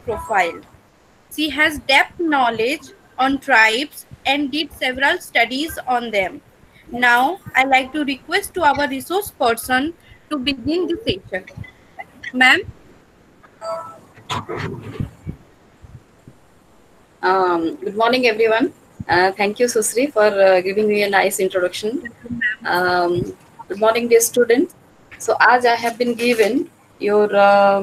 profile. She has depth knowledge on tribes and did several studies on them. Now, I like to request to our resource person to begin the session. Ma'am? Good morning, everyone. Thank you, Susri, for giving me a nice introduction. Good morning, dear students. So, as I have been given your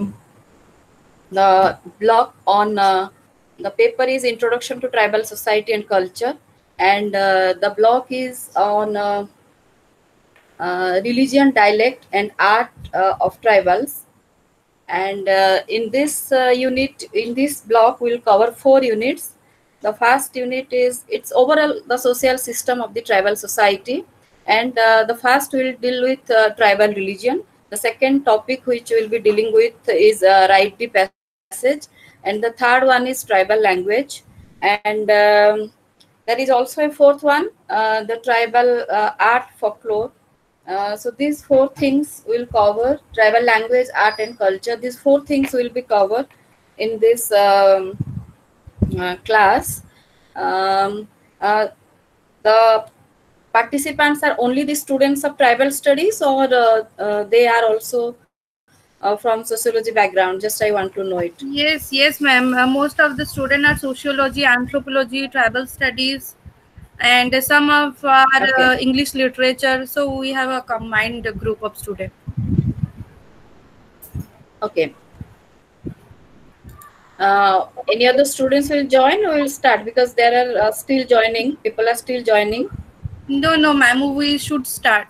the blog on the paper is Introduction to Tribal Society and Culture, and the blog is on religion, dialect, and art of tribals. And in this unit, in this block, we'll cover 4 units. The first unit is its overall the social system of the tribal society, and the first will deal with tribal religion. The second topic which we'll be dealing with is rite the passage, and the third one is tribal language, and there is also a fourth one, the tribal art folklore. So these 4 things will cover tribal language, art, and culture. These 4 things will be covered in this class. Um, uh, the participants are only the students of tribal studies, or they are also from sociology background. Just I want to know it. Yes, ma'am. Most of the students are sociology, anthropology, tribal studies, and some of our Okay. English literature. So we have a combined group of students. Okay. Any other students will join or will start, because there are still joining. People are still joining. No, ma'am. We should start.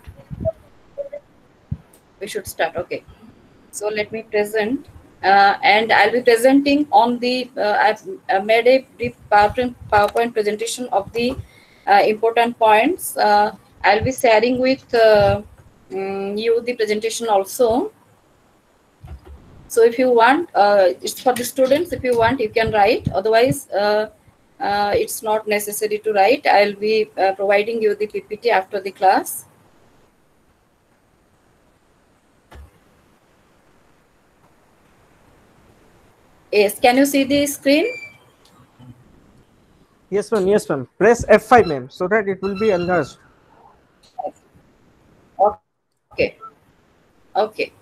We should start. Okay. So let me present, and I'll be presenting on the. I've made a brief PowerPoint presentation of the important points. I'll be sharing with you the presentation also. So if you want, it's for the students. If you want, you can write. Otherwise, it's not necessary to write. I'll be providing you the PPT after the class. Yes, can you see the screen? Yes, ma'am. Yes, ma'am. Press F5, ma'am, so that it will be enlarged. Okay. Okay.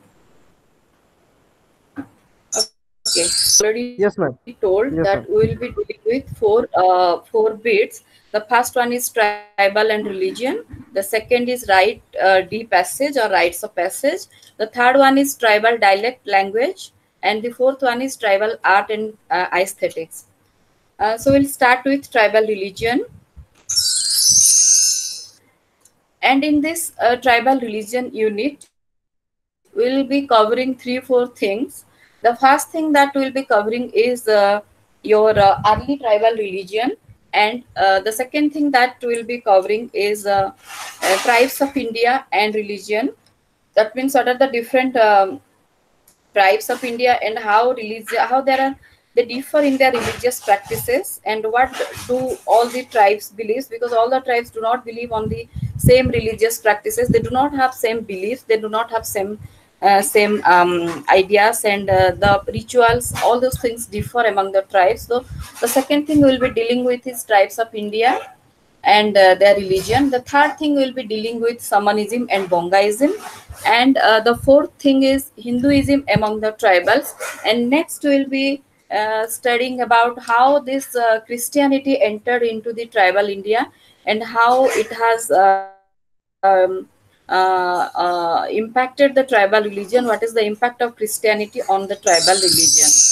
Okay. Already Yes, ma'am. told that Yes, we ma'am. will be dealing with four bits. The first one is tribal and religion. The second is rite de passage or rites of passage. The third one is tribal dialect language, and the fourth one is tribal art and aesthetics. So we'll start with tribal religion. And in this tribal religion unit, we'll be covering 3-4 things. The first thing that we'll be covering is your early tribal religion, and the second thing that we'll be covering is tribes of India and religion. That means what are the different tribes of India, and how there are they differ in their religious practices, and what do all the tribes believes, because all the tribes do not believe on the same religious practices. They do not have same beliefs. They do not have same ideas, and the rituals. All those things differ among the tribes. So the second thing we'll be dealing with is tribes of India and their religion. The third thing we'll be dealing with Samanism and Bongaism, and the fourth thing is Hinduism among the tribals. And next we'll be studying about how this Christianity entered into the tribal India, and how it has impacted the tribal religion. What is the impact of Christianity on the tribal religion?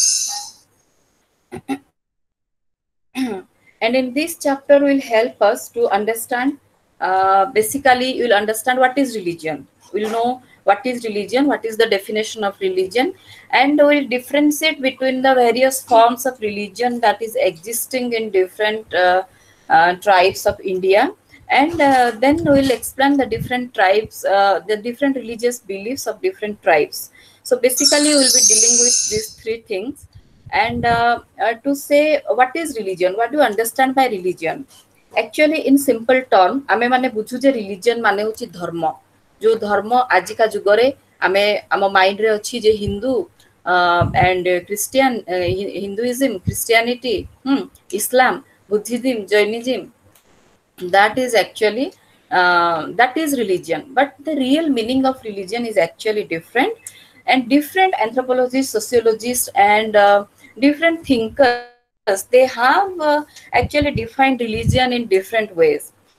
And in this chapter will help us to understand, basically you'll understand what is religion. We'll know what is religion, what is the definition of religion, and we'll differentiate between the various forms of religion that is existing in different tribes of India. And then we'll explain the different tribes, the different religious beliefs of different tribes. So basically we'll be dealing with these 3 things. And to say what is religion, what do you understand by religion? Actually in simple term आमे माने बुझु जे religion माने होची धर्म. जो धर्म आजिका जुगरे आमे आम माइंड रे अछि जे Hindu and Hinduism, Christianity, Islam, Buddhism, Jainism, that is actually that is religion, but the real meaning of religion is actually different. And different anthropologists, sociologists, and different thinkers, they have actually defined religion in different ways. And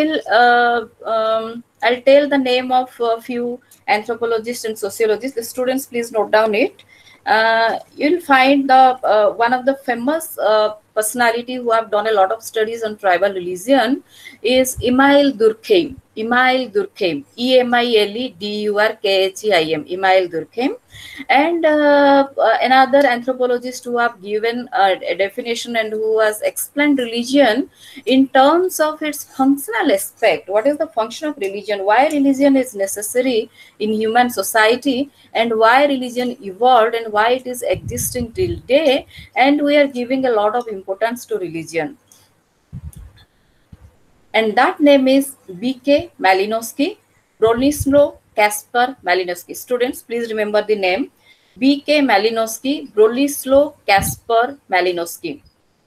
I'll tell the name of a few anthropologists and sociologists. The students, please note down it. You'll find the one of the famous personality who have done a lot of studies on tribal religion is Emile Durkheim. Emile Durkheim, Emaile Durkheim, Emile Durkheim. And another anthropologist who have given a definition and who has explained religion in terms of its functional aspect. What is the function of religion? Why religion is necessary in human society, and why religion evolved, and why it is existing till day, and we are giving a lot of importance to religion. And that name is B.K. Malinowski, Bronislaw Kaspar Malinowski. Students, please remember the name B.K. Malinowski, Bronislaw Kaspar Malinowski.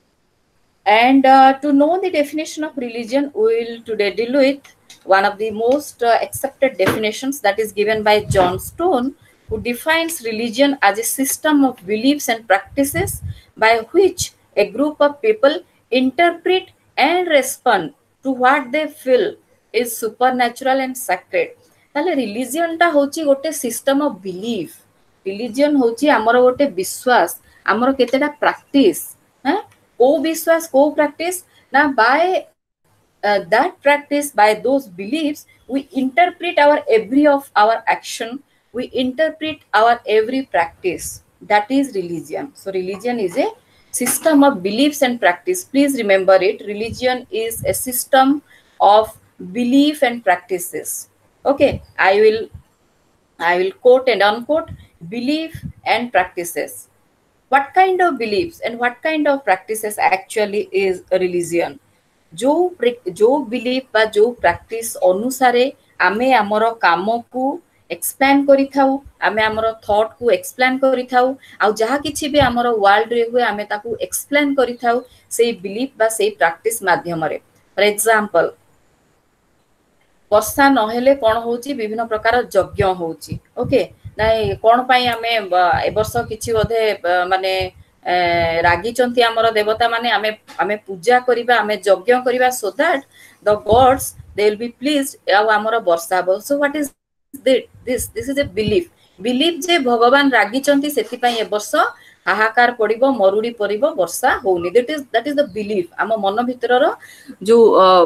And to know the definition of religion, we will today deal with one of the most accepted definitions, that is given by John Stone, who defines religion as a system of beliefs and practices by which a group of people interpret and respond to what they feel is supernatural and sacred. ताले religion टा होची गोटे system of belief. Religion होची हमर गोटे विश्वास, हमर केतेटा practice, हैं को विश्वास को प्रैक्टिस ना by that practice, by those beliefs, we interpret our every of our action, we interpret our every practice. That is religion. So religion is a system of beliefs and practice. Please remember it. Religion is a system of belief and practices. Okay, I will quote and unquote belief and practices. What kind of beliefs and what kind of practices actually is a religion? जो belief बा जो practice अनुसारे आमे हमर काम को explain करि थाउ, आमे हमर थॉट को एक्सप्लेन करि थाउ, आ जहा किछि भी हमर वर्ल्ड रे हुए आमे ताकू एक्सप्लेन करि थाउ से बिलीफ बा से प्रैक्टिस माध्यम रे. फॉर एग्जांपल, वर्षा नहेले कोन होची, विभिन्न प्रकार यज्ञ होची. ओके, नाइ कोन पई आमे ए वर्ष किछि बोधे माने रागी चंती हमर देवता माने आमे पूजा करिबा, आमे यज्ञ करिबा, so that the gods they will be pleased आ हमर वर्षा हो. So what is this is a belief जे भगवान रागी चंती सेति पई ए वर्ष हाहाकार पड़िबो, मरुड़ी पड़िबो, वर्षा होनी. दैट इज द बिलीफ, आम मन भितर जो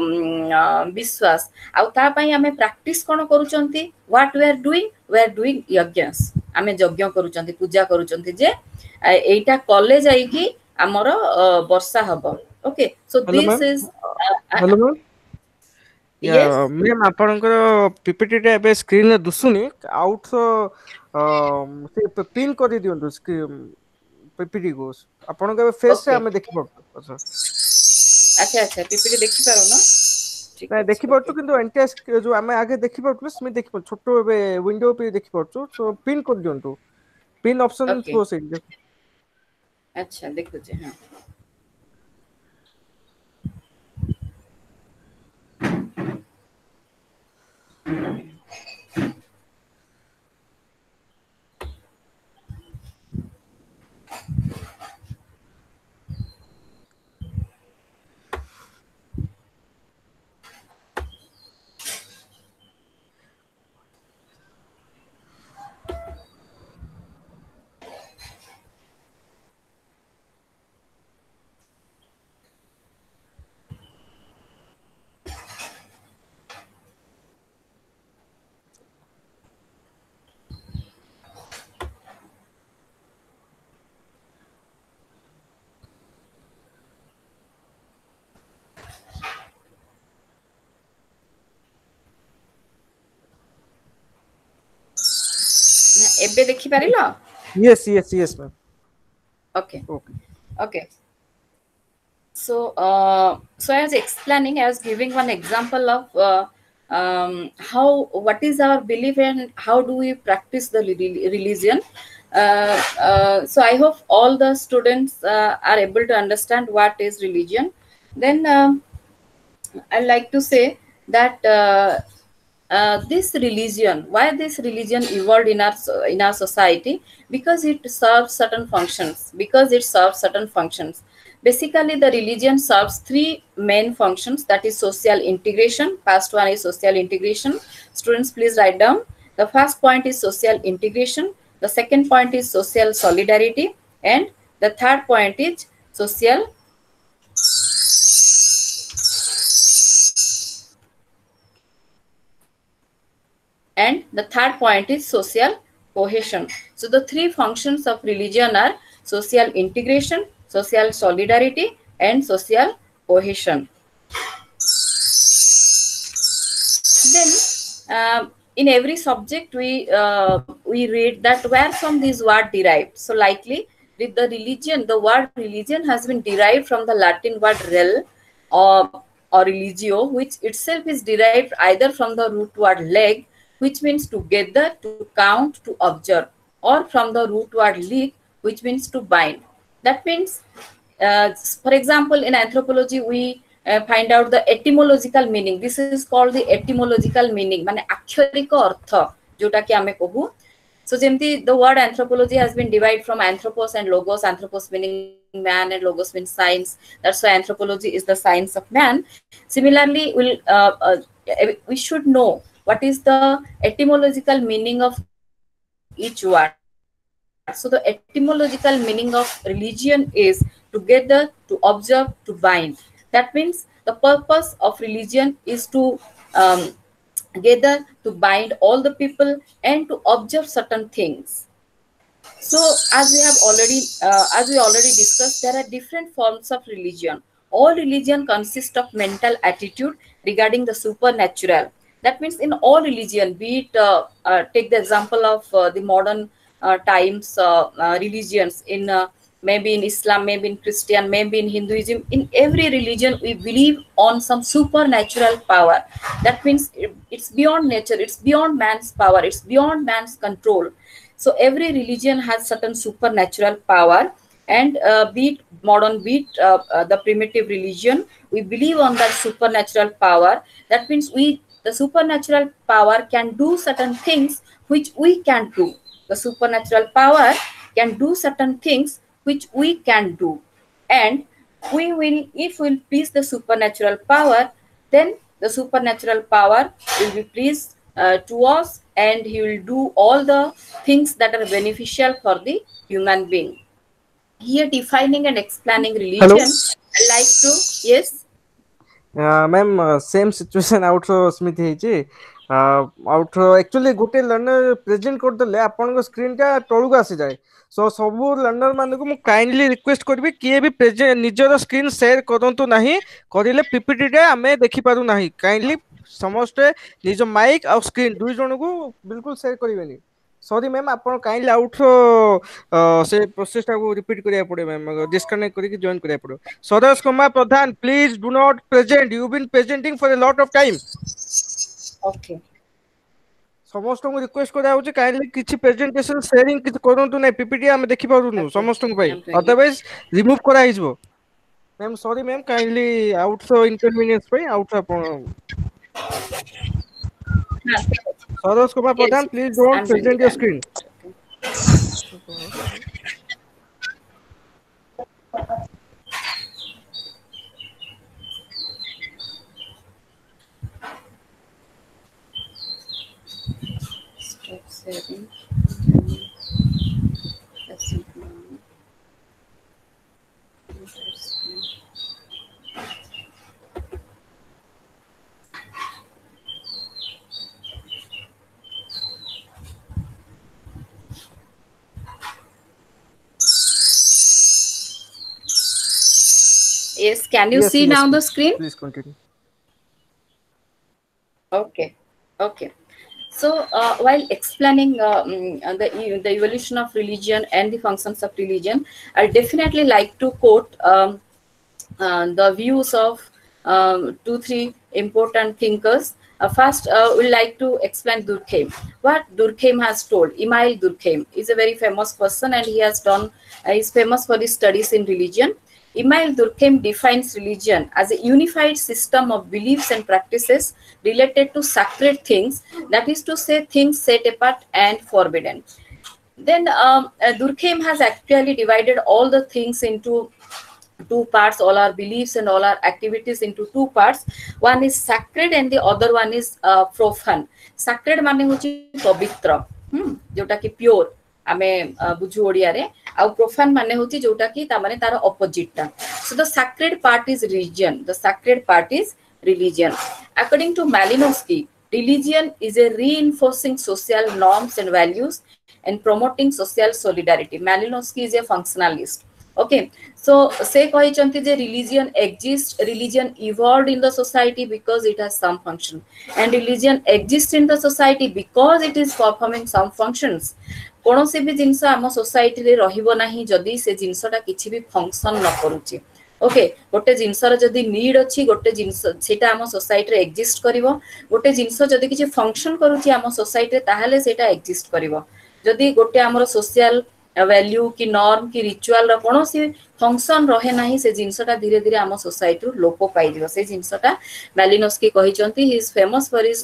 विश्वास. आ ता पई आमे प्रैक्टिस कोन करूचंती, व्हाट वी आर डूइंग यज्ञस, आमे यज्ञ करूचंती, पूजा करूचंती जे एटा कॉलेज आई कि हमर वर्षा हबो. Okay, so this is hello ma'am. या मैम आपनकर पीपीटी टे बे स्क्रीन रे दुसुनी आउट से पिन कर दियंतु स्क्रीन पीपीटी को आपनकर फेस से हमें देखि पड़तो. अच्छा अच्छा, पीपीटी देखि पारो ना? ठीक है, देखि पड़तो, किंतु एंटेस्ट जो हमें आगे देखि पड़तो स्मिथ देखि पड़ छोटो विंडो पे देखि पड़तो. सो पिन कर दियंतु, पिन ऑप्शन को से. अच्छा देखो जे. हां, एबे देखि पारिलो? Yes yes yes ma'am. Okay. So I was explaining, I was giving one example of what is our belief and how do we practice the religion. So I hope all the students are able to understand what is religion. Then I'd like to say that this religion, why this religion evolved in our society, because it serves certain functions. Because it serves certain functions. Basically, the religion serves three main functions. That is social integration. First one is social integration. Students, please write down. The first point is social integration. The second point is social solidarity, and the third point is social and the third point is social cohesion. So the three functions of religion are social integration, social solidarity, and social cohesion. Then in every subject we read that where from this word derived. So likely with the religion, the word religion has been derived from the Latin word rel or religio, which itself is derived either from the root word leg, which means to gather, to count, to observe, or from the root word lig, which means to bind. That means, for example, in anthropology, we find out the etymological meaning. This is called the etymological meaning, माने आक्षरिक अर्थ जोटा कि आमे कहू. So जेमती the word anthropology has been divided from anthropos and logos. Anthropos meaning man and logos means science. That's why anthropology is the science of man. Similarly, we should know what is the etymological meaning of each word. So the etymological meaning of religion is together, to observe, to bind. That means the purpose of religion is to gather, to bind all the people, and to observe certain things. So as we already discussed, there are different forms of religion. All religion consists of mental attitude regarding the supernatural. That means in all religion, be it take the example of the modern times religions, in maybe in Islam, maybe in Christian, maybe in Hinduism. In every religion, we believe on some supernatural power. That means it's beyond nature, it's beyond man's power, it's beyond man's control. So every religion has certain supernatural power, and be it modern, be it the primitive religion, we believe on that supernatural power. That means the supernatural power can do certain things which we can't do. The supernatural power can do certain things which we can do, and if we'll please the supernatural power, then the supernatural power will be pleased to us, and he will do all the things that are beneficial for the human being. Here, defining and explaining religion, Hello? I like to, yes. Ma'am same situation आउट Smith हेची आउट actually गोटे learner present करदेले आपन screen टा तळुक आसी जाए. सो सबू लर्नर मानक मु काइंडली रिक्वेस्ट करबी किए भी प्रेजेंट निजर स्क्रीन शेयर करंतु नाही, करिले पीपीटी टा हमें देखि पारु नाही. काइंडली समस्त निज माइक और स्क्रीन दुई जन को बिल्कुल शेयर करिवेनी. सॉरी मैम, आपन काइंडली आउट से प्रोसेस टा को रिपीट करिया पड़े मैम, डिस्कनेक्ट करके जॉइन करिया पड़े. Sadas Kumar Pradhan, please do not present. You've been presenting for a lot of time. Okay. ସମସ୍ତଙ୍କୁ ରିକ୍ୱେଷ୍ଟ କରାଯାଉଛି କାଇଣ୍ଡଲି କିଛି ପ୍ରେଜେଣ୍ଟେସନ ସେୟାରିଂ କିଛି କରନ୍ତୁ ନାହିଁ. ପିପିଟି ଆମେ ଦେଖି ପାରୁନୁ ସମସ୍ତଙ୍କ ପାଇଁ, ଅଦରୱାଇଜ ରିମୁଭ କରାହେଇଯିବ. ମ୍ୟାମ୍ ସରି ମ୍ୟାମ୍, କାଇଣ୍ଡଲି ଆଉଟ୍ ଇନକନଭିନିଏନ୍ସ ପାଇଁ ଆଉଟ୍ ଆପଣ. Sadas Kumar Pradhan, please don't present your screen. Saving. Yes, can you see now the screen? Please continue. Okay. So while explaining the evolution of religion and the functions of religion, I definitely like to quote the views of 2-3 important thinkers. First, we like to explain Durkheim. What Durkheim has told. Emile Durkheim is a very famous person, and he has done. Is famous for his studies in religion. Emile Durkheim defines religion as a unified system of beliefs and practices related to sacred things, that is to say, things set apart and forbidden. Then Durkheim has actually divided all the things into two parts, all our beliefs and all our activities into two parts. One is sacred and the other one is profane. Sacred माने होची पवित्र, जोटा की pure आमे बुझु ओडिया रे, आ प्रोफान माने होची जोटा की ता माने तार ऑपोजिट टा. So the sacred part is religion. The sacred part is religion. According to Malinowski, religion is a reinforcing social norms and values and promoting social solidarity. Malinowski is a functionalist. Okay, so say कहचंती J religion exists, religion evolved in the society because it has some function, and religion exists in the society because it is performing some functions. कोनोसी भी जिंस आम society रे रहिबो नाही जदी से जिंसटा किछि भी फंक्शन न करूची. ओके, गोटे जिंसर जदी नीड अछि, गोटे जिंस सेटा आम सोसाइटी रे एक्जिस्ट करिवो. गोटे जिंस जदी किछि फंक्शन करूची आम सोसाइटी रे ताहाले सेटा एक्जिस्ट करिवो. जदी गोटे आमर सोशल वैल्यू की नॉर्म की रिचुअल रो कोनोसी फंक्शन रहे नाही, से जिंसटा धीरे धीरे आम सोसाइटी रो लोप पाई दिबो. से जिंसटा मैलिनोस्की कहिचंती. He is famous for his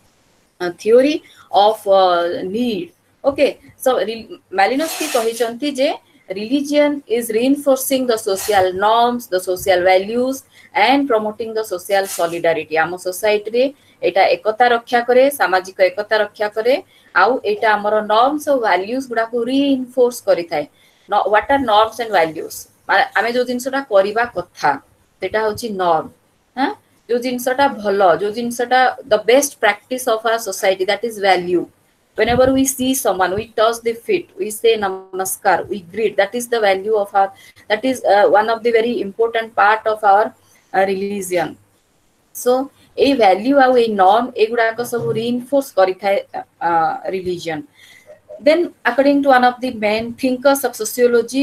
theory of need. Okay, so Malinowski कहिचंती जे religion is reinforcing the social norms, the social values and promoting the social solidarity. आम सोसाइटी रे एटा एकता रक्षा करे, सामाजिक एकता रक्षा करे, आउ एटा हमर नॉर्म्स और वैल्यूज गुडा को रीइंफोर्स करि थाए. What are norms and values? आमे जो जिंसटा करिबा कथा सेटा होची नॉर्म. हां, जो जिंसटा भलो, जो जिंसटा the best practice of our society, that is value. Whenever we see someone, we touch the feet, we say namaskar, we greet. That is the value of our, that is one of the very important part of our religion. So a value au a norm eguda ko sab reinforce kari thai religion. Then according to one of the main thinkers of sociology,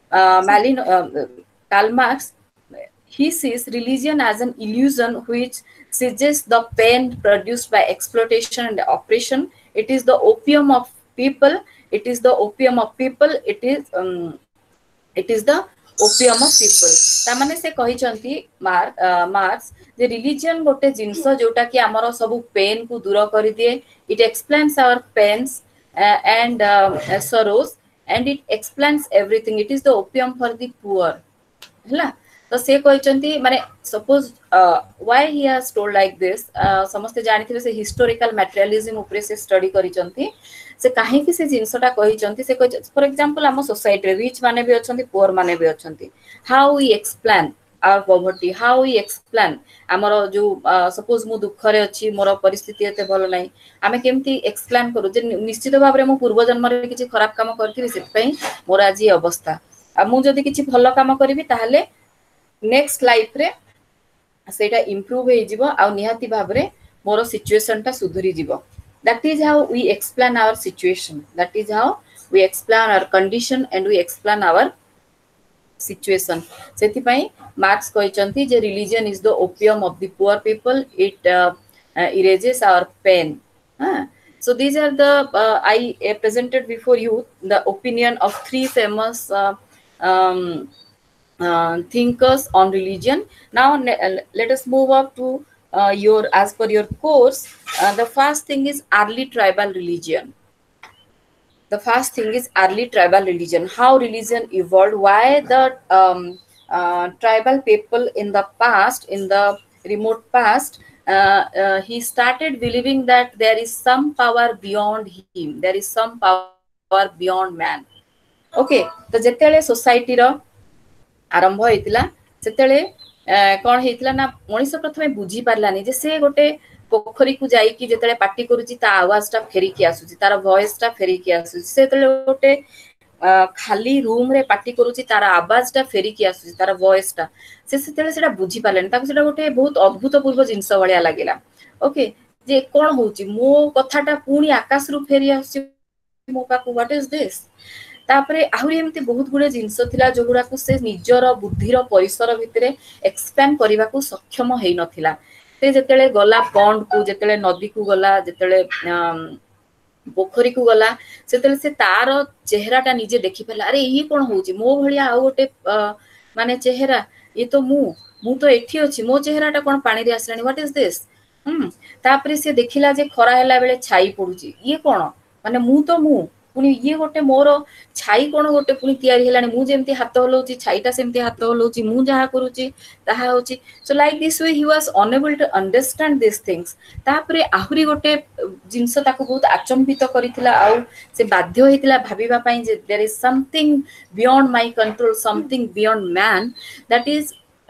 Karl Marx, he sees religion as an illusion which suggests the pain produced by exploitation and oppression. It is the opium of people. It is the opium of people. It is the opium of people. तामाने से कही चंती marks जे religion गोटे जिंस जोटा कि हमर सब pen को दूर करि दिए. It explains our pains and sorrows, and it explains everything. It is the opium for the poor. हला तो से कहचंती माने suppose why he has told like this. समस्त जानिथिबे से हिस्टोरिकल मटेरियलिज्म ऊपर से स्टडी करिचंती. से काहे कि से जिंसटा कहिचंती, से कहि फॉर एग्जांपल हम सोसाइटी रिच माने भी अछंती, पुअर माने भी अछंती. How we explain our poverty, how we explain हमर जो सपोज मु दुख रे अछि, मोर परिस्थिति एते भलो नै, आमे केमती एक्सप्लेन करू जे निश्चित भाबरे मु पूर्व जन्म रे किछि खराब काम करथिबी, से पई मोर आजि अवस्था. आ मु जदी किछि भलो काम करबी ताहाले नेक्स्ट लाइफ रे सेटा इंप्रूव हे जिवो, आ निहाती भाबरे मोर सिचुएशन ता सुधरी जिवो. That is how we explain our situation. That is how we explain our condition and we explain our situation. सेति पई मार्क्स कहिचंती जे religion is the opium of the poor people. It erases our pain. So these are the I presented before you the opinion of three famous thinkers on religion. Now let us move up to your, as per your course, the first thing is early tribal religion. The first thing is early tribal religion. How religion evolved, why the tribal people in the past, in the remote past, he started believing that there is some power beyond him, there is some power beyond man. Okay, तो जेतेले society रो आरंभ होइतिला सेतेले कोन हेतिला ना, मनीष प्रथमे बुझी पारलानी जे से गोटे पोखरी को जाई कि जेतेले पार्टी करूची ता आवाज टा फेरी कि आसुची, तार वॉइस टा फेरी कि आसुची. सेतेले गोटे खाली रूम रे पार्टी करूची, तार आवाज टा फेरी कि आसुची, तार वॉइस टा से सेतेले सेटा बुझी पारलानी. ताको सेटा गोटे बहुत अद्भुतपूर्व जिंस भलिया लागिला. ओके, जे कोन होची मो कथाटा पुणी आकाश रु फेरी आसुची मो पाकु, व्हाट इज दिस. तापरे आहुरी एमती बहुत गुडे जिंस थिला जो गुडा को से निजर बुद्धिर परिसर भितरे एक्सपैंड करिबा को सक्षम हेइ नथिला. से जेतेले गला पॉन्ड को जेतेले नदी को गला जेतेले पोखरी को गला सेतेले से तार चेहराटा निजे देखि पाला अरे ये कोन होउची मो भलिया आ गोटे माने चेहरा ये तो मु तो एठी अछि मो चेहराटा कोन पानी रे आसलानी व्हाट इज दिस तापरे से देखिला जे खरा हैला बेले छाई पडुची ये कोन माने मु तो मु पुनी ये गोटे मोर छाई कोन गोटे पुनी तयारी हेलानी मु जेमती हाथ हलौची छाईटा सेमती हाथ हलौची मु जहा करूची ताहा होची so like this way he was enable to understand this things तापरे आहुरी गोटे जिंस ताको बहुत आचंबित करिथिला आउ से बाध्य होइतिला भाबिबा पई जे there is something beyond my control something beyond man that is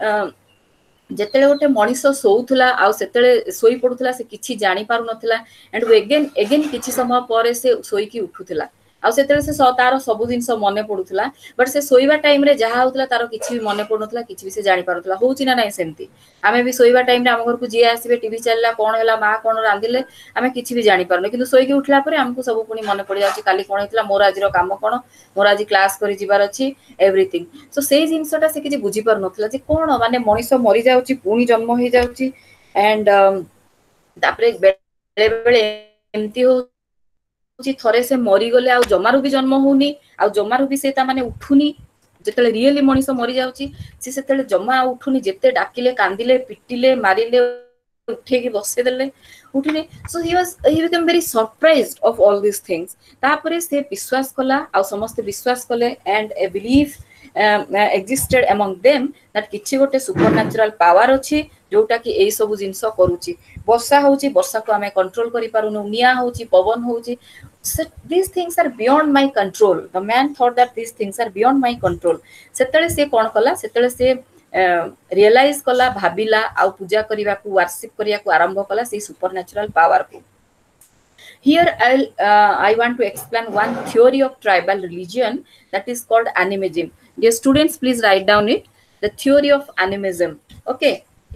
जेतेले गोटे मनीष सोउथला आ सेतेले सोई पडुथला से किछि जानि पारु नथला एंड अगेन अगेन किछि समय परे से सोई की उठुथला आ सेतेले से तार सब जिंस मने पडुथला बट से सोईबा टाइम रे जहा होतला तार किछि भी मने पडुथला किछि भी से जानि पारुथला होउची ना नै सेमती आमे भी सोईबा टाइम रे हम घर को जे आसीबे टीवी चलला कोन हैला मा कोन रांदिले आमे किछि भी जानि पारनो किंतु सोई की उठला परे हमको सब पुनी मने पड़ जाउची काली कोन हेतला मोर आजिरो काम कोन मोर आजि क्लास करि जिबार अछि एवरीथिंग सो से जिंसटा से किछि बुझी पार नथला जे कोन माने मनीष मरि जाउची पुनी जन्म होई जाउची एंड तापरे बेले बेले एमती हो थरे से मरी गले आ जमारू भी जन्म होनी आ जमारू भी से ता माने उठुनी जेतेले रियली मनीष मरि जाउची से सेतेले जमा उठुनी जेते डाकिले कांदिले पिटिले मारिले उठे की बसे देले उठुनी so he become very surprised of all this things तापरे से विश्वास कला आ समस्त विश्वास कले and a belief existed among them that किछि गोटे सुपरनैचुरल पावर अछि जोटा कि एई सब जिंस करूची वर्षा होउची वर्षा को हमें कंट्रोल करि पारुनु निया होउची पवन होउची these things are beyond my control the man thought that these things are beyond my control सेतले से कोन कला सेतले से रियलाइज कला भाबिला आ पूजा करिवा को वर्शिप करिया को आरंभ कला से सुपरनैचुरल पावर को Here I want to explain one theory of tribal religion that is called animism. Dear students, please write down it. The theory of animism. Okay,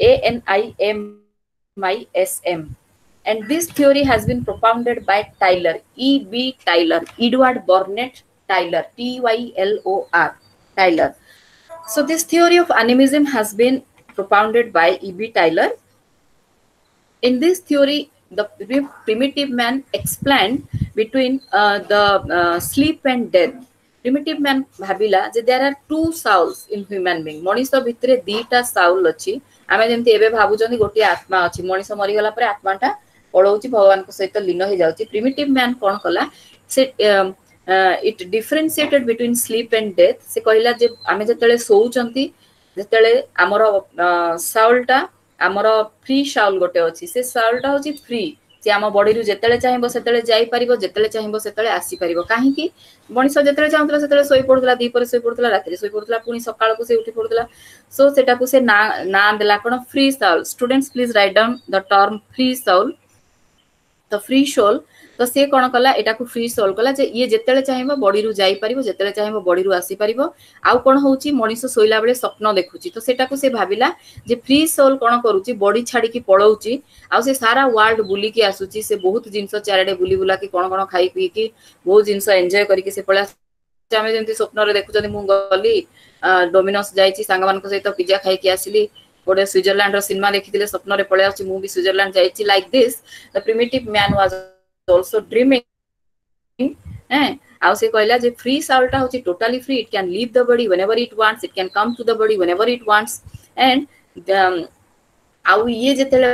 ANIMISM. And this theory has been propounded by Tyler, E.B. Tyler, Edward Burnett Tyler, T-Y-L-O-R, Tyler. So this theory of animism has been propounded by E.B. Tyler. In this theory, the primitive man explained between the sleep and death. Primitive man भाबिला जे there are two souls in human being. मनीष भितरे दीटा soul अछि आमे जेमति एबे भाबुजनी गोटी आत्मा अछि मनीष मरि गला परे आत्माटा पळौची भगवान को सहित लीन हो जाउची primitive man कोन कला से it differentiated between sleep and death से कहला जे आमे जतले सोउचंती जतले हमर soulटा हमर फ्री साउल गोटे अछि से साउलटा होची फ्री जे हम बॉडी रु जेतले चाहिबो सेतले जाई परिबो जेतले चाहिबो सेतले आसी परिबो काहे कि मनीष जेतले चाहतला सेतले सोई पडुतला दीपर सोई पडुतला रात्री सोई पडुतला पुनी सकाळ को से उठी पडुतला सो सेटा को से ना देला कोन free soul students please write down the term free soul the free soul तो से कोन कला एटा को फ्री सोल कला जे ये जेतले चाहिबो बॉडी रु जाई परिबो जेतले चाहिबो बॉडी रु आसी परिबो आउ कोन होउची मनीष सोइला बेले स्वप्न देखुची तो सेटा को से भाबिला जे फ्री सोल कोन करूची बॉडी छाडी की पळौची आउ से सारा वर्ल्ड बुली की आसुची से बहुत जिंस चारडे बुली बुला की कोन कोन खाई पी की बहुत जिंस एन्जॉय करी के से पळा आमे जेंति स्वप्न रे देखुचनी मु गली डोमिनोस जाईची सांगमान को सहित पिज्जा खाई की आसिली गोटे स्विट्जरलैंड रो सिनेमा देखिथिले स्वप्न रे पळे आछि मु भी स्विट्जरलैंड जाईची like this the primitive man was also dreaming आउ से कहला जे फ्री साउलटा होची totally free it can leave the body whenever it wants it can come to the body whenever it wants and आउ ये जेतले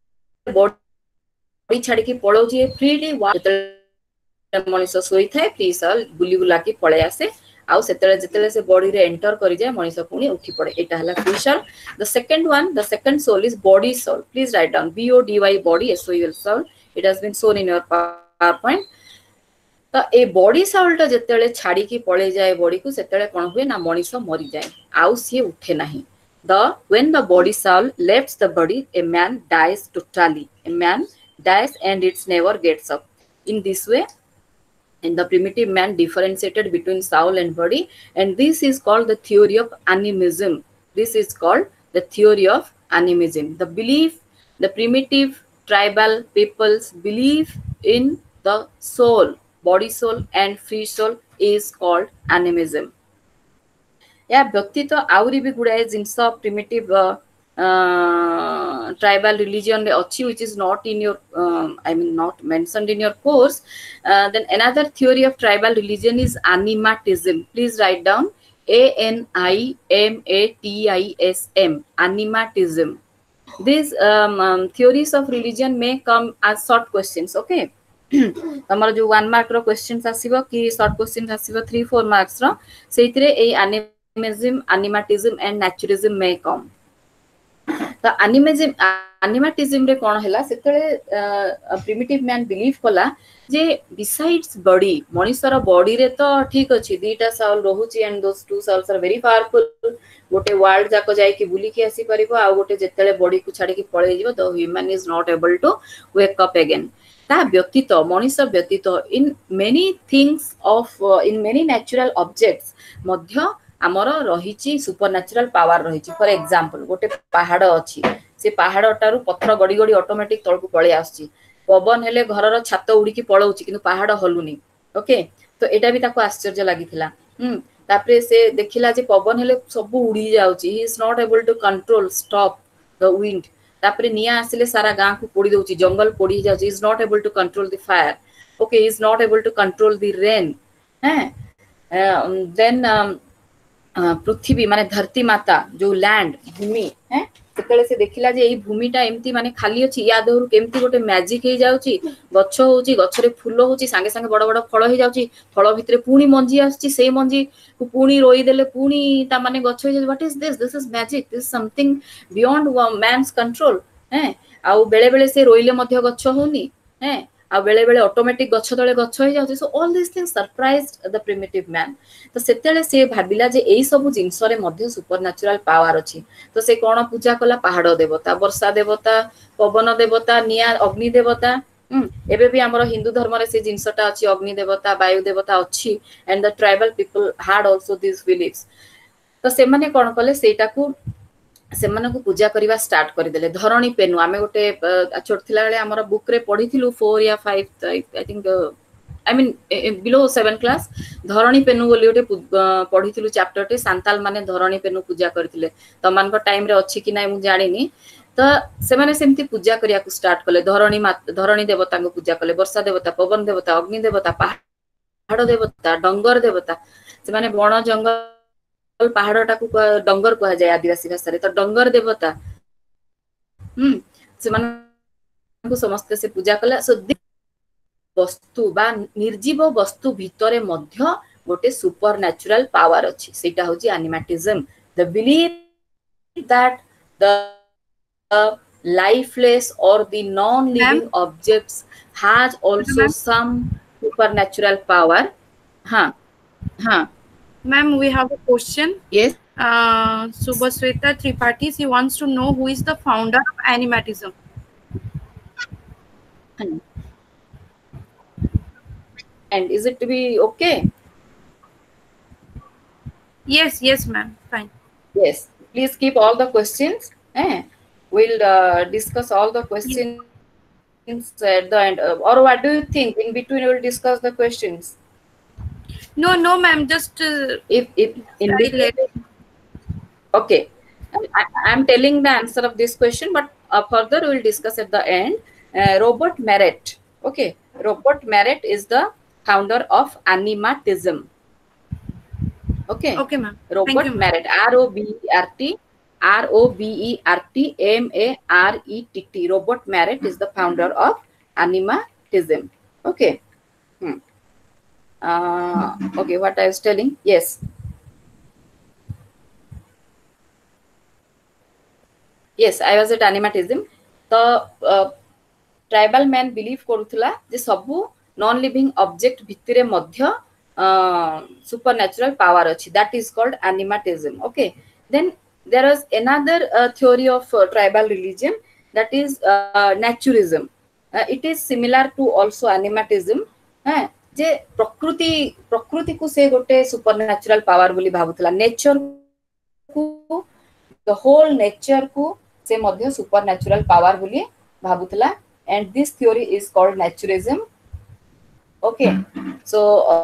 बॉडी छाडी की पळौची फ्रीली जेतले मनीष सोई थाए फ्री साउल बुली बुला की पळे आसे आउ सेतले जेतले से बॉडी रे एंटर करि जाय मनीष पुनी उठी पड़े एटा हला free soul the second soul is body soul please write down BODY body SOUL soul it has been shown in your PowerPoint तो ए बॉडी साउलटा जेतेले छाडी की पळे जाय बॉडी को सेतेले कोन हुए ना मनीष मरि जाय आउ से उठे नाही when the body soul leaves the body a man dies totally a man dies and it never gets up in this way and the primitive man differentiated between soul and body and this is called the theory of animism the theory of animism the belief the primitive tribal peoples believe in the soul body soul and free soul is called animism या व्यक्ति तो आउरी भी गुडाए जिंस primitive tribal religion achi, which is not in your I mean not mentioned in your course. Then another theory of tribal religion is animatism. Please write down animatism, animatism. These theories of religion may come as short questions. Okay. तमर जो 1 mark रो questions आसीबो कि short question आसीबो 3-4 marks रो सेइतरे ए animism animatism and naturalism में कम तो एनिमाटिज्म रे कोन हैला सेतले प्रिमिटिव मैन बिलीव कला जे बिसाइड्स बॉडी मनुष्यर बॉडी रे तो ठीक अछि दीटा सेल रहउची and those two souls are very powerful गोटे वर्ल्ड जाको जाय कि बुली के आसी परिबो आ गोटे जेतेले बॉडी को छाडी कि पळे जिवो the human is not able to wake up again ता व्यतीत मनुष्य व्यतीत in many things of in many natural objects मध्य आमर रही सुपरनेचुरल पावर रही फॉर एग्जांपल गोटे पहाड़ अच्छी से पहाड़टारू पत्थर गड़ी गड़ी ऑटोमेटिक तलक पलि आसुची पवन हेले घरर छात उड़ीकी पलाउची किंतु पहाड़ हलुनी ओके तो एटा भी ताको आश्चर्य लागिथिला तापरे से देखिला जे पवन हेले सब उड़ी जाउची he is not able to control stop the wind तापरे निया आसिले सारा गां को पोड़ी दउची जंगल पोड़ी जाउची is not able to control the fire okay is not able to control the rain then पृथ्वी माने धरती माता जो लैंड भूमि है सेतले से देखिला जे एई भूमिटा एम्ति माने खाली अछि या देहरु केम्ति गोटे मैजिक हे जाउची गच्छ होउची गच्छरे फूल होउची संगे संगे बड़ बड़ फल हे जाउची फल भितरे पूणी मंजी आछी से मंजी को पूणी रोई देले पूणी ता माने गच्छ हे what is this is magic this something beyond man's control है आ बेले बेले से रोइले मध्य गच्छ होनी है आ बेले बेले ऑटोमेटिक गच्छ तळे गच्छ हे जाउची so all this things surprised the primitive man तो सेतेले से भाबिला जे एई सब जिंस रे मध्य सुपरनेचुरल पावर अछि तो से कोन पूजा कला पहाड़ देवता वर्षा देवता पवन देवता निया अग्नि देवता एबे भी हमर हिंदू धर्म रे से जिंसटा अछि अग्नि देवता वायु देवता अछि and the tribal people had also this believes तो से माने कोन कले सेटा को सेमान को पूजा करवा स्टार्ट कर देले धरणी पेनु आमे गोटे छोट थिला बेले हमर बुक रे पढिथिलु 4 या 5 I think I mean below 7 class धरणी पेनु बोली गोटे पढिथिलु चैप्टर टे सांताल माने धरणी पेनु पूजा करथिले तमान को टाइम रे अछि कि नै मु जानिनी तो से माने सेमती पूजा करिया को स्टार्ट करले धरणी देवता को पूजा करले वर्षा देवता पवन देवता अग्नि देवता पहाड़ देवता डंगर देवता से माने वन जंगल पहाड़टा को डंगर कहा जाए आदिवासी भाषा रे तो डंगर देवता से माने को समस्त से पूजा कला सो वस्तु बा निर्जीव वस्तु भितरे मध्य गोटे सुपरनेचुरल पावर अछि सेटा होची animatism the believe that the lifeless or the non living objects has also some supernatural power ha Ma'am, we have a question. Yes. Subhasweta Tripathi, she wants to know who is the founder of animatism. And is it to be okay? Yes, ma'am. Fine. Yes. Please keep all the questions. We'll discuss all the questions at the end. Or what do you think? In between, we'll discuss the questions. No, ma'am. Just if in okay, I'm telling the answer of this question, but further we'll discuss at the end. Robert Merritt. Okay, Robert Merritt is the founder of animatism. Okay, ma'am. Robert Merritt. R-O-B-E-R-T-M-A-R-E-T-T. Robert Merritt is the founder of animatism. Okay. Okay, what I was telling, yes. I was at animatism. The tribal man believe करूथला जे सबु non living object भितरे मध्य supernatural power अछि, that is called animatism. Okay, then there is another theory of tribal religion, that is naturism. It is similar to also animatism. जे प्रकृति को से गोटे supernatural power बोली भाबुतला, नेचर को द होल नेचर को से मध्य सुपरनेचुरल पावर बोली भाबुतला, and this theory is called naturism. Okay, so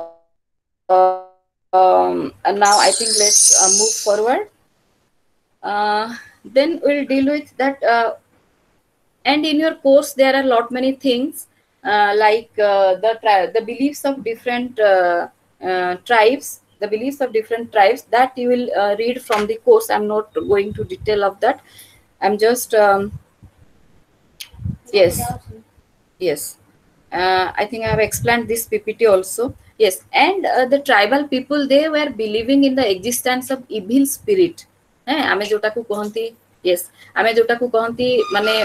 and now I think let's move forward. Then we'll deal with that And in your course there are lot many things like the beliefs of different tribes, the beliefs of different tribes that you will read from the course. I'm not going to detail of that. I'm just yes, yes, I think I have explained this PPT also. Yes, and the tribal people, they were believing in the existence of evil spirit. आमे जोटा को कहंती, yes, आमे जोटा को कहंती माने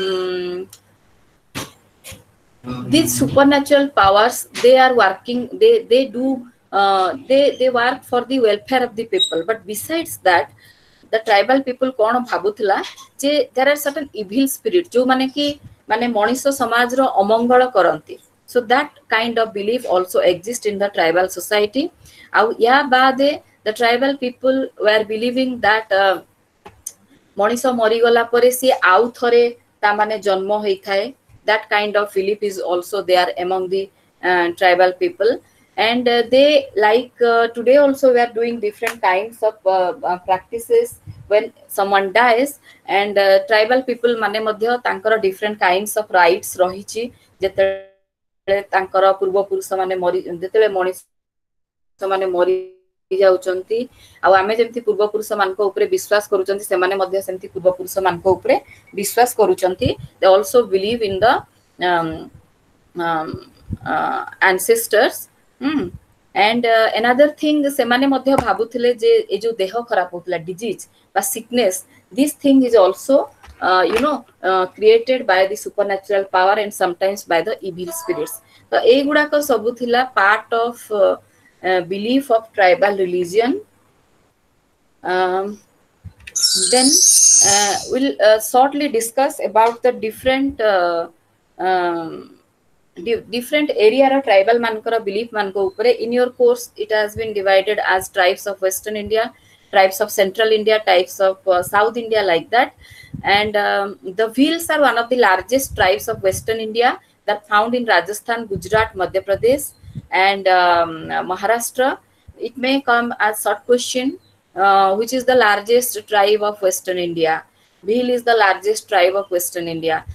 these supernatural powers, they are working, they do they work for the welfare of the people. But besides that, the tribal people कोण भाबुथिला जे there are certain evil spirit जो माने कि माने मनीष समाज रो अमंगल करंती. So that kind of belief also exists in the tribal society. आउ या बादे the tribal people were believing that Manish मरीगला परे सी आउ थरे ता माने जन्म होई थाए. That kind of belief is also there among the tribal people. And they like today also we are doing different kinds of practices when someone dies. And tribal people mane madhya tankara different kinds of rights rahichi jetele tankara purva purusha mane mari jetele Manish माने मरी जाउचंती आ आमे जेमति पूर्व पुरुष मानको ऊपर विश्वास करूचंती से माने मध्ये सेमति पूर्व पुरुष मानको ऊपर विश्वास करूचंती. They also believe in the ancestors. And another thing से माने मध्ये भाबुथिले जे ए जो देह खराब होतला डिजीज बा sickness, this thing is also created by the supernatural power and sometimes by the evil spirits. तो ए गुडा को सबु थिला part of belief of tribal religion. Then we'll shortly discuss about the different different area of tribal mankara belief manko upare. In your course it has been divided as tribes of Western India, tribes of Central India, types of South India, like that. And the Bhils are one of the largest tribes of Western India that found in Rajasthan, Gujarat, Madhya Pradesh and Maharashtra. It may come as short question, which is the largest tribe of Western India? Bhil is the largest tribe of Western India.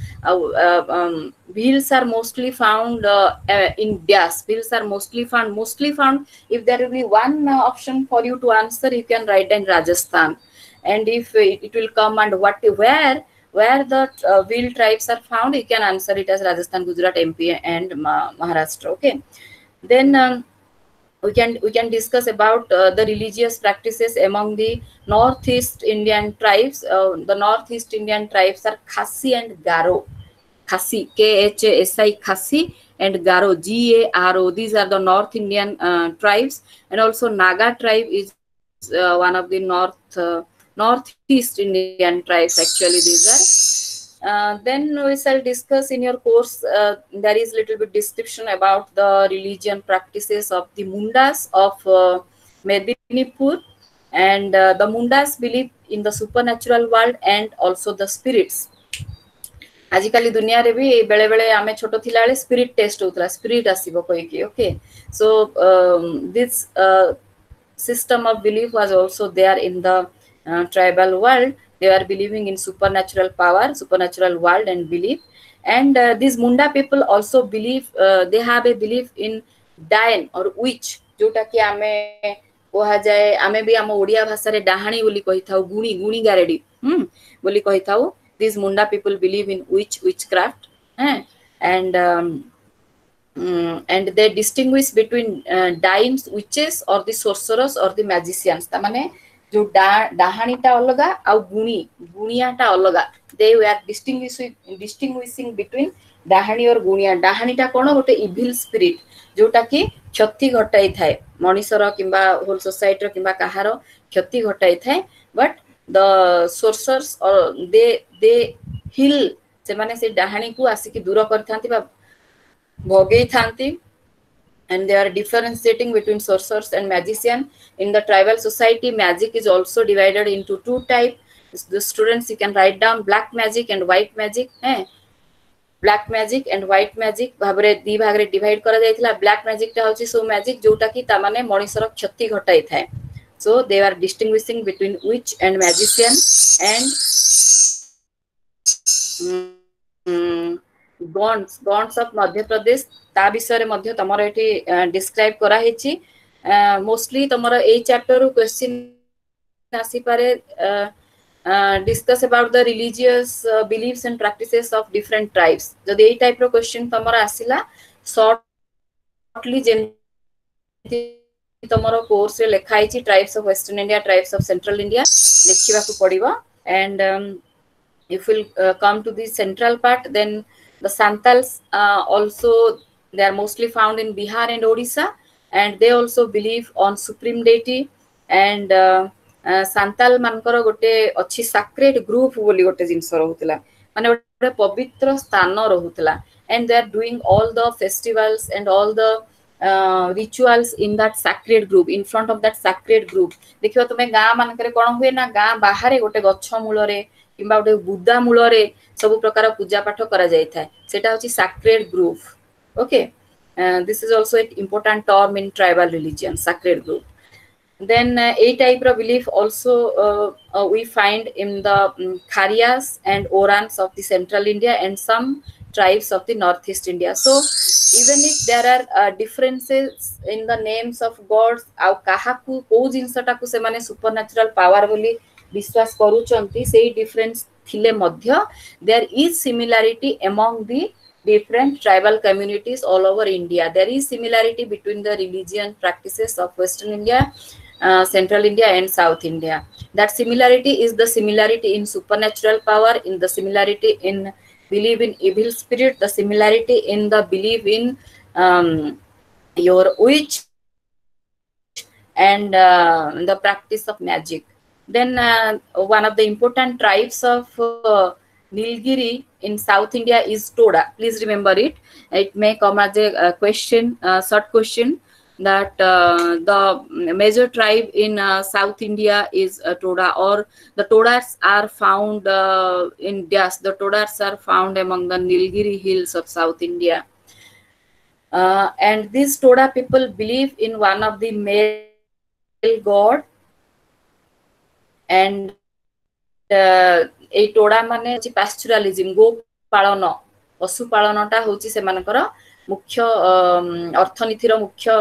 Bhils are mostly found in Byas. Bhils are mostly found. If there will be one option for you to answer, you can write in Rajasthan. And if it will come and where the Bhil tribes are found, you can answer it as Rajasthan, Gujarat, MP and Maharashtra. Okay. Then we can discuss about the religious practices among the Northeast Indian tribes. The Northeast Indian tribes are Khasi and Garo. Khasi, Khasi, Khasi, and Garo, Garo. These are the North Indian tribes. And also Naga tribe is one of the Northeast Indian tribes. Actually, these are. Then we shall discuss in your course. There is little bit description about the religion practices of the Mundas of Medinipur. And the Mundas believe in the supernatural world and also the spirits. आजिकली दुनिया रे भी बेले बेले आमे छोटो थिला बेले spirit test होतला, स्पिरिट आसीबो कोई की. Okay, so this system of belief was also there in the tribal world. They were believing in supernatural power, supernatural world and belief. And these Munda people also believe, they have a belief in Dain or witch, जोटा कि आमे कहा जाए, आमे भी आम ओडिया भाषा रे डाहाणी बोली कहि थाउ, गुणी गुणी गारेडी बोली कहि थाउ. These Munda people believe in witchcraft, and they distinguish between Dains, witches, or the sorcerers or the magicians. ता माने जो डाहाणीटा अलगा आउ गुणियाटा अलगा. They were distinguishing between डाहाणी और गुणिया. डाहाणीटा कोन गोटे इविल स्पिरिट जोटा कि क्षति घटाई थाए मनीषर किंबा होल सोसाइटी रो किंबा कहार क्षति घटाई थाए. बट द सोर्सर्स और दे हिल से माने से डाहाणी को आसिकी दूर करथांती बा भोगेई थांती. And they are differentiating between sorcerers and magician. In the tribal society, magic is also divided into two types. The students, you can write down black magic and white magic. Black magic and white magic भाबरे दी भागरे divide करा जायतिला. black magic टा होची सो magic जोटा कि ता माने मनीषर क्षति घटाई थाए. So they are distinguishing between witch and magician. And Gonds of Madhya Pradesh ता विषय मध्य तमर एठी डिस्क्राइब करा हेची मोस्टली तमर ए चैप्टर रो क्वेश्चन आसी पारे discuss about the religious beliefs and practices of different tribes जदि ए टाइप रो क्वेश्चन तमर आसिला शॉर्टली जेंति तमर कोर्स रे लेखा हेची tribes of western India tribes of central India लेखिबा को पड़िबो and if we'll come to the central part, then the Santals also they are mostly found in Bihar and Odisha, and they also believe on supreme deity. And Santal mankar gote अच्छी sacred group बोली गोटे जिनस रहुतला माने गोटे पवित्र स्थान रहुतला, and they are doing all the festivals and all the rituals in that sacred group, in front of that sacred group. देखियो तुमे गां मानकरे कोन हुए ना गां बाहरे गोटे गच्छ मूलरे किंबा गोटे बुद्धा मूलरे सब प्रकार पूजा पाठ करा जाय थाए सेटा होची sacred group. Okay, this is also an important term in tribal religion, sacred group. Then a type of belief also we find in the Kharias and Orans of the central India and some tribes of the northeast India. So even if there are differences in the names of gods, au kahaku ko jinsa taku semane supernatural power boli विश्वास करूचंती सेही difference थिले मध्य there is similarity among the different tribal communities all over India. There is similarity between the religion practices of Western India, Central India and South India. That similarity is the similarity in supernatural power, in the similarity in belief in evil spirit, the similarity in the belief in your witch and the practice of magic. Then one of the important tribes of Nilgiri in South India is Toda. Please remember it. It may come as a question, short question, that the major tribe in South India is Toda, or the Todas are found in Dyas. The Todas are found among the Nilgiri hills of South India. And these Toda people believe in one of the male god, and ए टोडा माने पास्चुरालिज्म गो पालन पशु पालनटा होची से मानकर मुख्य अर्थनीतिर मुख्य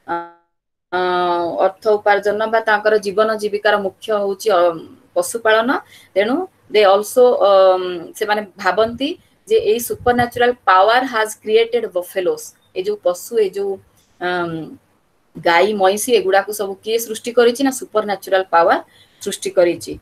अर्थ उपार्जन बा तांकर जीवन जीविकार मुख्य होची पशु पालन. तेनु दे आल्सो से माने भाबंती जे a supernatural power has created buffaloes. ए जो पशु ए जो गाई मईसी एगुडा को सब के सृष्टि करिछि ना सुपरनैचुरल पावर सृष्टि करिछि.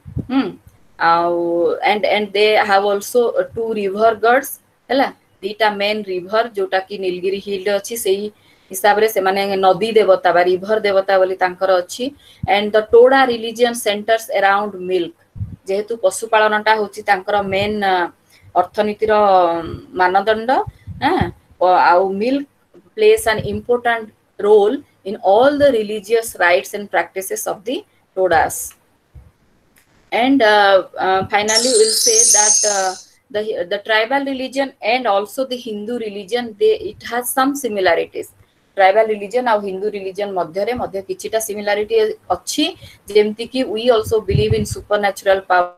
and they have also two river gods हैला दीटा मेन रिवर जोटा कि नीलगिरी हिल अछि सेही हिसाब रे से माने नदी देवता बा रिवर देवता बोली तांकर अछि. and the Toda religion centers around milk. जेहेतु पशु पालनटा होछि तांकर मेन अर्थनीतिर मानदंड आउ milk plays an important role in all the religious rites and practices of the Todas. And finally we'll say that the tribal religion and also the Hindu religion, it has some similarities. Tribal religion and Hindu religion madhya kichita similarity achi, jemti ki we also believe in supernatural power.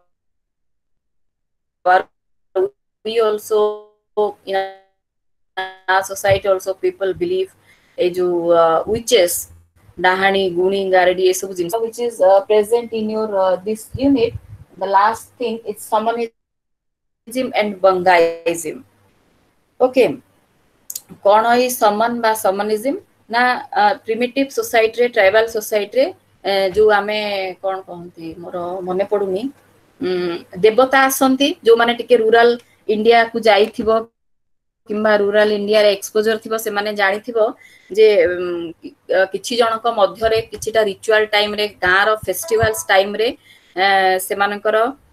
We also in our society also people believe witches, Dahani, Guni, Garadi, which is present in your this unit. The last thing is shamanism and Bangaism. Okay, कौन है शमन बा shamanism ना primitive society रे tribal society रे जो आमे कौन कहंती मोर मने पडुनी देवता आसंती जो माने टिके रूरल इंडिया को जाइथिबो किंबा रूरल इंडिया रे एक्सपोजर थिबो से माने जानि थिबो जे किछि जनक मध्य रे किछिटा रिचुअल टाइम रे गां रो फेस्टिवल्स टाइम रे से मानकर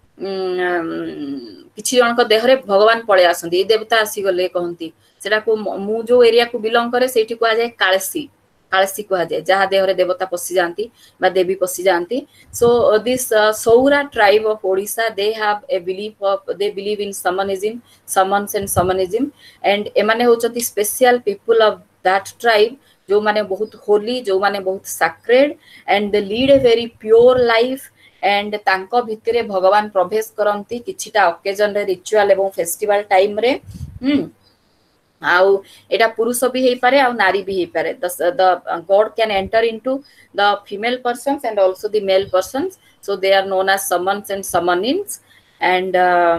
किछि जनक देह रे भगवान पळे आसंती देवता आसी गले कहंती सेटा को मु जो एरिया को बिलोंग करे सेठी को आ जाय काळसी काळसी को आ जाय जहा देह रे देवता पसी जानती बा देवी पसी जानती. So this Saora tribe of Odisha they have a belief of they believe in shamanism shamans and shamanism and एमाने होचंती special people of that tribe जो माने बहुत होली जो माने बहुत sacred and they lead a very pure life and तांको भितरे भगवान प्रवेश करंती किछिटा ओकेजन रे रिचुअल एवं फेस्टिवल टाइम रे आउ एटा पुरुष भी हेई पारे आउ नारी भी हेई पारे the god can enter into the female persons and also the male persons so they are known as summons and summonings and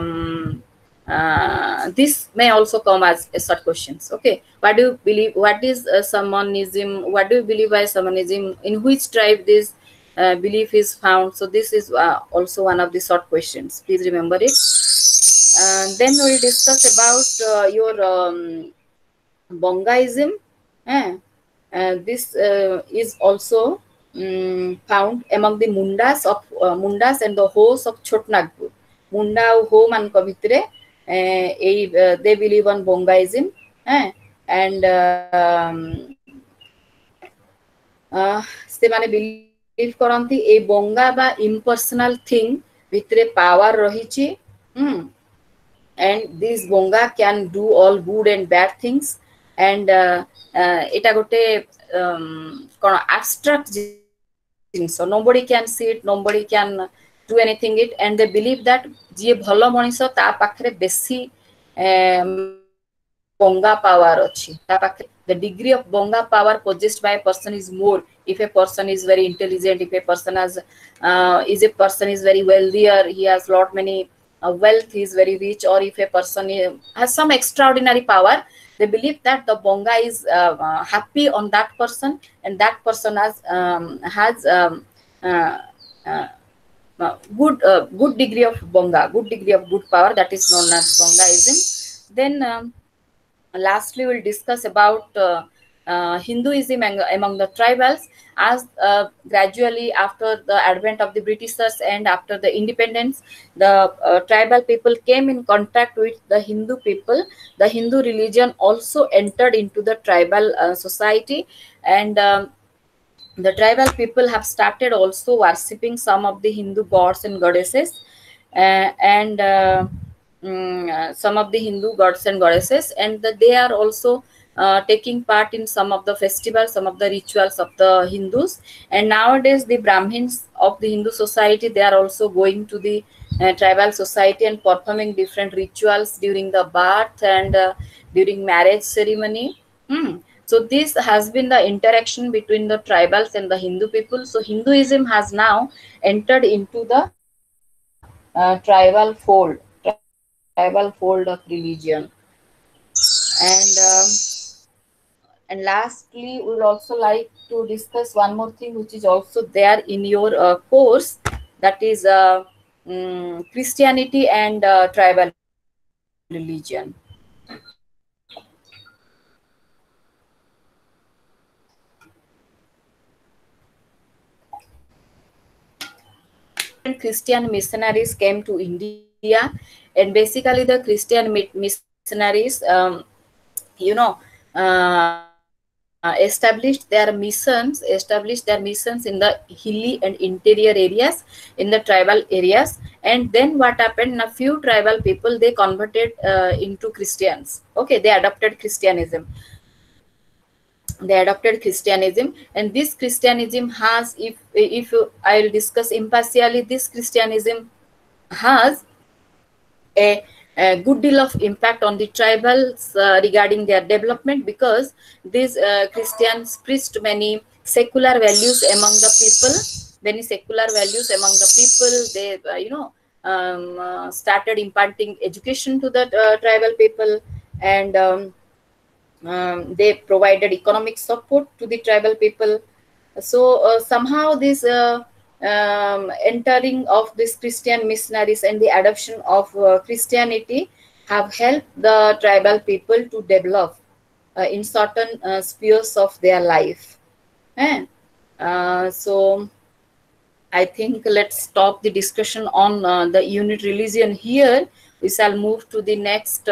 this may also come as such questions. Okay, what do you believe, what is summonism, what do you believe by summonism, in which tribe this belief is found? So this is also one of the short questions, please remember it. Then we'll discuss about your Bongaism. This is also found among the Mundas and the Hos of Chotnagpur. Munda Ho man Kavitre, they believe on Bongaism, and ସେମାନେ believe କରନ୍ତି ଏ ବଙ୍ଗା ବା impersonal thing ଭିତରେ power ରହିଛି and this bonga can do all good and bad things and eta gote kono abstract things, so nobody can see it, nobody can do anything it, and they believe that je bhalo maniso ta pakhre besi bonga power achi, ta pakhre the degree of bonga power possessed by a person is more if a person is very intelligent, if a person has is very wealthy, or he has lot many wealth, he is very rich, or if a person has some extraordinary power, they believe that the bonga is happy on that person, and that person has good degree of bonga, good degree of good power, that is known as bongaism. Then lastly we'll discuss about Hinduism among the tribals, as gradually after the advent of the Britishers and after the independence, the tribal people came in contact with the Hindu people. The Hindu religion also entered into the tribal society, and the tribal people have started also worshipping some of the Hindu gods and goddesses, and some of the Hindu gods and goddesses, and they are also taking part in some of the festivals, some of the rituals of the Hindus. And nowadays the Brahmins of the Hindu society, they are also going to the tribal society and performing different rituals during the birth and during marriage ceremony. So this has been the interaction between the tribals and the Hindu people. So Hinduism has now entered into the tribal fold of religion. And lastly, we would also like to discuss one more thing, which is also there in your course, that is Christianity and tribal religion. Christian missionaries came to India, and basically the Christian missionaries, established their missions in the hilly and interior areas, in the tribal areas. And then what happened, a few tribal people, they converted into Christians. Okay, they adopted Christianism, and this Christianism has, if I will discuss impartially, this Christianism has a good deal of impact on the tribals regarding their development, because these Christians preached many secular values among the people. They started imparting education to the tribal people, and they provided economic support to the tribal people. So somehow this entering of these Christian missionaries and the adoption of Christianity have helped the tribal people to develop in certain spheres of their life. So I think let's stop the discussion on the unit religion here. We shall move to the next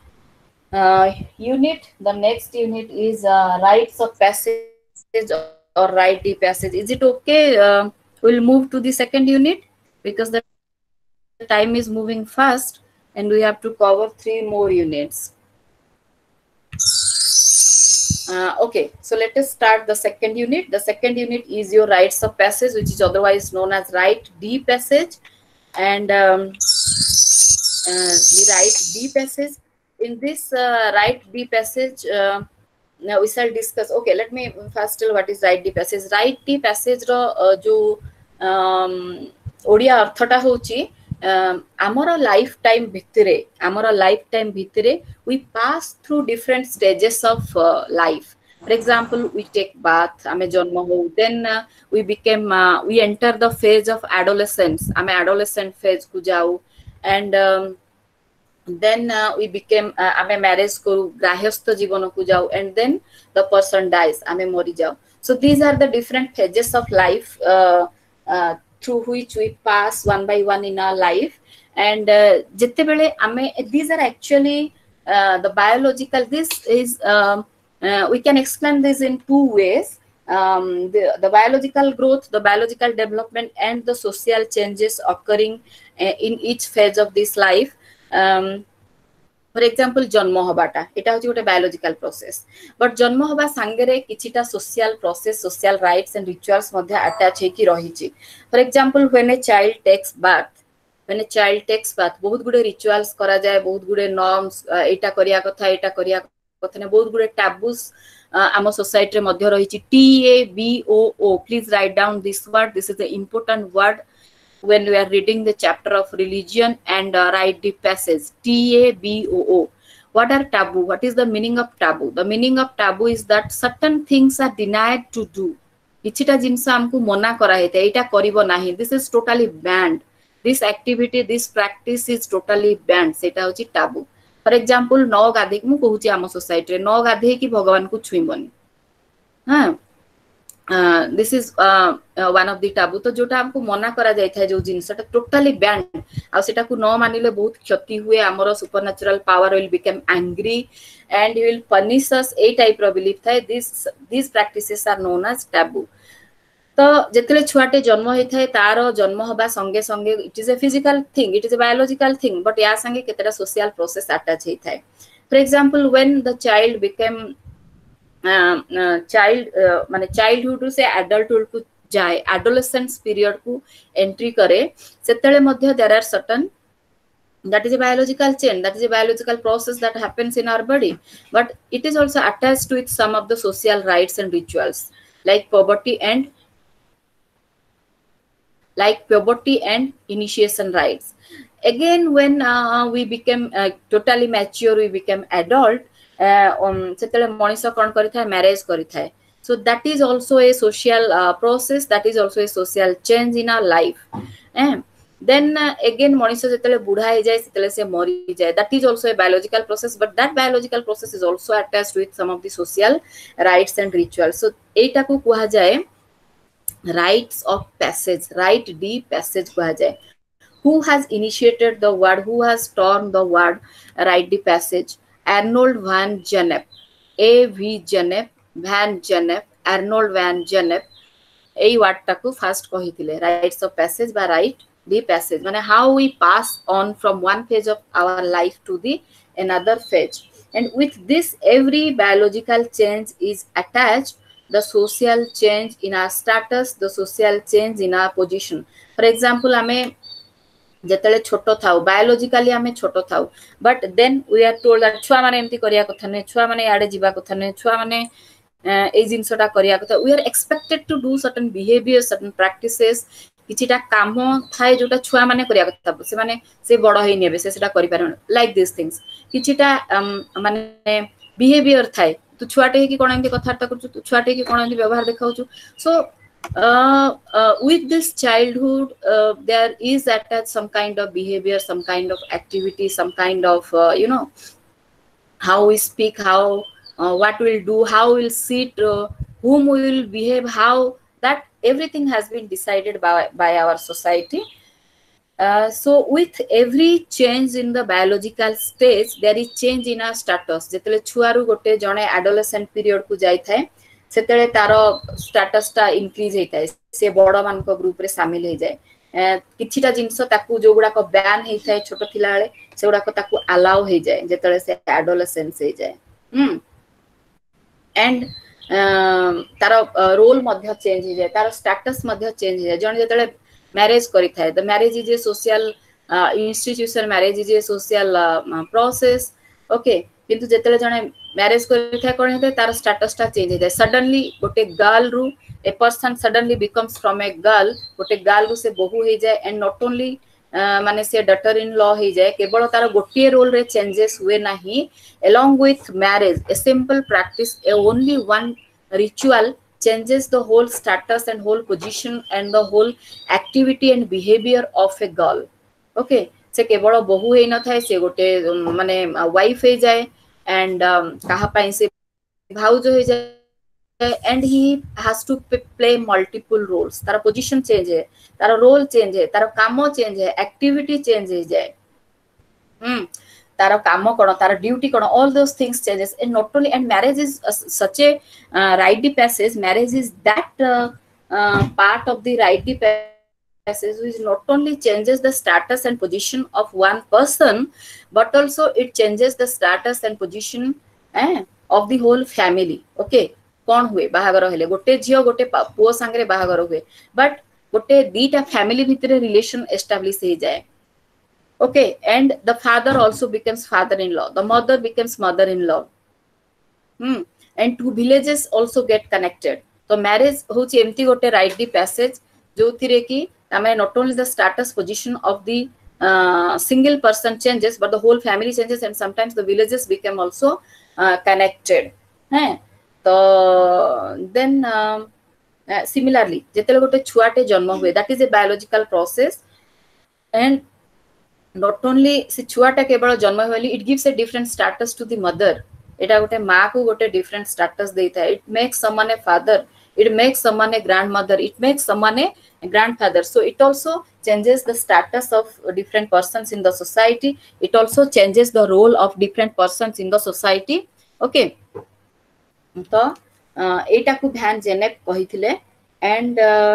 unit. The next unit is rites of passage or rite de passage. Is it okay? We'll move to the second unit, because the time is moving fast and we have to cover 3 more units. Okay, so let us start the second unit. The second unit is your rites of passage, which is otherwise known as Rite D passage. And the Rite D passage. In this Rite D passage, now we shall discuss. Okay, let me first tell what is Rite D passage. Rite D passage ro jo Odia अर्थटा होची आमर life time भितरे we pass through different stages of life. For example, we take bath, ame janma ho, then we enter the phase of adolescence, ame adolescent phase ku jau, and then we became ame marriage koru, grahastha jivana ku jau, and then the person dies, ame mori jau. So these are the different phases of life through which we pass one by one in our life. And these are actually the biological. This is we can explain this in two ways. The biological growth, the biological development, and the social changes occurring in each phase of this life. For example, जन्म हबाटा एटा होची गोटे biological process, but जन्म हबा संगरे किछिटा social process, social rites and rituals मध्ये attach हेकी रहिछि. For example, when a child takes birth बहुत गुडे रिचुअल्स करा जाय, बहुत गुडे नॉर्म्स, एटा करिया कथा ने बहुत गुडे टैबूस आम सोसाइटी रे मध्ये रहिछि. TABOO, please write down this word. This is the important word when we are reading the chapter of religion and rite the passage. TABOO. What are taboo? What is the meaning of taboo? The meaning of taboo is that certain things are denied to do. किछिटा जिंस हमको मना करा हेते, एटा करिवो नाही. This is totally banned. This activity, this practice is totally banned. सेटा होची taboo. For example, न गाधे मु कहूची आम सोसाइटी रे न गाधे कि भगवान को छुईबनी. हां, this is one of the taboo. तो जोटा हमको मना करा जाय था, जो जिनसटा टोटली बैंड, आ सेटा को न मानिले बहुत क्षति हुए, हमरो supernatural power will become angry and he will punish us. ए टाइप रो बिलीफ था. This practices are known as taboo. तो जेतले छुआटे जन्म होय थाए, तारो जन्म होबा संगे संगे it is a physical thing, it is a biological thing, but या संगे केतेटा सोशल प्रोसेस अटैच होय थाए. For example, when the child become माने चाइल्डहुड से एडल्टहुड को जाए, एडोलेसेंस पीरियड को एंट्री करे, सेतेले मध्ये there are certain, that is a biological change, that is a biological process that happens in our body, but it is also attached with some of the social rites and rituals like puberty and initiation rites. Again, when we became totally mature, we became adult, सेतेले मनीष कोन करिथाय, marriage करिथाय. So that is also a social process, that is also a social change in our life. Then again मनीष जेतेले बुढ़ा हो जाय, सेतेले से मरि जाय, that is also a biological process, but that biological process is also attached with some of the social rites and rituals. So एटा को कुहा जाय rites of passage, rite D passage कुहा जाय. Who has initiated the word, who has torn the word rite D passage? Arnold van Gennep, A.V. Gennep, Van Gennep, Arnold van Gennep. এই ওয়ার্ডটাকু first কহিଥିଲେ, rites of passage বা rite de passage, মানে how we pass on from one phase of our life to the another phase. And with this, every biological change is attached, the social change in our status, the social change in our position. For example, आमे जेतले छोटो थाउ, biologically आमे छोटो थाउ, but then we are told that छुआ माने एमती करिया कथा ने, छुआ माने याडे जीवा कथा ने, छुआ माने ए जिंसटा करिया कथा. We are expected to do certain behaviour, certain practices. किछिटा काम थाए जोटा छुआ माने करिया कथा, से माने से बड़ हेइ नेबे, से सेटा करि पारन, लाइक दिस थिंग्स. किछिटा माने बिहेवियर थाए, तू छुआटे कि कोन एमती कथार्ता करछु, तू छुआटे कि कोन एमती व्यवहार देखाउछु. सो with this childhood, there is attached some kind of behavior, some kind of activity, some kind of how we speak, how what we'll do, how we'll sit, whom we will behave, how that everything has been decided by our society. So with every change in the biological stage, there is change in our status. जेतले छुआरु गोटे जणे adolescent period को जाई थाए, सेतेले तारो status टा increase हेताय, से बड़ मान को ग्रुप रे शामिल हे जाय. किछिटा जिंस ताकू जो गुडा को बैन हेताय छोटो थिला बेले, से गुडा को ताकू अलाउ हे जाय जेतले से एडोलेसेंस हे जाय. एंड तार रोल मध्य चेंज हो जाए, तार स्टेटस मध्य चेंज हो जाए। जन जतले मैरिज करि थाए, the marriage is a social institution, marriage is a social process, okay. किंतु जतले जने मैरिज करि थाए कोन हेते तार स्टेटस ता चेंज हो जाए। सडनली गोटे गर्ल रु a person suddenly becomes from a girl, गोटे गर्ल रु से बहु हो जाए। एंड नॉट ओनली माने से डॉटर इन लॉ हो जाए, केवल तार गोटे रोल रे चेंजेस हुए नहीं। along with marriage, a simple practice, only one ritual changes the whole status and whole position and the whole activity and behavior of a girl, okay। से केवल बहु हे न थाए, से गोटे माने वाइफ हे जाए, एंड कहा पई से भाउज हो जाए, and he has to play multiple roles। तार पोजीशन चेंज है, तार रोल चेंज है, तार काम चेंज है, एक्टिविटी चेंज हो जाए, तार काम कोन, तार ड्यूटी कोन, all those things changes। and not only, and marriage is such a rite de passage, marriage is that part of the rite de passage which not only changes the status and position of one person, but also it changes the status and position of the whole family, okay। कौन हुए बाहागर हेले, गोटे झियो गोटे पुओ संगे बाहागर हुए, but गोटे दीटा फैमिली भितरे रिलेशन एस्टाब्लिश हो जाए, okay। and the father also becomes father-in-law, the mother becomes mother-in-law, and two villages also get connected। तो मैरिज होची एमती गोटे राइट दी पैसेज जो थिरे की Tame not only the status position of the single person changes, but the whole family changes, and sometimes the villages become also connected, हैं। तो then similarly जेतेले गोटे छुआटे जन्म हुए, that is a biological process, and not only से छुआटा केवल जन्म Holi, it gives a different status to the mother। एटा गोटे माँ को गोटे different status देता है। it makes someone a father, it makes someone a grandmother, it makes someone a grandfather। so it also changes the status of different persons in the society, it also changes the role of different persons in the society, okay। तो एटा को ध्यान जेनेप कहिथिले, and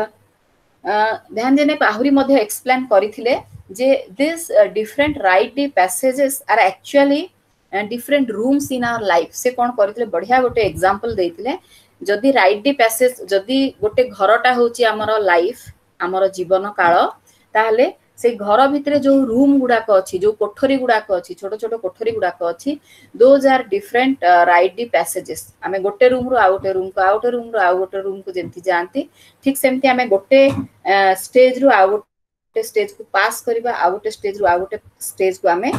ध्यान Gennep आहुरी मध्ये explain करिथिले जे this different rite de passages are actually different rooms in our life. से कोन करिथिले बढ़िया गोटे एग्जांपल देथिले, जदि राइट डी पैसेज, जदि गोटे घरटा होची हमर लाइफ, हमर जीवन काल, ताहले से घर भितरे जो रूम गुडाक अछि, जो कोठरी गुडाक अछि, छोटो छोटो कोठरी गुडाक अछि, those are different rite de passages. आमे गोटे रूम रो आ गोटे रूम को, आ गोटे रूम रो आ गोटे रूम को जेंति जानती, ठीक सेमति आमे गोटे स्टेज रो आ गोटे स्टेज को पास करिबा, आ गोटे स्टेज रो आ गोटे स्टेज को आमे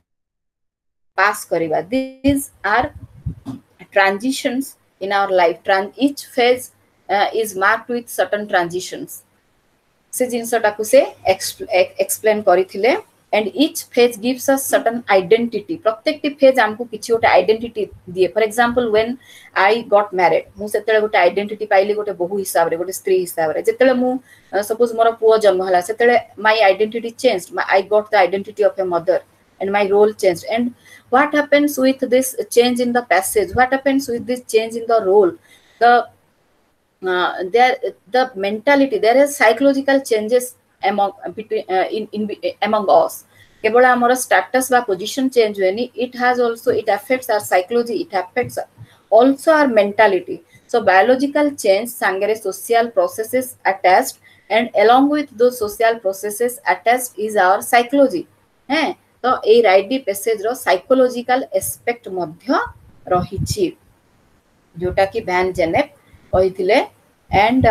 पास करिबा। These are transitions in our life, each phase is marked with certain transitions। से जिनसटा को से एक्सप्लेन करिथिले, and each phase gives us certain identity. प्रत्येकटी फेज हमको किछि गोटे आइडेंटिटी दिए। For example when I got married, मु सेतेले गोटे आइडेंटिटी पाइली, गोटे बहु हिसाब रे, गोटे स्त्री हिसाब रे। जेतेले मु सपोज मोर पुओ जन्म हला, सेतेले my identity changed, I got the identity of a mother, and my role changed। and what happens with this change in the passage, what happens with this change in the role, the mentality, there is psychological changes among among us। केवल हमर status बा position change हुएनी, it has also, it affects our psychology, it affects also our mentality। so biological change sangere social processes attached, and along with those social processes attached is our psychology, हैं। तो ए rite de passage रो psychological aspect मध्य रहिछि, जोटा कि van जेनेप कहिथिले। And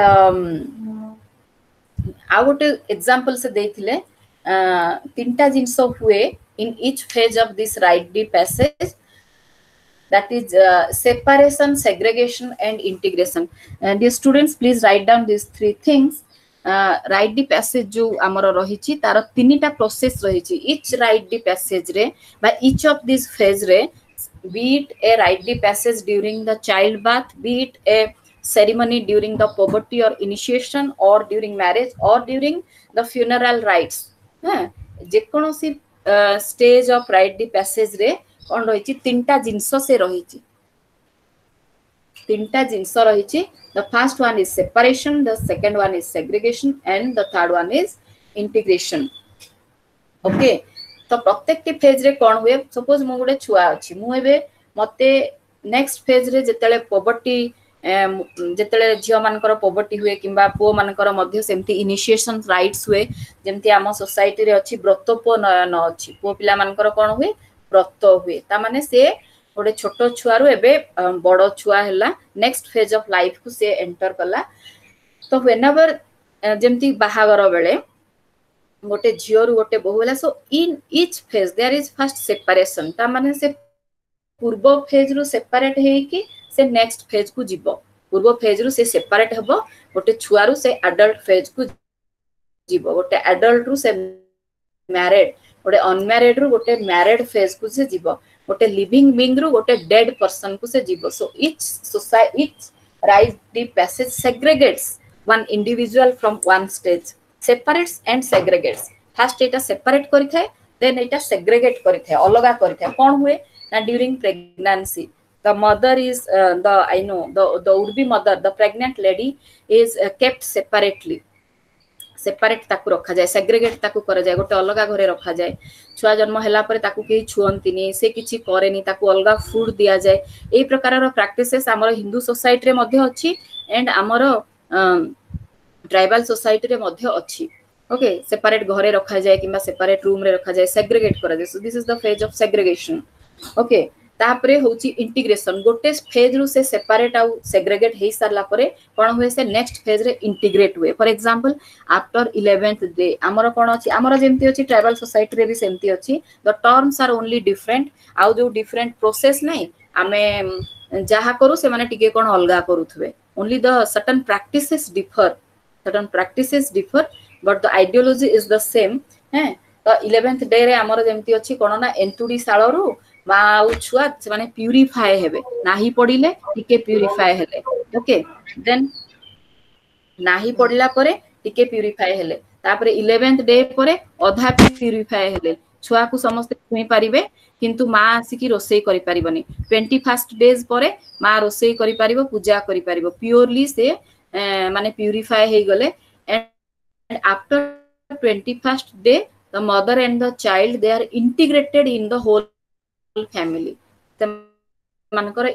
आ गोटे example से देथिले, तीनटा जिंस हुए in each phase of this rite de passage, that is separation, segregation and integration। dear students, please write down these three things। Rite de passage जो आमर रहिछि तार तीनटा प्रोसेस रहिछि। इच राइट डी पैसेज रे बा इच ऑफ दिस फेज रे, be it a right de passage during the child birth, be it a ceremony during the puberty or initiation, or during marriage, or during the funeral rites, जे कोनोसी stage of rite de passage रे कोन रहिछि, तीनटा जिंस से रहिछि, तीनटा जिंस रहिछि। The first one is separation, the second one is segregation, and the third one is integration, okay। तो प्रत्येक टी फेज रे कोन हुए, सपोज मु गोटे छुआ अछि, मु एबे मते नेक्स्ट फेज रे जेतेले पॉवर्टी जेतेले झियो मानकर पॉवर्टी हुए किंबा पुओ मानकर मध्य सेमती इनिशिएशन राइट्स हुए जेमती आम सोसाइटी रे अछि व्रतोप नयन अछि पुओ पिला मानकर कोन हुए व्रत हुए ता माने से गोटे छोट छुआरू एबे बड़ छुआ हैला नेक्स्ट फेज ऑफ लाइफ को से एंटर कला तो व्हेनेवर जेमती बाहागर बेले गोटे झियो रु गोटे बहु होला so in each phase there is first separation ता माने से पूर्व फेज रु सेपरेट हे कि से नेक्स्ट फेज को जीवो पूर्व फेज रु से सेपरेट हबो गोटे छुआ रु से एडल्ट फेज को जीवो गोटे एडल्ट रु से मैरिड गोटे अनमैरिड रु गोटे मैरिड फेज को से जीवो गोटे लिविंग बीइंग रु गोटे डेड पर्सन को से जीवो so each society each rites the passage segregates one individual from one stage separates and segregates first एटा सेपरेट करि थाए देन एटा सेग्रीगेट करि थाए अलगा करि थाए कोन हुए ना during pregnancy the mother is the would be mother the pregnant lady is kept separately separate ताकू रखा जाए सेग्रीगेट ताकू करा जाए गोटे अलगा घरे रखा जाए छुआ जन्म हैला परे ताकू केही छुअंतिनी से किछि करेनी ताकू अलगा फूड दिया जाए एई प्रकारर प्रैक्टिसेस हमर हिंदू सोसाइटी रे मध्ये अछि एंड हमर ट्राइबल सोसाइटी रे मध्ये अछि ओके सेपरेट घरे रखा जाए किंबा सेपरेट रूम रे रखा जाए सेग्रीगेट करा जाए so this is the phase of segregation okay तापरे होची इंटीग्रेशन गोटे फेज रु से सेपरेट आउ सेग्रीगेट हे सारला परे कोन होय से नेक्स्ट फेज रे इंटीग्रेट हुए for example after 11th day हमर कोन अछि हमर जेमती अछि ट्राइबल सोसाइटी रे भी सेमती अछि the terms are only different आउ जो डिफरेंट प्रोसेस नै हमें जहा करू से माने टिके कोन अलगा करूथबे only the certain practices differ but the ideology is the same है तो 11th डे रे हमर जेमती अछि कोन ना एंटुडी साळरू मा छुआ से माने प्यूरिफाई हेबे नाही पडिले टिके प्यूरिफाई हेले ओके देन नाही पडला परे टिके प्यूरिफाई हेले तापरे 11th डे परे अधा प्यूरिफाई हेले छुआ को समस्त छुई पारिबे किंतु मा आसी की रोसई करि पारिबनी 21st डेज परे मा रोसई करि पारिबो पूजा करि पारिबो प्योरली से माने प्यूरिफाई हे गले and after 21st day the mother and the child they are integrated in the whole family मानकर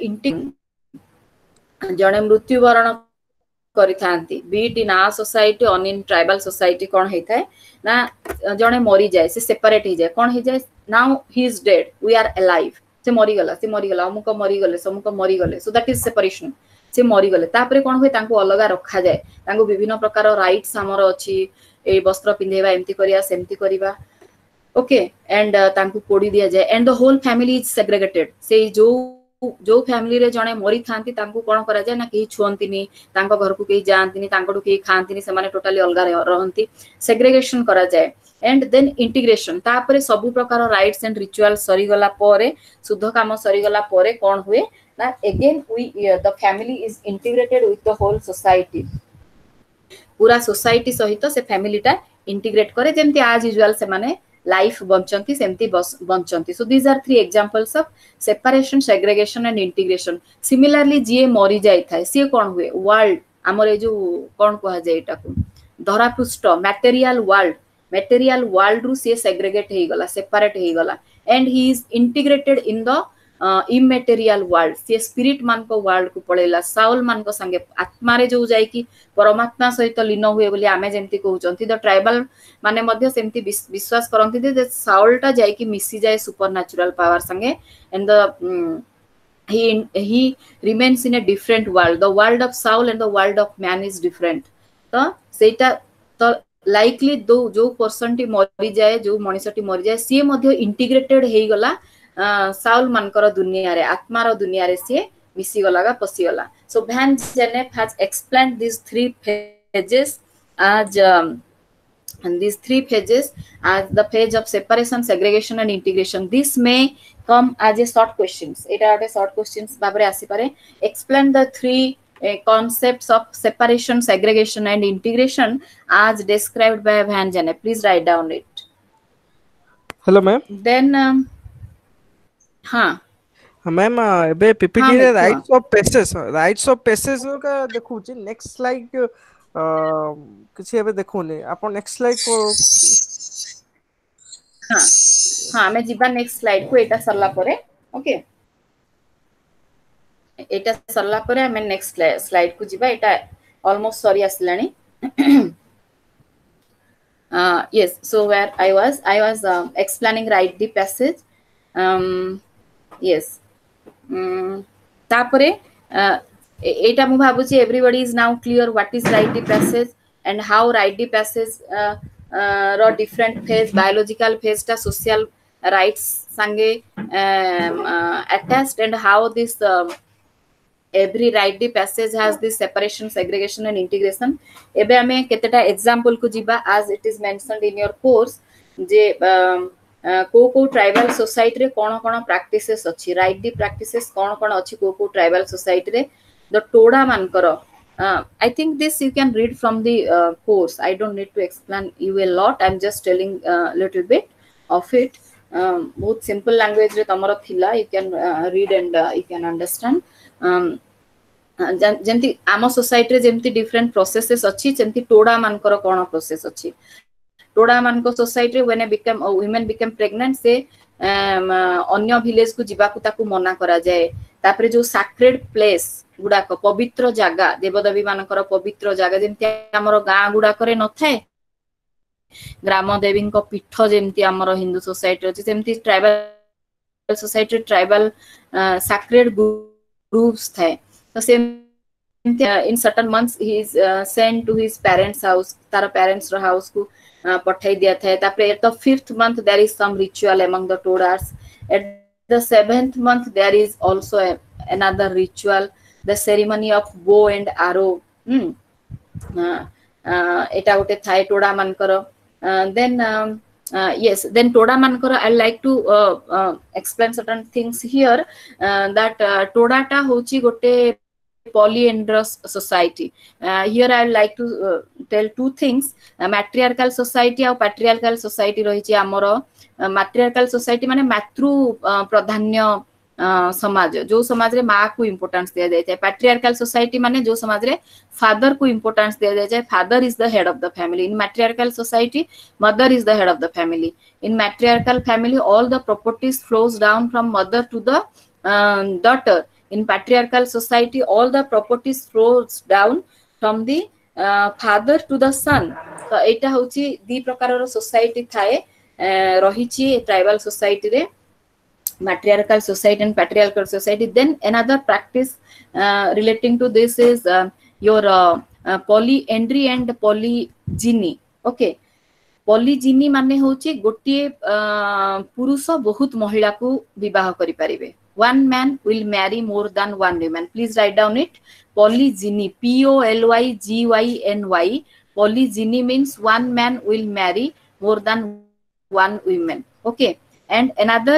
जने मृत्युवरण करिथांती but in our society on in tribal society कोन हेथाय ना जने मरी जाय से सेपरेट हे जाय कोन हे जाय now he is dead we are alive से मरी गला अमुक मरी गले समुक मरी गले सो दैट इज सेपरेशन से मरी गले तापरे कोन होय तांको अलगा रखा जाय तांको विभिन्न प्रकार राइट्स हमर अछि ए वस्त्र पिंधेबा एम्ति करिया सेम्ति करिबा ओके एंड तांको कोडी दिया जाए and the whole family is segregated से जो फैमिली रे जने मरी थांती तांको कोन करा जाय ना केही छुअंतिनी तांको घर को केही जानतिनी तांकोडु केही खांतिनी से माने टोटली अलगा रहंती सेग्रीगेशन करा जाए एंड देन इंटीग्रेशन तापरे सब प्रकार राइट्स एंड रिचुअल सरी गला परे शुद्ध काम सरी गला परे कोन हुए ना again we the family is integrated with the whole society पूरा सोसाइटी सहित से फैमिली टा इंटीग्रेट करे जेमती आज यूजुअल से माने लाइफ बंचंती सेमती बंचंती so these are 3 examples of separation segregation and integration similarly जे मरी जाय थाए से कोन हुए वर्ल्ड हमर ए जो कोन कहा जाय एटा को धरापृष्ठ मटेरियल वर्ल्ड रु से सेग्रीगेट हे गला सेपरेट हे गला and he is integrated in the immaterial world से स्पिरिट मान को वर्ल्ड को पळेला साउल मान को संगे आत्मा रे जो जाय कि परमात्मा सहित लीन हुए बोली आमे जेमती कहउचंती द ट्राइबल माने मध्ये सेमती विश्वास करंती जे साउल टा जाय कि मिसी जाय सुपरनैचुरल पावर संगे and the he remains in a different world the world of Saul and the world of man is different तो सेटा तो लाइकली दो जो पर्सन टी मरि जाय जो मनिसटी मरि जाय सी मध्ये इंटीग्रेटेड हे गला साउल मानकर दुनिया रे आत्मा रो दुनिया रे से मिसी गलागा पसी गला so van Gennep has explained this 3 phases as and these 3 phases as the phase of separation segregation and integration this may come as a short questions eta ate short questions babare asi pare explain the 3 concepts of separation segregation and integration as described by Van Janet please write down it hello ma'am then हाँ ma'am एबे PPT रे rites of passes का देखुची next slide किछि एबे देखुनी आपण next slide को हाँ हाँ मैं जीबा नेक्स्ट स्लाइड को एटा सरला परे ओके एटा सरला परे हमें नेक्स्ट स्लाइड को जिबा एटा ऑलमोस्ट सॉरी आसलानी yes, so where I was explaining write the passage. Yes, tapore eta mu bhabuchi everybody is now clear what is write the passage and how write the passage ro different phase, biological phase ta social rights sange attached, and how this every write the passage has this separation, segregation and integration. ebe ame keteta example ko jiba as it is mentioned in your course je को tribal society रे कोन कोन practices अछि, right the practices कोन कोन अछि को tribal society रे द टोडा मानकर I think this you can read from the course. I don't need to explain you a lot. I'm just telling little bit of it. बहुत simple language रे तमरो थिला, you can read and you can understand. जेमती आम society रे जेमती different processes अछि, जेमती टोडा मानकर कोन process अछि. टोडा मानक society when women become pregnant से अन्य विलेज को जीवा को ताकू मना करा जाए. तापरे जो सैक्रेड प्लेस गुडा को पवित्र जागा, देवदेवी मानकर पवित्र जागा जेमती हमर गां गुडा करे न थाए, ग्राम देवी को पीठ जेमती हमर हिंदू सोसाइटी अछि, जेमती tribal society tribal sacred groups थाए. तो same in certain months he is sent to his parents house, तार parents रो house को पठाई दिया था. तापरे at the 5th month there is some ritual among the Todas. At the 7th month there is also another ritual, the ceremony of bow and arrow. एटा गोटे थाए टोडा मानकर. Then yes, then Toda mankara I like to explain certain things here, that Toda ta hochi gote polyandrous society. Here I like to tell two things. Matriarchal society और patriarchal society रही आमर. matriarchal society माने मातृ प्रधान्य समाज, जो समाज रे माँ को इम्पोर्टेंस दिया जाए. patriarchal society माने जो समाज रे फादर को इम्पोर्टेंस दिया जाए. Father is the head of the family. In matriarchal society mother is the head of the family. In matriarchal family all the properties flows down from mother to the daughter. In patriarchal society all the properties flows down from the father to the son. तो एटा होची दी प्रकार रो society थाए रहिची tribal society रे, matriarchal society and patriarchal society. Then another practice relating to this is your polyandry and polygyny. Okay, polygyny माने होची गोटिए पुरुष बहुत महिला को विवाह करि परिबे. One man will marry more than one woman. Please write down it. Polygyny, POLYGYNY. Polygyny means one man will marry more than one woman. Okay, and another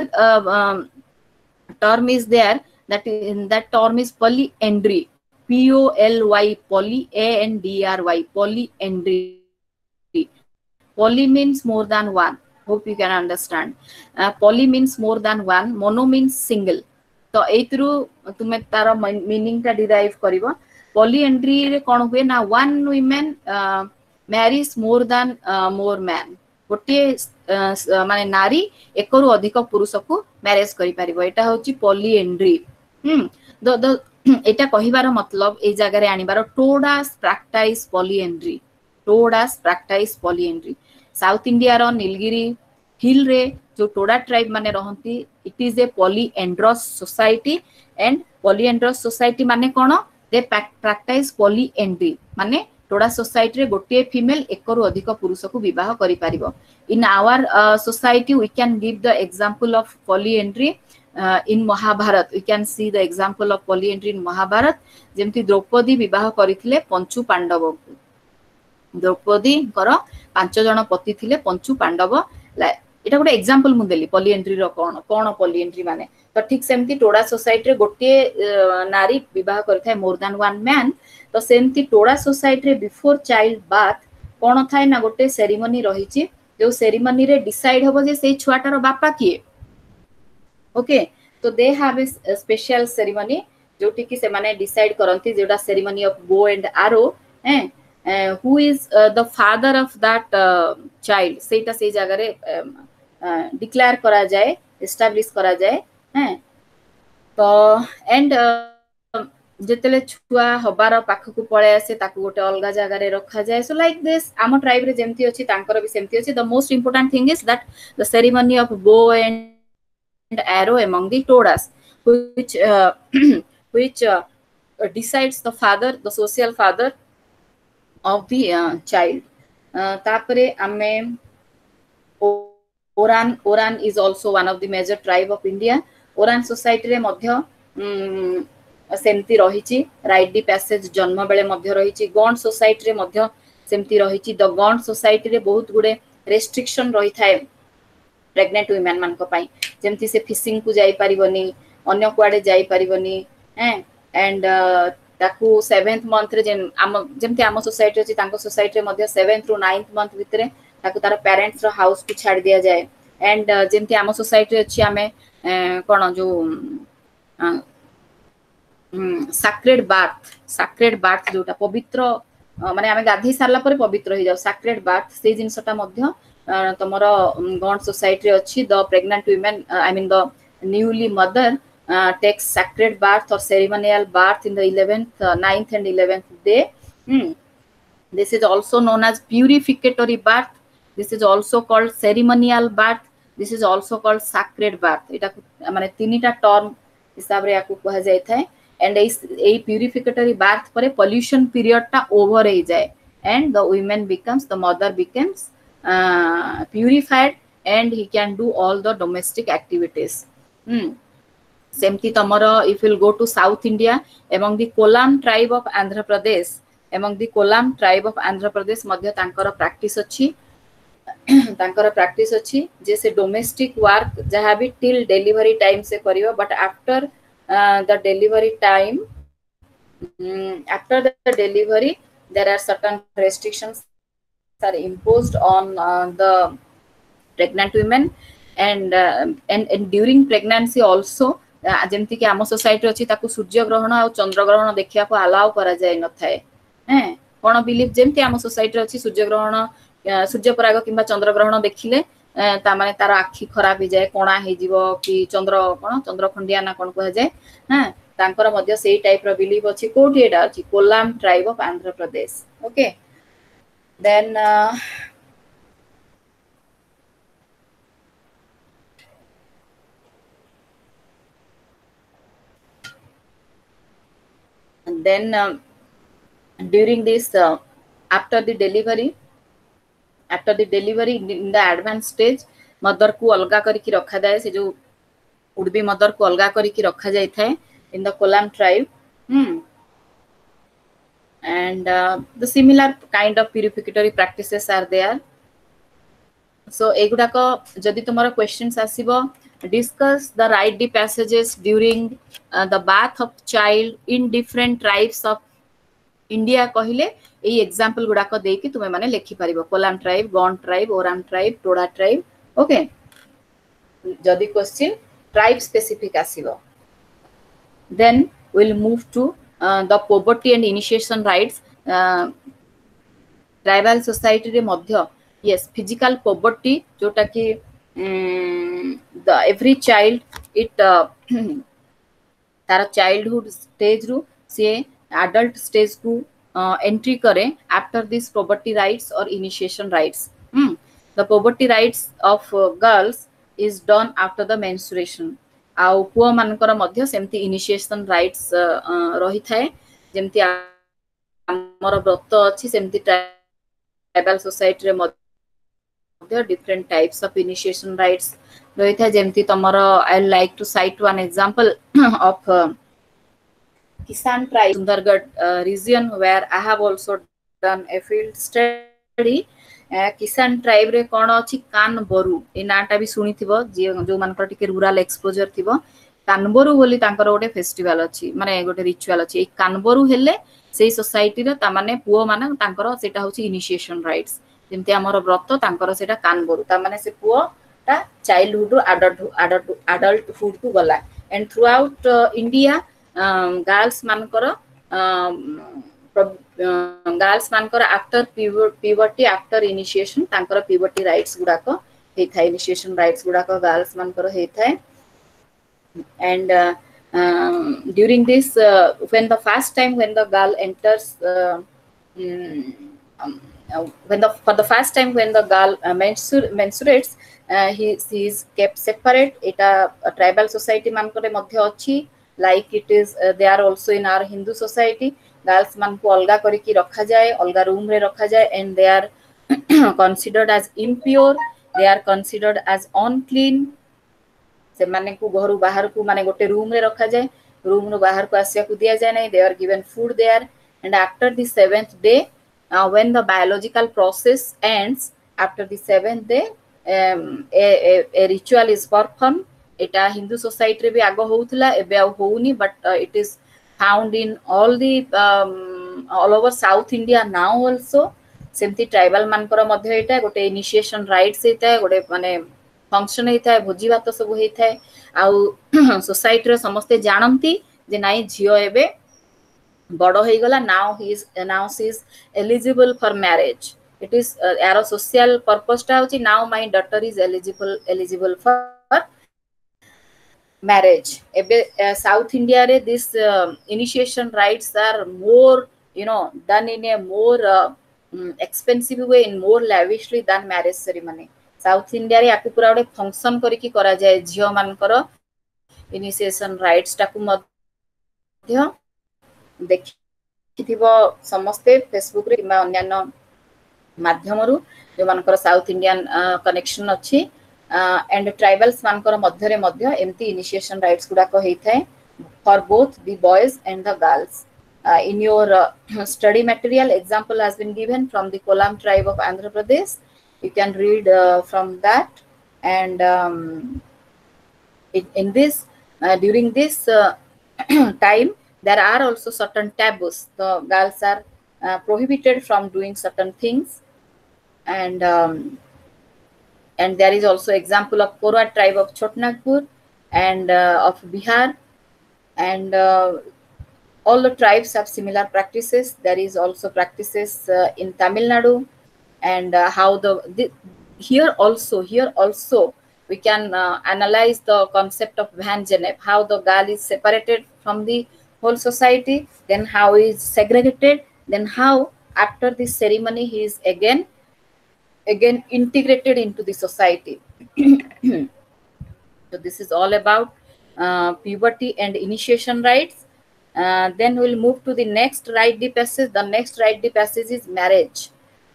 term is there, that term is polyandry. POLY, poly, ANDRY, polyandry. Poly means more than one. Hope you can understand. Poly means more than one. Mono means single. तो एथरू तुमे तार meaning टा derive करिवो. Polyandry रे कोन हुए ना, one women marriage more than more man. गोटे माने नारी एकरु अधिक पुरुष को मैरिज करि परिबो. एटा होची पॉलीएंड्री. द एटा कहिबार मतलब ए जगह रे आनिबार Todas practice polyandry. Todas practice polyandry. South India रो नीलगिरी हिल रे जो टोडा ट्राइब माने रहंती, it is a polyandrous society. And polyandrous society माने कोन, दे प्रैक्टिस पॉलीएंड्री. माने टोडा सोसाइटी रे गोटे फीमेल एकरु अधिक पुरुष को विवाह करि परिबो. In our society we can give the example of polyandry in Mahabharat. We can see the example of polyandry in Mahabharat. जेमती द्रौपदी विवाह करिथिले पंचु पांडव. द्रौपदी कर 5 जन पति थिले पंचु पांडव. एटा गोटे एग्जांपल मु देली पॉलीएंड्री रो कोन कोन पॉलीएंड्री माने. तो ठीक सेमती टोडा सोसाइटी रे गोटे नारी विवाह करथाय मोर देन वन मैन. तो सेमती टोडा सोसाइटी रे बिफोर चाइल्ड बाथ कोन थाय ना गोटे सेरेमनी रहिची, जो सेरेमनी रे डिसाइड होबो जे सेई छुआटार बापा किए. ओके, तो they have a special ceremony जोटी की से माने डिसाइड करंती, जेटा ceremony of bow and arrow. who is the father of that child, सेटा से जगह रे डिक्लेयर करा जाए, एस्टैब्लिश करा जाए. तो एंड जेतेले छुआ हबार पाखकु पळे आसे ताकु गोटे अलगा जगह रे रखा जाय सो लाइक दिस आम ट्राइब रे जेमती अछि तांकर भी सेमती अछि the most important thing is that the ceremony of bow and arrow among the todas which which decides the father the social father of the child tapare ame Oran is also one of the major tribe of India Oran society रे मध्य सेमती रहिछि right दी passage जन्म बेले मध्य रहिछि Gond society रे मध्य सेमती रहिछि द गॉन्ड सोसाइटी रे बहुत गुडे रेस्ट्रिक्शन रहि थाए प्रेग्नेंट वुमेन मान को पाई जेमती से फिशिंग को जाई परिबनी अन्य कुआडे जाई परिबनी हैं एंड ताकू 7th मंथ रे जेमती आम सोसाइटी अछि तांको सोसाइटी रे मध्य 7th रु 9th मंथ भितरे ताकू तार पेरेंट्स रो हाउस को छाड़ दिया जाए एंड जेमती आम सोसाइटी अछि आमे कोन जो सैक्रेड बार्थ जोटा पवित्र माने आमे गाधी सारला परे पवित्र हो जाऊ सैक्रेड बार्थ से जिनसटा मध्य तमर गॉन्ड सोसाइटी रे अछि the pregnant women I mean the newly mother takes sacred bath or ceremonial bath in the 11th 9th and 11th day this is also known as purificatory bath this is also called ceremonial bath this is also called sacred bath eta माने तीनटा term हिसाब रे याकू कहा जाय थाए and a purificatory bath परे pollution period ता over हो जाए and the women becomes the mother becomes purified and he can do all the domestic activities सेमती तमर if you go to South India among the Kolam tribe of Andhra Pradesh among the Kolam tribe of Andhra Pradesh मध्य तांकर practice अछि जे से domestic work जहां भी till delivery time से करियो but after the delivery time after the delivery there are certain restrictions are imposed on the pregnant women and during pregnancy also जेमती कि आम सोसाइटी अछि ताकू सूर्य ग्रहण आ चंद्र ग्रहण देखिया को अलाउ करा जाय न थाए हैं कोन बिलीव जेमती आम सोसाइटी अछि सूर्य ग्रहण सूर्य पराग किबा चंद्र ग्रहण देखिले ता माने तार आखी खराब हो जाए कोणा हे जीवो कि चंद्र कोन चंद्र खंडिया ना कोन कह जाय हैं तांकर मध्य सेही टाइप रो बिलीव अछि कोठी एडा अछि Kolam tribe of Andhra Pradesh okay then and then during this after the delivery in the advanced stage mother को अलगा करके रखा जाए से जो उड़बी मदर को अलगा करके रखा जाय थाए in the Kolam tribe and the similar kind of purificatory practices are there so eguda ko jodi tomara questions asibo discuss the rite the passages during the bath of child in different tribes of India कहले ए example गुडा को देकी तुमे माने लेखि परिबो Kolam tribe Gond tribe Oraon tribe Toda tribe okay जदी question tribe specific आसीबो then we'll move to the poverty and initiation rites tribal society रे मध्य yes physical poverty जोटा कि the every child it तार चाइल्डहुड स्टेज रु से adult stage को entry करे after this poverty rites or initiation rites the poverty rites of girls is done after the menstruation आउ पुआ मानकर मध्य सेमती इनिशिएशन राइट्स रही थाए जेमती हमर व्रत अछि सेमती ट्राइबल सोसाइटी रे मध्य different types of initiation rites रही थाए जेमती तमर I like to cite one example of Kisan tribe Sundargarh region where I have also done a field study Kisan tribe रे कोन अछि कानबरू ए नाटा भी सुनी थिबो जो मानकर टिके रूरल एक्सपोजर थिबो कानबरू बोली तांकर ओटे फेस्टिवल अछि माने गोटे रिचुअल अछि ए कानबरू हेले सेही सोसाइटी रे ता माने पुओ माने तांकर सेटा होछि इनिशिएशन राइट्स जेमति हमर व्रत तांकर सेटा कानबरू ता माने से पुओ ता चाइल्डहुड अडल्टहुड को गला and throughout India girls मानकर गर्ल्स मानकर आफ्टर प्यूबर्टी आफ्टर इनिशिएशन तांकर प्यूबर्टी राइट्स गुडा को हे थाए इनिशिएशन राइट्स गुडा को गर्ल्स मानकर हे थाए and During this, when the first time when the girl enters, mm, for the first time when the girl menstruates, he is kept separate. Eta tribal society mankore madhya achi, like it is they are also in our Hindu society. Girls manku alga kariki rakha jaye, alga room re rakha jaye, and they are considered as impure. They are considered as unclean. से माने को घर बाहर को माने गोटे room रे रखा जाए, रूम रो बाहर को आसिया को दिया जाए नहीं. They are given food there, and after the 7th day, when the biological process ends, after the 7th day, a ritual is performed. Etah Hindu society रे भी आगो होउथला, एबे आ होउनी, but it is found in all over South India now also. सेमती tribal मानकर मध्य एटा गोटे इनिशिएशन राइट्स एटा गोटे माने फंक्शन होता है, भोजी भात सब होता है. आउ सोसाइटी रे समस्ते जानती जे नाई झियो एबे बड़ हो गला, now she is eligible for marriage. It is यार सोशल पर्पस टा होची, now my daughter is eligible for marriage. एबे साउथ इंडिया रे this initiation rites are more, you know, done in a more expensive way, in more lavishly than marriage ceremony. South India रे आकु पूरा गोटे function करिकी करा जाए झियो मानकर इनिशिएशन राइट्स टाकु मध्य देखिथिबो समस्ते फेसबुक रे किबा अन्यान्य माध्यम रु जो मानकर साउथ इंडियन कनेक्शन अछि. एंड ट्राइबल्स मानकर मध्य रे मध्य एमती इनिशिएशन राइट्स गुडा को हेथाय for both the boys and the girls. In your study material, example has been given from the Kolam tribe of Andhra Pradesh. You can read from that. And in this, during this time, there are also certain taboos. The girls are prohibited from doing certain things. And there is also example of Korwa tribe of Chotnagpur and of Bihar. And all the tribes have similar practices. There is also practices in Tamil Nadu, and how here also we can analyze the concept of Van Genep, how the girl is separated from the whole society, then how he is segregated, then how after this ceremony he is again integrated into the society. So this is all about puberty and initiation rites. Then we'll move to the next rite de passage. The next rite de passage is marriage.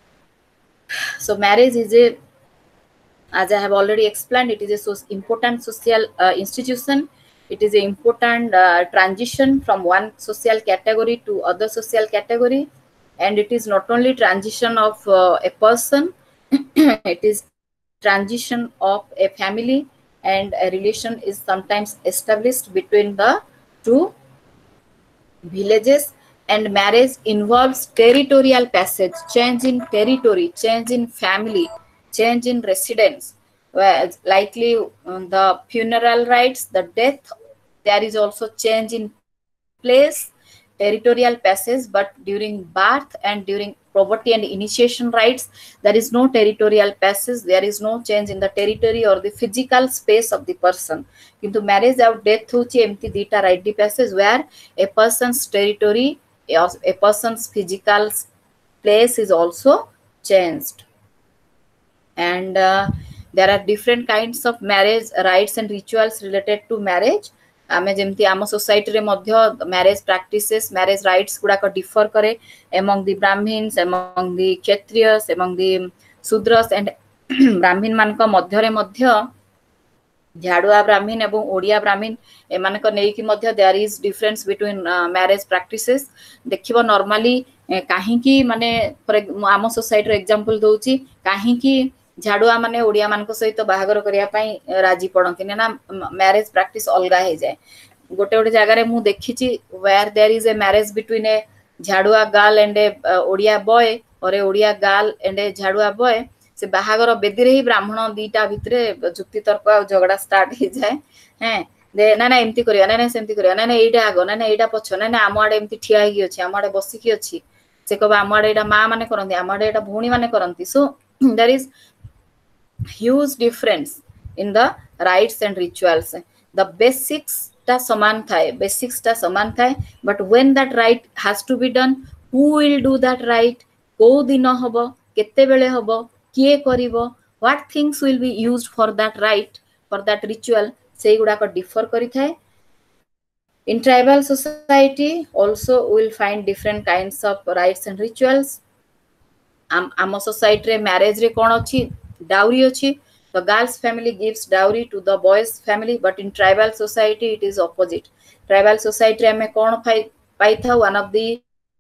So marriage is a, as I have already explained, it is a important social institution. It is an important transition from one social category to other social category, and it is not only transition of a person, it is transition of a family, and a relation is sometimes established between the two villages. And marriage involves territorial passage, change in territory, change in family, change in residence. Where likely the funeral rites, the death, there is also change in place, territorial passage. But during birth and during puberty and initiation rites, there is no territorial passage, there is no change in the territory or the physical space of the person. Into marriage or death hochi emti dita rite de passage where a person's territory, a person's physical place is also changed. And there are different kinds of marriage rites and rituals related to marriage. आमे जेमती आम society रे मध्य marriage practices, marriage rites गुडा को differ करे among the Brahmins, among the Kshatriyas, among the Sudras. and ब्राह्मण मान को मध्य रे मध्य झाड़ुआ ब्राह्मण एवं ओडिया ब्राह्मण एमान को नेकी मध्य there is difference between marriage practices. देखिबो नॉर्मली काहे की माने आम सोसाइटी रे एग्जांपल दोउची, काहे की झाड़ुआ माने ओडिया मान को सहित बाहागर करिया पई राजी पड़ंती ना, मैरिज प्रैक्टिस अलगा हे जाय. गोटे गोटे जगह रे मु देखिची where there is a marriage between a Jharua girl and a Odia boy, or a Odia girl and a Jharua boy, से बाहागर बेदी रे ही ब्राह्मण दीटा भितरे जुक्ति तर्क आ झगड़ा स्टार्ट हे जाय. हैं दे ना एमती करिया, ना सेमती करिया, ना एइटा आगो, ना एइटा पछो, ना आम आडे एमती ठिया ही अछि, आम आडे बसी की अछि, से कहबा आम आडे एटा मां माने करंती, आम आडे एटा भौणी माने करंती. So there is huge difference in the rites and rituals. The basics टा समान थाए, बेसिक्स टा समान थाए, but when that rite has to be done, who will do that rite, को दिन हबो, केते बेले हबो, किए करिवो, what things will be used for that rite, for that ritual, सेई गुडा को डिफर करि थाए. In tribal society also will find different kinds of rites and rituals. Am society re marriage re kon achi, dowry achi. The girl's family gives dowry to the boy's family, but in tribal society it is opposite. Tribal society ame kon pai tha, one of the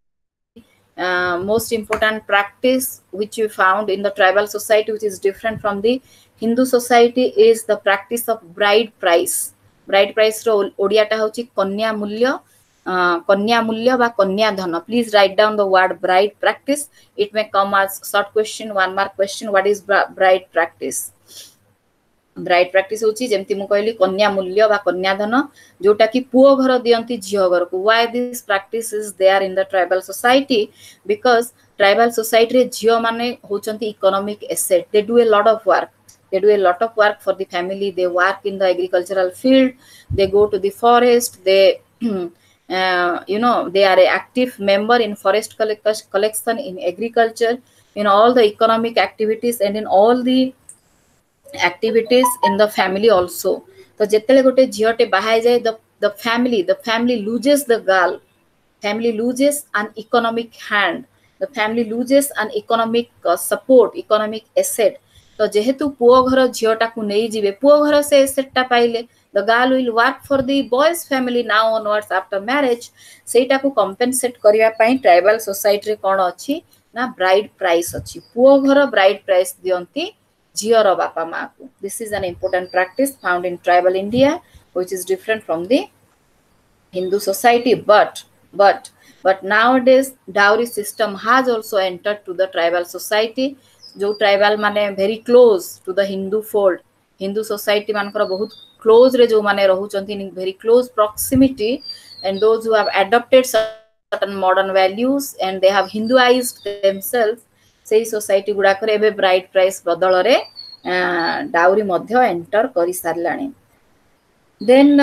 most important practice which you found in the tribal society, which is different from the Hindu society, is the practice of bride price. Bride price ro odia ta hochi kanya mulya, kanya mulya ba kanya dhana. Please write down the word bride practice. It may come as short question, 1 mark question. What is bride practice? Bride practice होची जेमती मु कहली कन्या मूल्य बा कन्या धन, जोटा कि पुओ घर दियंती झियो घर को. Why this practice is there in the tribal society? Because tribal society रे झियो माने होचंती economic asset. They do a lot of work. They do a lot of work for the family. They work in the agricultural field. They go to the forest. They, they are an active member in forest collection, in agriculture, in all the economic activities, and in all the activities in the family also. तो जेतेले गोटे झियोटे बाहाय जाय, the family loses the girl. Family loses an economic hand. The family loses an economic support, economic asset. तो जेहेतु पुओ घर झियोटा को नै जिवे, पुओ घर से एसेटटा पाइले, the girl will work for the boy's family now onwards after marriage. सेटा को compensate करिया पई ट्राइबल सोसाइटी रे कोन अछि ना ब्राइड प्राइस अछि. पुओ घर ब्राइड प्राइस दियंती झियोर बापा मा को. This is an important practice found in tribal India, which is different from the Hindu society. But nowadays dowry system has also entered to the tribal society. जो tribal माने very close to the Hindu fold, Hindu society मानकर बहुत close रे जो माने रहउचंती in very close proximity, and those who have adopted certain modern values and they have Hinduized themselves, सेही सोसाइटी गुडा करे एबे ब्राइड प्राइस बदल रे डाउरी मध्य एंटर करि सारलाणी. Then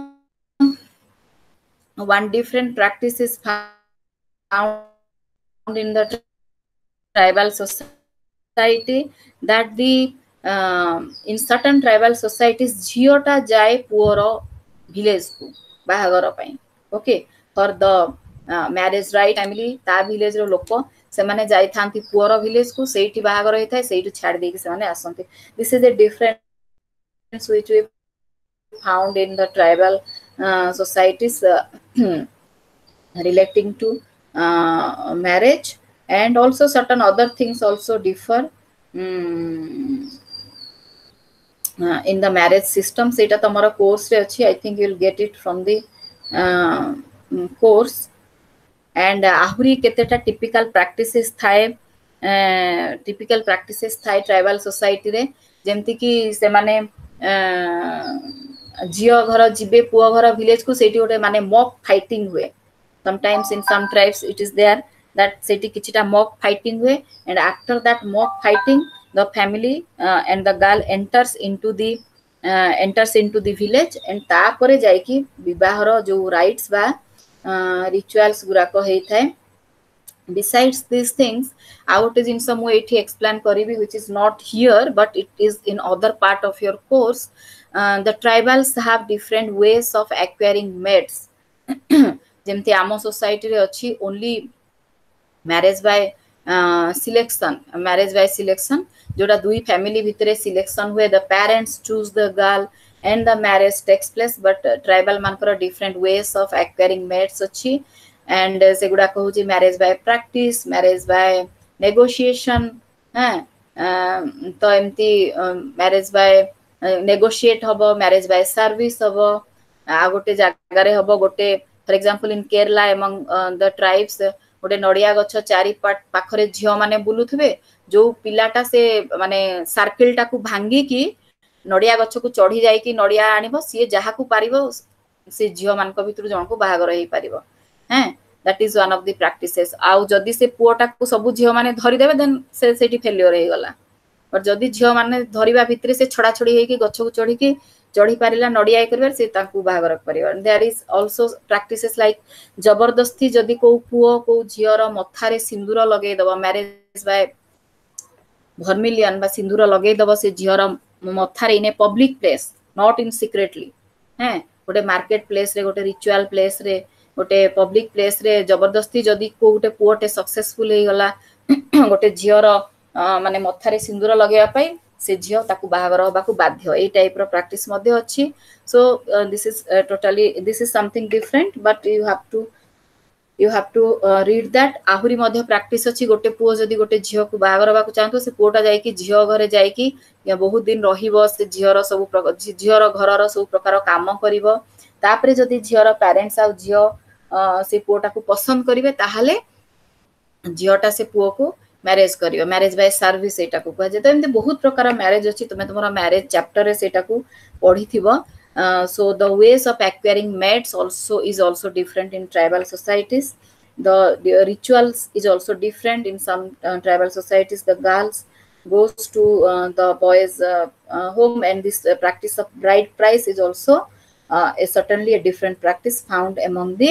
one different practice is found in the tribal society, that the in certain tribal societies झियोटा जाए पुओर village को बाहागर पई. Okay, for the marriage right family ता विलेज रो लोक से माने जाई थांती पुओर विलेज को, सेठी बाहागर होई थाए, सेठी छाड़ दे के से माने आसंती. This is a difference which we found in the tribal societies relating to marriage, and also certain other things also differ in the marriage system. सेटा तमरा कोर्स रे अछि. I think you will get it from the course. And आहुरी केतेटा typical practices थाए, tribal society रे, जेमति कि से माने झियो घर जिबे पुओ घर विलेज को, सेठी ओटे माने मॉक फाइटिंग हुए. Sometimes in some tribes it is there that सेठी किछिटा mock fighting हुए, and after that mock fighting the family and the girl enters into the village, and तापरे जाय कि विवाहर जो rights बा rituals गुरा को हेइ थाए. Besides these things, I would in some way to explain karibi, which is not here but it is in other part of your course. The tribals have different ways of acquiring mates. जेमती आमो society रे अछि only marriage by selection, जोटा दुई family भितरे selection हुए. The parents choose the girl and the marriage takes place, but tribal मानकर different ways of acquiring mates अछि. And सेगुडा कहूची marriage by practice, marriage by negotiation. तो एमती marriage by negotiate हबो, marriage by service हबो. आ गोटे जागारे हबो, गोटे for example in Kerala among the tribes, गोटे नडिया गछ चारि पाखरे झियो माने बुलुथबे, जो पिलाटा से माने सर्कल टा को भांगी की नडिया गछ को चढ़ी जाई कि नडिया आनिबो, सी जहा को पारिबो से झियो मान को भितर जण को बाहागर हेई पारिबो. that is one of the practices. आउ जदी से पुओटा को सब झियो माने धरि देबे देन सेठी फेलियर हे गला. पर जदी झियो माने धरिबा भितरे से छड़ा छड़ी हे कि गछ को चढ़ी कि चढ़ी पारिला नड़िया कर से बाहागर कर there is also practices like जबरदस्ती जदि को पुओ को झीर मथारे सिंदूर लगे दबा मैरिज बाय भर्मिलियन बा सिंदूर लगे दबा से झीर मथारे in a public place not in secretly हैं गोटे मार्केट प्लेस रे गोटे रिचुअल प्लेस रे गोटे पब्लिक प्लेस रे जबरदस्ती जदि को गोटे पुओटे सक्सेसफुल हो गला गोटे झीर माने मथारे सिंदूर लगेया पाई से झील ताकू बाहागर होबाकू बाध्य ए टाइप रो प्रैक्टिस मध्ये अछि so this is totally this is something different but you have to read that आहुरी मध्ये प्रैक्टिस अछि गोटे पुओ जदी गोटे झील को बाहागर होबाकू चाहतो से पुओटा जाई कि झील घरे जाई कि या बहुत दिन रहिबो से झील सब झील घरर सब प्रकार काम करिवो तापरे जदी झील पेरेंट्स आ झील से पुओटा को पसंद करिवे ताहाले झीलटा से पुओ को मैरिज करियो मैरिज बाय सर्विस एटा को कह जे तो एमते बहुत प्रकार मैरिज अछि तमे तमरा मैरिज चैप्टर रे सेटा को पढिथिबो so the ways of acquiring mates also is also different in tribal societies the rituals is also different in some tribal societies the girls goes to the boys home and this practice of bride price is also is certainly a different practice found among the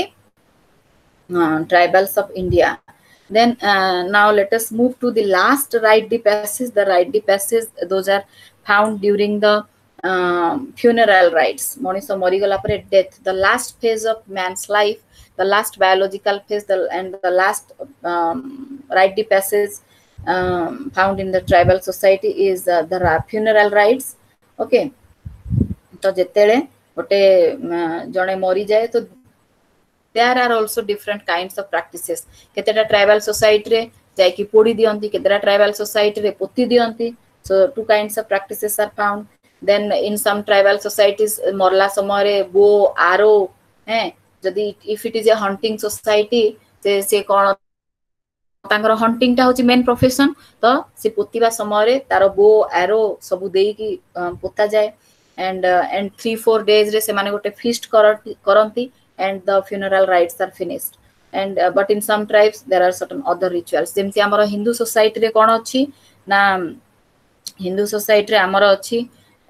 tribals of India. Then now let us move to the last rite de passage. The rite de passage, those are found during the funeral rites. Monisha morigala pare death, the last phase of man's life, the last biological phase, and the last rite de passage found in the tribal society is the funeral rites. Okay, तो जेतेले गोटे जणे मरी जाए तो there are also different kinds of practices केतेटा tribal society रे जाय कि पोडी दियंती केतेटा ट्राइबल सोसाइटी रे पोती दियंती so two kinds of practices are found then in some tribal societies मरला समय रे बो आरो हैं जदी if it is a hunting society से कोन तांकर हंटिंग टा होची मेन प्रोफेशन तो से पोतीबा समय रे तारो बो एरो सब देई कि पोता जाय and 3-4 days रे से माने गोटे फीस्ट करंती and the funeral rites are finished and but in some tribes there are certain other rituals जेमति हमर हिंदू सोसाइटी रे कोन अछि ना हिंदू सोसाइटी रे हमर अछि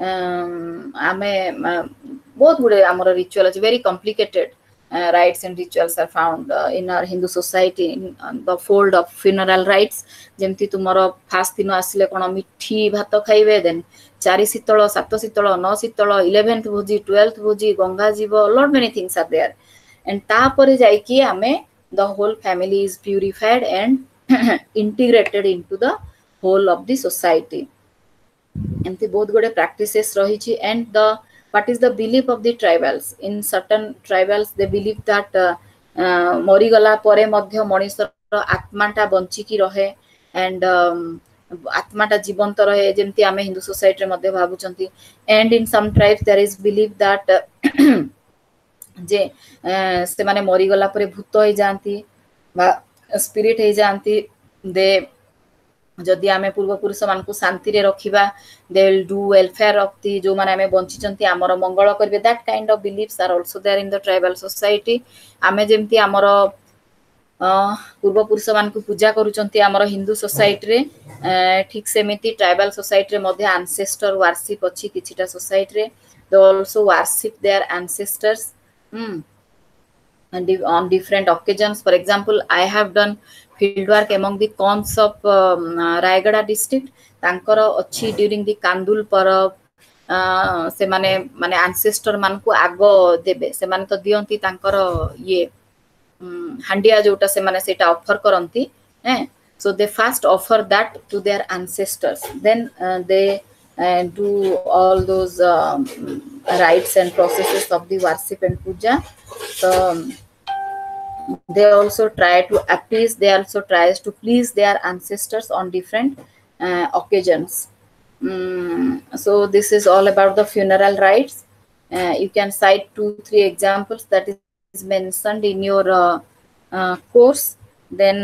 आमे बहुत गुडे हमर रिचुअल अछि very complicated rites and rituals are found in our Hindu society in the fold of funeral rites जेमति तुमरो फास्ट दिन आसिले कोन मिठी भात खाइबे देन 4 शीतल 7 शीतल 9 शीतल 11th भोजी 12th भोजी गंगा जीव lot many things are there and तापरे जाई कि आमे the whole family is purified and integrated into the whole of the society एमती बहुत गुडे practices रही छी and the what is the belief of the tribals in certain tribals they believe that मरी गला परे मध्य मनुष्यर आत्माटा बंची की रहे and आत्माटा जीवंत रहे जेमती आमे हिंदू सोसाइटी रे मध्ये भाबुचंती and in some tribes there is belief that जे से माने मरी गला परे भूत होई जानती बा स्पिरिट होई जानती दे जदि आमे पूर्व पुरुष मान को शांति रे रखिबा they will do welfare of the जो माने आमे बंची चंती हमर मंगल करबे that kind of beliefs are also there in the tribal society आमे जेमती हमर पूर्व पुरुष मान को पूजा करूचंती हमर हिंदू सोसाइटी रे ठीक सेमिति ट्राइबल सोसाइटी रे मध्ये एंसेस्टर वर्शिप अछि किछिटा सोसाइटी रे they also worship their ancestors and on different occasions for example I have done field work among the cons of Rayagada district tankar achi during the Kandul parab se mane ancestor man को आगो देबे से माने तो दियंती तांकर ये हांडिया जोटा से माने सेटा ऑफर करंती हैं so they first offer that to their ancestors then they do all those rites and processes of the worship and puja so they also try to appease they also tries to please their ancestors on different occasions so this is all about the funeral rites you can cite 2-3 examples that is mentioned in your course then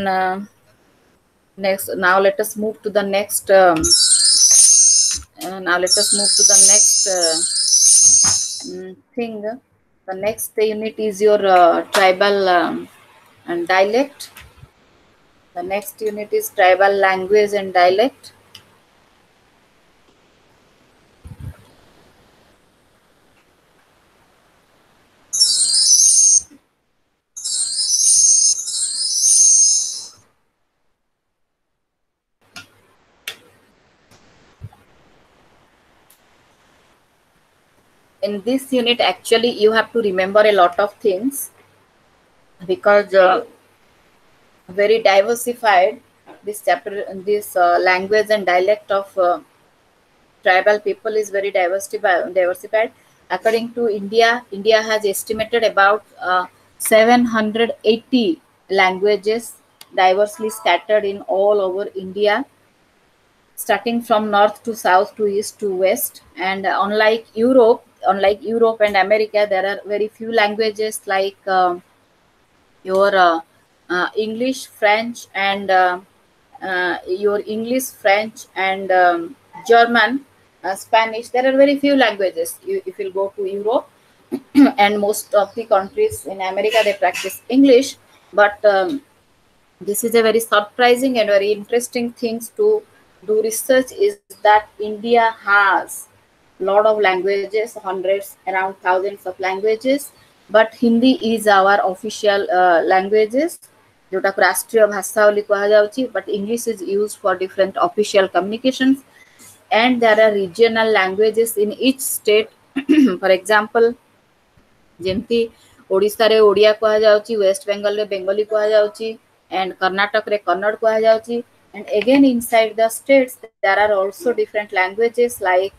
next now let us move to the next thing the next unit is your tribal and dialect the next unit is tribal language and dialect in this unit actually you have to remember a lot of things, because very diversified this chapter, this language and dialect of tribal people is very diversified. According to India, India has estimated about 780 languages diversely scattered in all over India, starting from north to south to east to west. And unlike Europe and America, there are very few languages like your English, French, and your English, French, and German, Spanish. There are very few languages. If you go to Europe and most of the countries in America, they practice English. But this is a very surprising and very interesting things to do research, is that India has lot of languages, hundreds, around thousands of languages, but Hindi is our official languages, जोटा राष्ट्रीय भाषा बोली कहा जाउची, but English is used for different official communications, and there are regional languages in each state. For example, जेमती Odisha रे ओडिया कहा जाउची, waste Bengal रे बेंगली कहा जाउची, and Karnataka रे कन्नड़ कहा जाउची. And again inside the states there are also different languages, like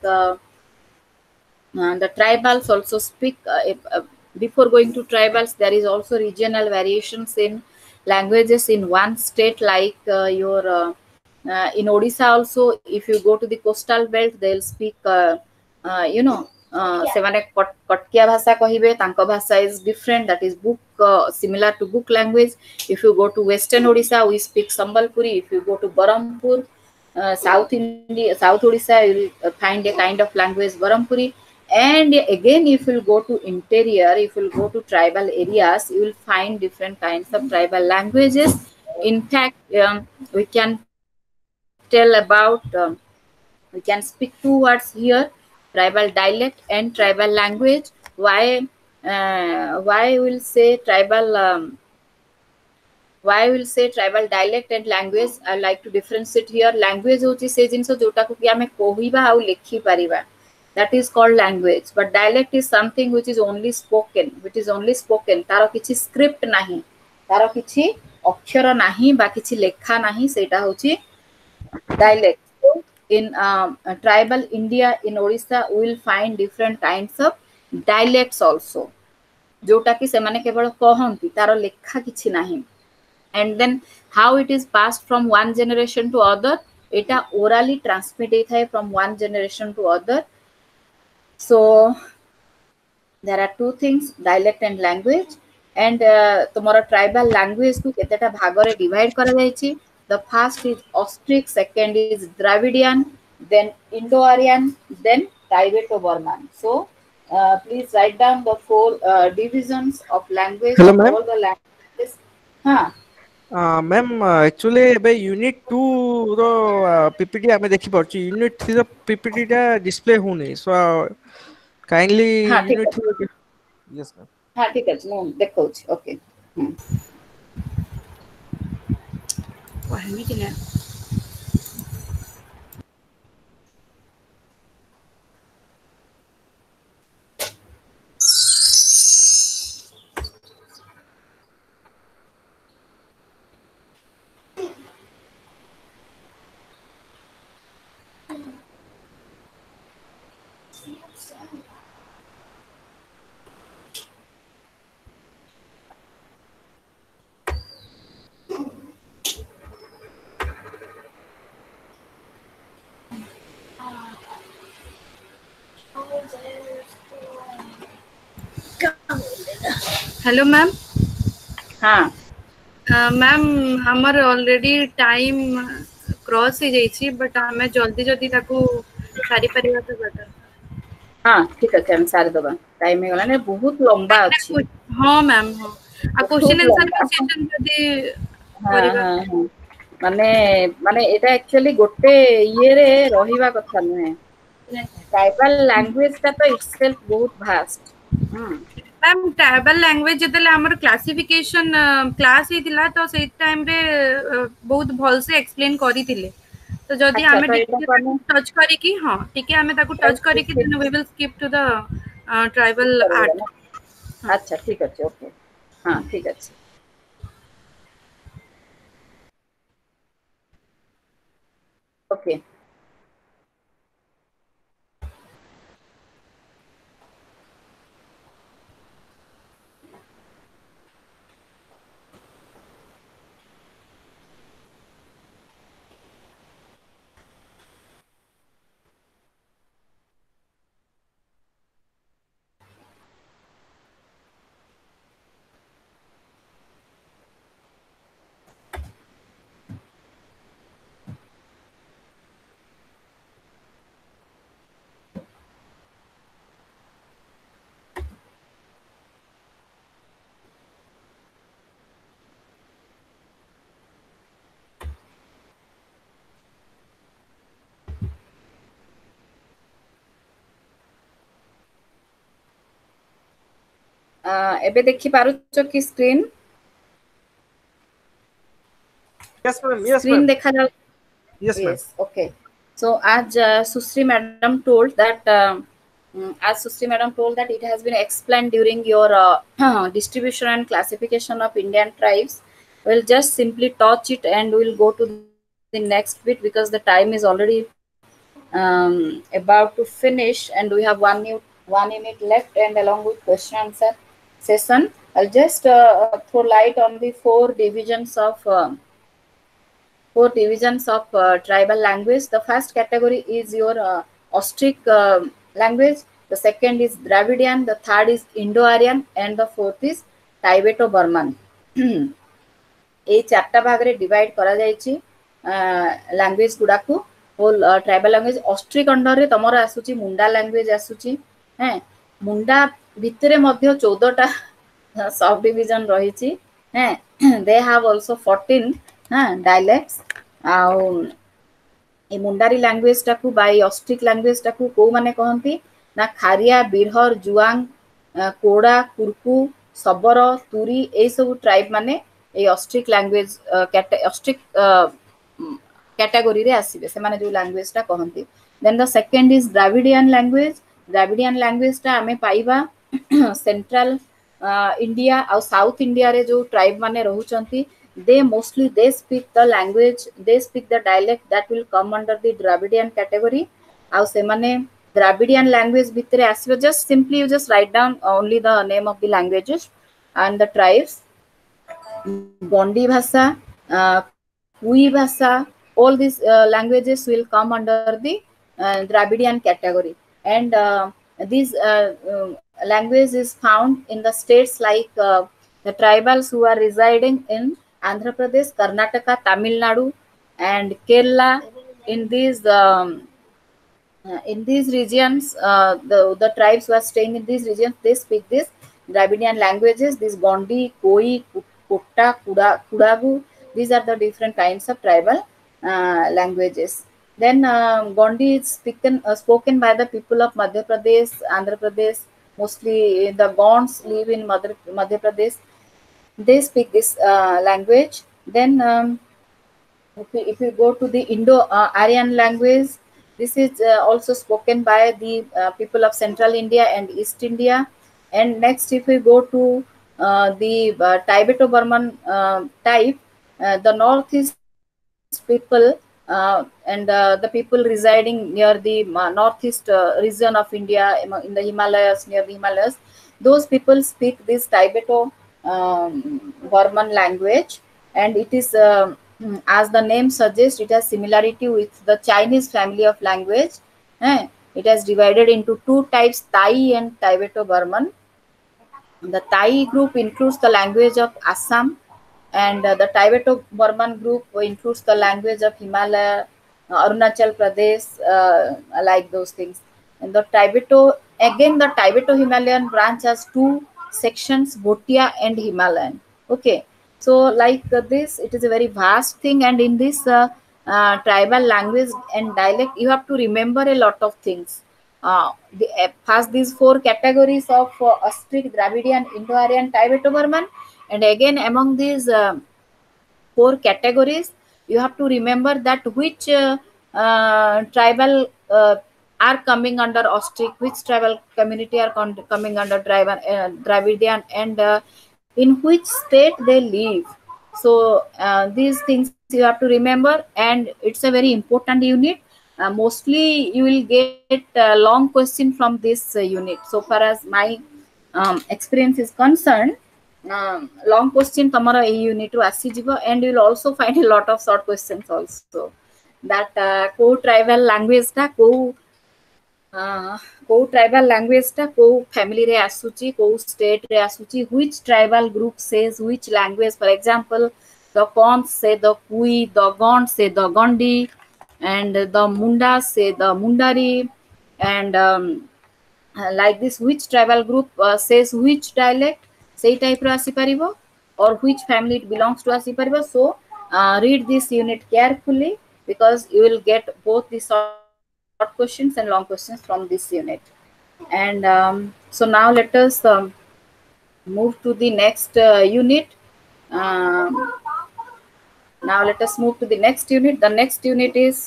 the tribals also speak. Before going to tribals, there is also regional variations in languages in one state, like in Odisha also, if you go to the coastal belt, they'll speak ସେମାନେ କଟକିଆ ଭାଷା କହିବେ, ତାଙ୍କ ଭାଷା is different, that is book, similar to book language. If you go to western Odisha, we speak Sambalpuri. If you go to Barampur, South Odisha, you will find a kind of language Barampuri. And again, if you go to interior, if you go to tribal areas, you will find different kinds of tribal languages. In fact, we can tell about, we can speak two words here, tribal dialect and tribal language. Why will say tribal why will say tribal dialect and language? I like to differentiate here. Language होची से जिनस जोटा को कि आमे Cohiba आ लिखि परिबा, that is called language. But dialect is something which is only spoken, तारो किछि script नाही, तारो किछि अक्षर नाही बा किछि लेखा नाही, सेटा होची dialect. So in tribal India, in Odisha, we will find different kinds of dialects also, जोटा कि सेमाने केवल कहंती, तारो लेखा किछि नाही. And then how it is passed from one generation to other, eta orally transmitted hai from one generation to other. So there are two things, dialect and language. And tomorrow tribal language ku keteta bhagare divide kara jaichi. The first is Austric, second is Dravidian, then Indo-Aryan, then Tibeto-Burman. So please write down the four divisions of language. Hello, of ma'am. all the languages. Ma'am actually एबे unit 2 रो PPT आमे देखि परछि, unit 3 रो PPT टा display होनी, so kindly unit 3. Yes ma'am. हां ठीक है, मैं देखौ छी. ओके कहमी कि ना हेलो मैम. हाँ मैम हमर ऑलरेडी टाइम क्रॉस हो जाइछि, बट हमें जल्दी जल्दी ताको सारी परिवा तो बेटर. हाँ ठीक है, हम सारे दबा, टाइम में गला ने बहुत लंबा अछि. हां मैम, हां आ क्वेश्चन आंसर का सेशन जदी हां माने एटा एक्चुअली गोटे ये रे रहिबा कथा नहे. ट्राइबल लैंग्वेज का तो इटसेल्फ बहुत भास्ट. मैम ट्राइबल लैंग्वेज जतले हमर क्लासिफिकेशन क्लास ही थिला, तो से टाइम रे बहुत भल से एक्सप्लेन करी थिले. तो जदी हमें टच करी कि हां ठीक है, हमें ताको टच करी कि then we will skip to the tribal art. अच्छा ठीक अच्छे ओके हाँ ठीक अच्छे ओके एबे देखि पारुछ कि screen Yes, ma'am. Yes, screen ma'am. देखा जाउ Yes, ma'am. yes okay so as Susri madam told that as Susri madam told that it has been explained during your distribution and classification of Indian tribes. We'll just simply touch it and we'll go to the next bit because the time is already about to finish and we have 1 minute left and along with question answer session. I'll just throw light on the four divisions of tribal language. The first category is your Austric language. The second is Dravidian. The third is Indo-Aryan, and the fourth is Tibeto-Burman. এই চারটা ভাগরে divide করা যাইছি language গুড়াকু হোল tribal language Austric অন্ডরে তোমার আসুচি Munda language আসুচি হ্যাঁ মুন্ডা ভিতরে মধ্য 14টা সব ডিভিজন রহিছি হ্যাঁ দে হ্যাভ অলসো 14 হ্যাঁ ডায়ালেক্টস ଆଉ এই মুন্ডারি ল্যাঙ্গুয়েজটাକୁ ବା এই ଅଷ୍ଟ୍ରିକ୍ ଲ୍ୟାଙ୍ଗୁଏଜଟାକୁ କୋଉମାନେ କହନ୍ତି ନା ଖାରିଆ ବିରହର ଜୁଆଙ୍ଗ କୋଡ଼ା କୁର୍କୁ ଶବର ତୁରି ଏଇସବୁ ଟ୍ରାଇବ୍ ମାନେ এই অস্ট্রিক ল্যাঙ্গুয়েজ অস্ট্রিক ক্যাটাগোরিরে আসবে সেমানে যে ল্যাঙ্গুয়েজটা কহନ୍ତି then the second is Dravidian language Dravidian ল্যাঙ্গুয়েজটা আমি পাইবা সেন্ট্রাল इंडिया आउ साउथ इंडिया रे जो ट्राइब माने रहुचंती they mostly they speak the language they speak the dialect that will come under the Dravidian category आउ से माने Dravidian language भितरे आसीबे just simply you just write down only the name of the languages and the tribes Gondi bhasha Kui bhasha all these languages will come under the Dravidian category and these language is found in the states like the tribals who are residing in Andhra Pradesh, Karnataka, Tamil Nadu, and Kerala. In these regions, the tribes who are staying in these regions, they speak this Dravidian languages. This Gondi, Koi, Kutta, Kudagu. These are the different kinds of tribal languages. Then Gondi is spoken by the people of Madhya Pradesh, Andhra Pradesh. Mostly the Gonds live in Madhya Pradesh. They speak this language. Then if you go to the Indo-Aryan language, this is also spoken by the people of Central India and East India. And next, if we go to the Tibeto-Burman type, the Northeast people and the people residing near the northeast region of India in the Himalayas, near the Himalayas, those people speak this Tibeto Burman language, and it is as the name suggests, it has similarity with the Chinese family of language. It has divided into two types, Tai and Tibeto Burman. The Tai group includes the language of Assam, and the Tibeto-Burman group includes the language of Himalaya, Arunachal Pradesh, like those things. And the Tibeto-Himalayan branch has two sections, Bhotia and Himalayan. Okay, so like this, it is a very vast thing, and in this tribal language and dialect, you have to remember a lot of things. First, these four categories of Austric, Dravidian, Indo-Aryan, Tibeto-Burman, and again among these four categories, you have to remember that which tribal are coming under Austric, which tribal community are coming under Dravidian, and in which state they live. So these things you have to remember, and it's a very important unit. Mostly you will get long question from this unit. So far as my experience is concerned, long question tomorrow you need to asijibo, and you will also find a lot of short questions also. That co tribal language ta को tribal language टा को family रे आसुची, को state रे आसुची, which tribal group says which language. For example the Konds say the Kui, the Gond say the Gondi, and the munda say the mundari, and like this which tribal group says which dialect, say type ro asi paribo, or which family it belongs to asi paribo. So read this unit carefully, because you will get both the short questions and long questions from this unit. And so now let us move to the next unit. Now let us move to the next unit. The next unit is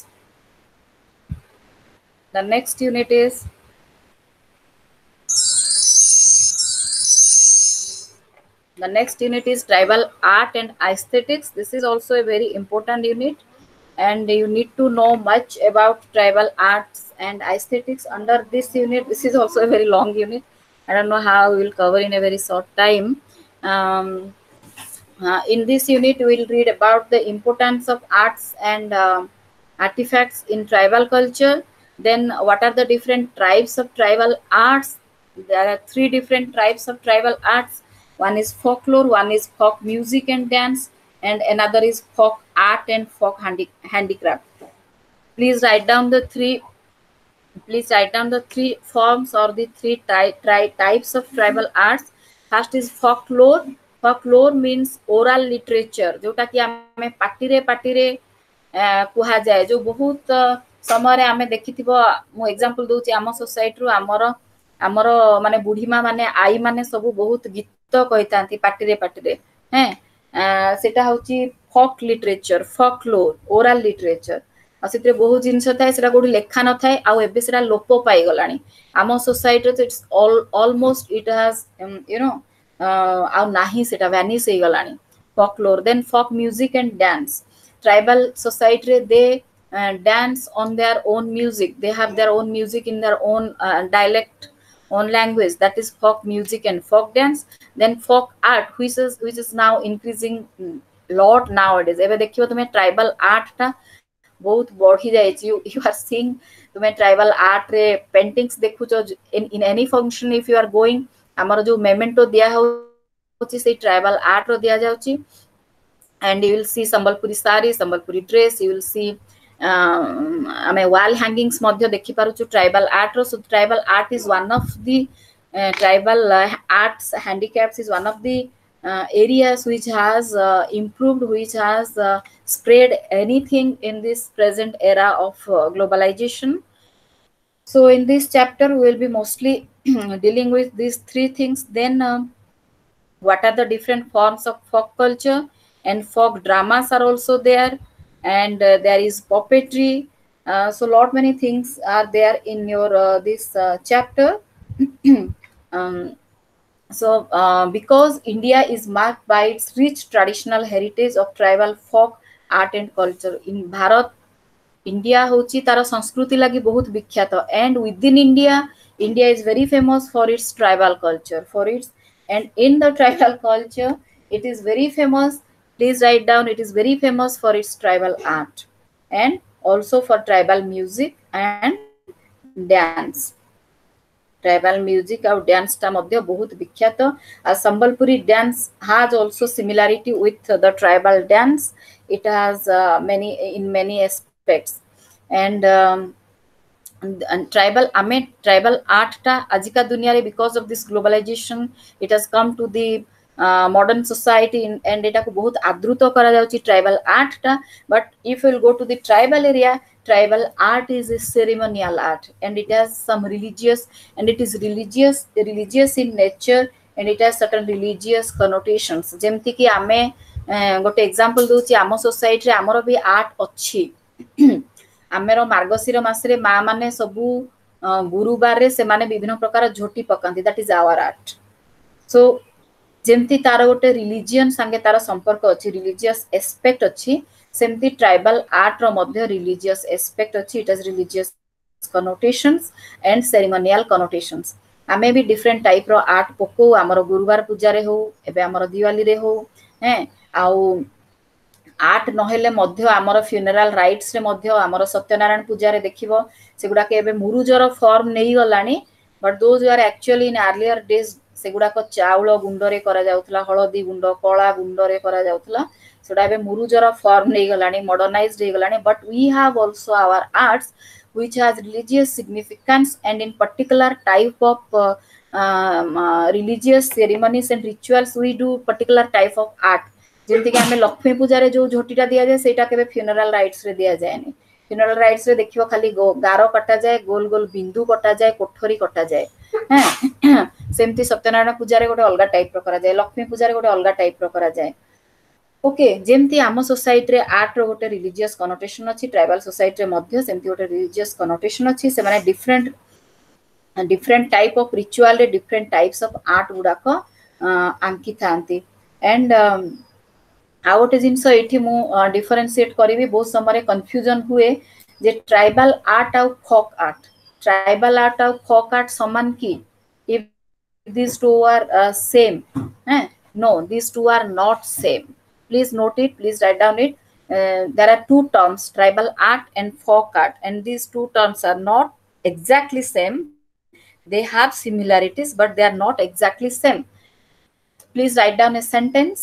tribal art and aesthetics. This is also a very important unit, and you need to know much about tribal arts and aesthetics under this unit. This is also a very long unit. I don't know how we will cover in a very short time. In this unit, we will read about the importance of arts and artifacts in tribal culture. Then what are the different types of tribal arts? There are 3 different types of tribal arts. One is folklore, one is folk music and dance, and another is folk art and folk handicraft. Please write down the 3 forms or the 3 types of tribal arts. First is folklore. Folklore means oral literature, जोटा कि आमे पाटिरे कुहा जाए, जो बहुत समय आमे देखिथिबो. मु एग्जांपल दोची, आम सोसाइटी रो आमर माने बुढ़ीमा माने आई माने सब बहुत गीत कहितांती पाटिरे हैं. सेटा होची folk literature, folklore, oral literature. से बहुत जिनस थाए सेटा कोठी लेखा न थाए, आ एबे सेटा लोप पाई गलानी आम society. It's almost it has you know आ नाही सेटा वैनिश हे गलानी. folklore. Then folk music and dance. Tribal society they dance on their own music. They have their own music in their own dialect, own language. That is folk music and folk dance. Then folk art, which is now increasing lot nowadays. एबे देखियो तुमे tribal art टा बहुत बढ़ी जाय. you are seeing तुमे tribal art रे paintings देखुचो in any function. if you are going, हमर जो मेमेंटो दिया होची से ट्राइबल आर्ट रो दिया जाउची. and you will see Sambalpuri sari, Sambalpuri dress. You will see ame wall hangings madhya dekhi paruchu tribal art ro. So tribal art is one of the tribal arts handicaps, is one of the areas which has improved, which has spread anything in this present era of globalization. So in this chapter we will be mostly dealing with these 3 things. Then what are the different forms of folk culture, and folk dramas are also there, and there is puppetry. So lot many things are there in your this chapter. Because India is marked by its rich traditional heritage of tribal folk art and culture. In Bharat, India होची तार संस्कृति लगी बहुत विख्यात, and within India is very famous for its tribal culture, and in the tribal culture it is very famous. Please write down, it is very famous for its tribal art and also for tribal music and dance. Tribal music और dance टा मध्य बहुत विख्यात. Sambalpuri dance has also similarity with the tribal dance. It has many aspects, and tribal art ta ajika dunia re, because of this globalization, it has come to the modern society, and eta को बहुत आदृत करा जाउची tribal art ta. But if you will go to the tribal area, tribal art is a ceremonial art, and it has some religious, and it is religious in nature, and it has certain religious connotations. जेमति कि आमे गोटे example दोची, आम society रे हमरो भी art अछि. आमेरो मार्गशीर मास रे मा माने सबु गुरुवार रे से माने विभिन्न प्रकार झोटी पकांती that is our art so जेमती तार गोटे रिलीजियन संगे तार संपर्क अछि रिलीजियस एस्पेक्ट अछि सेमती ट्राइबल आर्ट रो मध्य रिलीजियस एस्पेक्ट अछि it has religious connotations and ceremonial connotations आमे भी डिफरेंट टाइप रो आर्ट पको हमर गुरुवार पूजा रे हो एबे हमर दिवाली रे हो हैं आउ आर्ट नहेले मध्य हमर फ्यूनरल राइट्स रे मध्य हमर सत्यनारायण पूजा रे देखिबो सेगुडा के एबे मुरुजर फॉर्म नेई गलानी but those are actually in earlier days सेगुडा को चाउल गुंड रे करा जाउतला हळदी गुंड कळा गुंड रे करा जाउतला सेडा एबे मुरुजर फॉर्म नेई गलानी मॉडर्नाइज्ड हे गलानी but we have also our arts which has religious significance and in particular type of religious ceremonies and rituals we do particular type of art जेमति कि हमें लक्ष्मी पूजा रे जो झोटीटा दिया जाय सेटा केबे फ्यूनरल राइट्स रे दिया जाय नै फ्यूनरल राइट्स रे देखिबो खाली गारो कटा जाय गोल गोल बिंदु कटा जाय कोठरी कटा जाय हैं सेमति सत्यनारायण पूजा रे गोटे अलगा टाइप रो करा जाय लक्ष्मी पूजा रे गोटे अलगा टाइप रो करा जाय ओके जेमती आम सोसाइटी रे आर्ट रो गोटे रिलीजियस कनोटेशन अछि ट्राइबल सोसाइटी रे मध्य सेमती गोटे रिलीजियस कनोटेशन अछि से माने डिफरेंट टाइप ऑफ रिचुअल रे डिफरेंट टाइप्स ऑफ आर्ट गुडा को आंकी थांती एंड आ गोटे जिंस एठी मु डिफरेंशिएट करबी बहुत समय कंफ्यूजन हुए जे ट्राइबल आर्ट आ फोक आर्ट समान की if these two are same no these two are not same please note it please write down it there are two terms tribal art and folk art and these two terms are not exactly same they have similarities but they are not exactly same please write down a sentence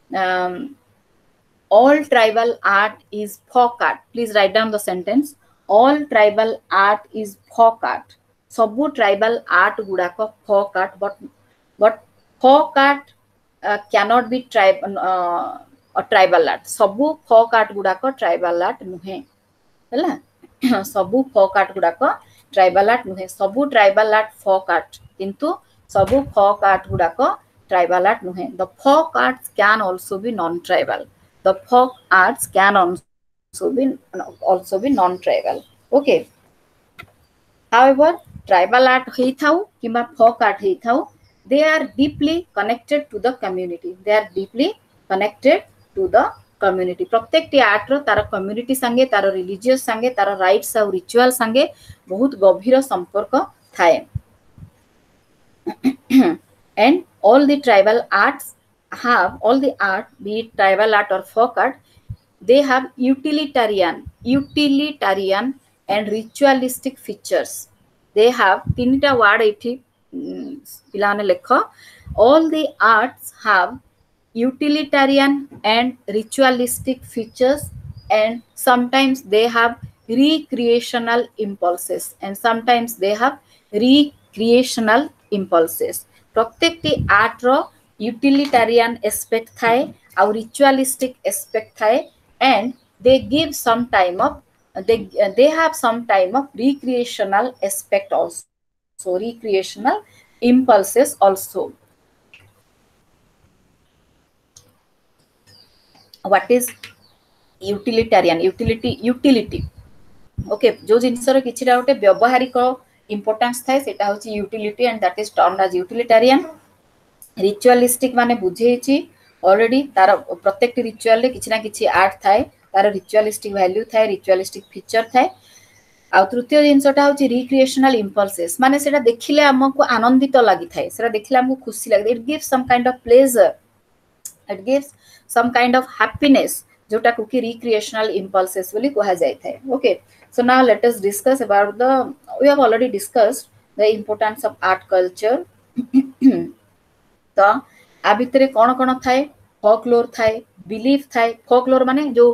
all tribal art is folk art please write down the sentence all tribal art is folk art सबु tribal art गुडा को folk art but folk art cannot be tribal art सबु folk art गुडा को tribal art नुहे हला सबु folk art गुडा को ट्राइबल आर्ट नुहे सबु ट्राइबल आर्ट फोक आर्ट किंतु सबु फोक आर्ट गुडा को ट्राइबल आर्ट नुहे the folk arts can also be non tribal the folk arts can also be non tribal okay however tribal art हेई थाउ किबा folk art हेई थाउ they are deeply connected to the community they are deeply connected to the community प्रत्येक टी art रो तार community संगे तार रिलीजियस संगे तार राइट्स और रिचुअल संगे बहुत गभीर संपर्क थाए and all the tribal arts have all the art be it tribal art or folk art they have utilitarian and ritualistic features they have tinita word ethi pilane lekha all the arts have utilitarian and ritualistic features and sometimes they have recreational impulses and sometimes they have recreational impulses प्रत्येक टी art रो utilitarian aspect थाए और ritualistic aspect थाए and they give some time of they have some time of recreational aspect also so recreational impulses also what is utilitarian utility okay जो जिंस रो किछिरा गोटे व्यवहारिक importance थाए सेटा होची utility and that is termed as utilitarian ritualistic माने बुझेछि already तार प्रत्येक रिचुअल रे किछना किछि आर्ट थाए तार रिचुअलिस्टिक वैल्यू थाए रिचुअलिस्टिक फीचर थाए आ तृतीय जिंसटा होची रिक्रिएशनल इंपल्सेस माने सेटा देखिले हमकु आनंदित लागि थाए सेटा देखिले हमकु खुशी लागि it gives some kind of pleasure it gives some kind of happiness जोटा कुकी रिक्रिएशनल इंपल्सेस बोली कहा जाय थाए okay so now let us discuss about we have already discussed the importance of art culture तो आ भितरे कोन कोन थाए फोकलोर थाए बिलीफ थाए फोकलोर माने जो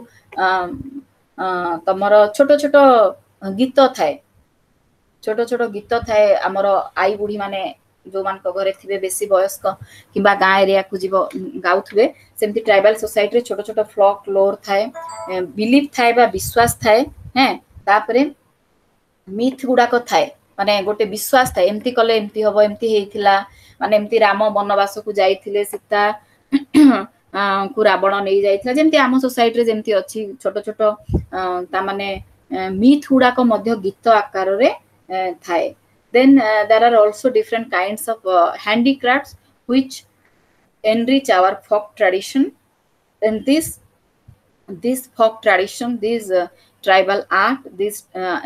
तमर छोटो छोटो गीत थाए छोटो छोटो गीत थाए हमर आई बुढ़ी माने जो मान को घरे थिबे बेसी वयस्क किबा गां एरिया को जीव गाउथबे सेमति ट्राइबल सोसाइटी रे छोटो छोटो फोकलोर थाए बिलीफ थाए बा विश्वास थाए हैं तापरे मिथ गुडा को थाए माने गोटे विश्वास थाए एमती कले एमती होबो एमती हेइथिला माने एमती राम वनवास को जाइथिले सीता को रावण नै जाइथिला जेमती आम सोसाइटी रे जेमती अछि छोटो छोटो ता माने मिथ गुडा को मध्य गीत आकार रे थाए. Then there are also different kinds of handicrafts which enrich our folk tradition. And this folk tradition, this tribal art, this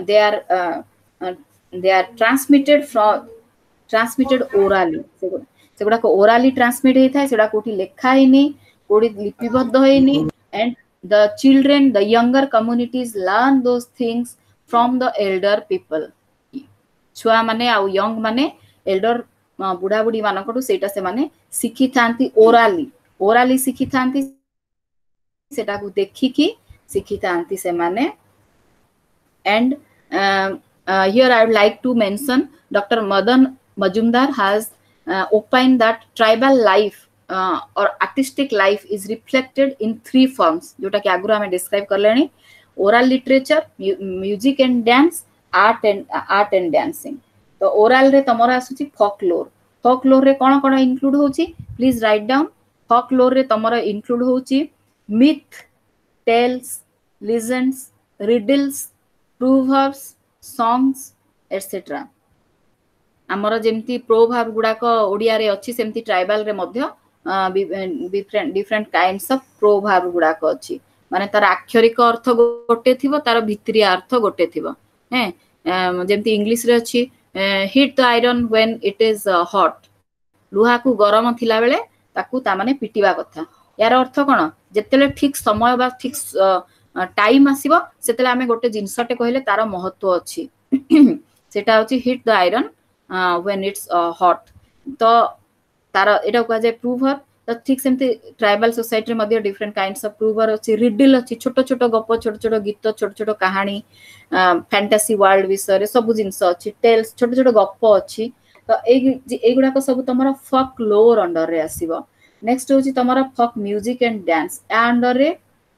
they are transmitted orally. ସେଗୁଡାକ orally transmit ହେଇଥାଏ, ସେଗୁଡା କୋଉଠି ଲେଖା ହେଇନି, କୋଉଠି ଲିପିବଦ୍ଧ ହେଇନି, and the children, the younger communities learn those things from the elder people. ଛୁଆ ମାନେ ଆଉ ୟଙ୍ଗ ମାନେ ଏଲ୍ଡର ବୁଢା ବୁଢୀ ମାନଙ୍କଠୁ ସେଇଟା ସେମାନେ ଶିଖିଥାନ୍ତି, ଓରାଲି ଶିଖିଥାନ୍ତି, ସେଟାକୁ ଦେଖିକି ଶିଖିଥାନ୍ତି ସେମାନେ. And here I would like to mention Dr. Madan Majumdar has opined that tribal life or artistic life is reflected in 3 forms, जोटा कि आगुरा में describe कर लेनी: oral literature, music and dance, art and dancing. तो oral रे तमरा आसुची folklore. folklore रे कोन कोन include होची, please write down. folklore रे तमरा include होची myth, tales, legends, riddles, proverbs, songs, etc. ଆମର ଯେମିତି ପ୍ରୋଭାର୍ବ ଗୁଡାକ ଓଡିଆରେ ଅଛି, ସେମିତି ଟ୍ରାଇବାଲ ରେ ମଧ୍ୟ different kinds of ପ୍ରୋଭାର୍ବ ଗୁଡାକ ଅଛି. ମାନେ ତାର ଆକ୍ଷରିକ ଅର୍ଥ ଗୋଟେ ଥିବ, ତାର ଭିତରିଆ ଅର୍ଥ ଗୋଟେ ଥିବ. ଯେମିତି ଇଂଲିଶ ରେ ଅଛି hit the iron when it is hot. ଲୁହାକୁ ଗରମ ଥିଲା ବେଳେ ତାକୁ ତା ମାନେ ପିଟିବା କଥା. यार अर्थ कौन, जिते ठीक समय बा ठीक टाइम आसीबो सेतेले आमे गोटे जिनसटे कहले तार महत्व अछि. सेटा होची hit the iron when it's hot. तो तार एटा कह जाय प्रूवर. तो ठीक सेमती ट्राइबल सोसाइटी रे मध्ये डिफरेंट काइंड्स ऑफ प्रूवर अछि, रिडल अछि, छोटो छोटो गप, छोटो छोटो गीत, छोटो छोटो कहानी, फैंटेसी वर्ल्ड विषय रे सब जिंस अछि, टेल्स छोटो छोटो गप अछि. तो एई गुडा को सब तमरा folk lore अंडर रे आसीबो. नेक्स्ट होची तमरा folk music and dance under रे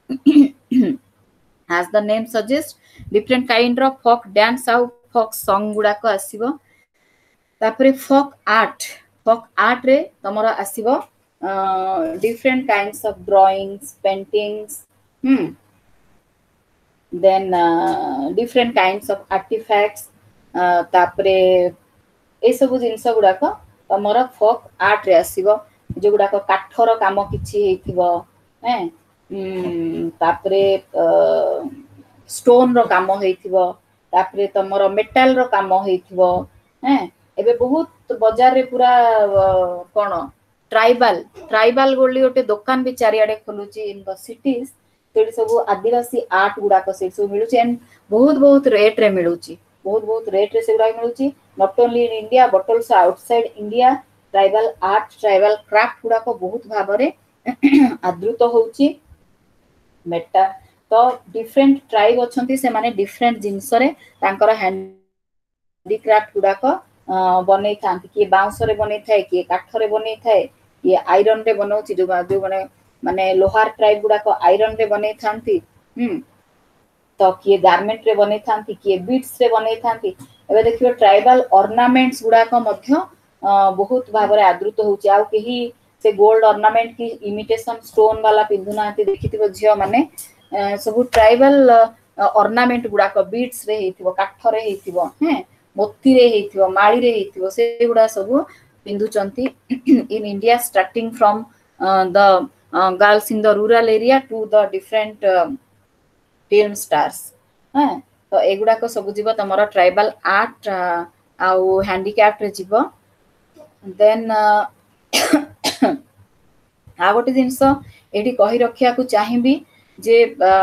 as the name suggests different kind of folk dance ଆଉ folk song गुडा को आसीबो. तापरे folk art रे तमरा आसीबो different kinds of drawings, paintings, then different kinds of artifacts. तापरे ए सब जिंस गुडा को तमरा folk art रे आसीबो, जो गुडा को काठर काम किछि हेथिबो, तापरे स्टोन रो काम हेथिबो, तापरे तमरो मेटल रो काम हेथिबो. एबे बहुत बाजार रे पूरा कोन ट्राइबल गोली गोटे दुकान भी चारियाडे खोलुची इन द सिटीज. तेडी सब आदिवासी आर्ट गुडा को से सब मिलुची एंड बहुत रेट रे मिलुची, बहुत रेट रे से गुडा मिलुची. Not only in India but also outside India tribal art, tribal craft गुडा को बहुत भाबरे आदृत होउची मेटा. तो डिफरेंट ट्राइब अछंती, से माने डिफरेंट जिंस रे तांकर हैंडीक्राफ्ट गुडा को बनै थांती. कि बाउंस रे बनै थाए, कि काठ रे बनै थाए, कि आयरन रे बनौची. जो माने लोहार ट्राइब गुडा को आयरन रे बनै थांती, तो किए गारमेंट रे बनै थांती, किए बीड्स रे बनै थांती. एबे देखियो ट्राइबल ऑर्नामेंट्स गुडा को मध्य बहुत भाबरे आदृत होउची. आ केही से गोल्ड ऑर्नामेंट की इमिटेशन स्टोन वाला पिंधुनांती देखिथिबो झियो माने सब ट्राइबल ऑर्नामेंट गुडा को बीड्स रे हेथिबो, काठ रे हेथिबो, मोती रे हेथिबो, माळी रे हेथिबो, से गुडा सब पिंधुचंती in India starting from the girls in the rural area to the different film stars. तो एगुडा को सब जीव तमरा ट्राइबल आर्ट आउ हैंडीक्राफ्ट रे जीव. देन आ गोटे जिनस एठी कहि रखिया को चाहिबी जे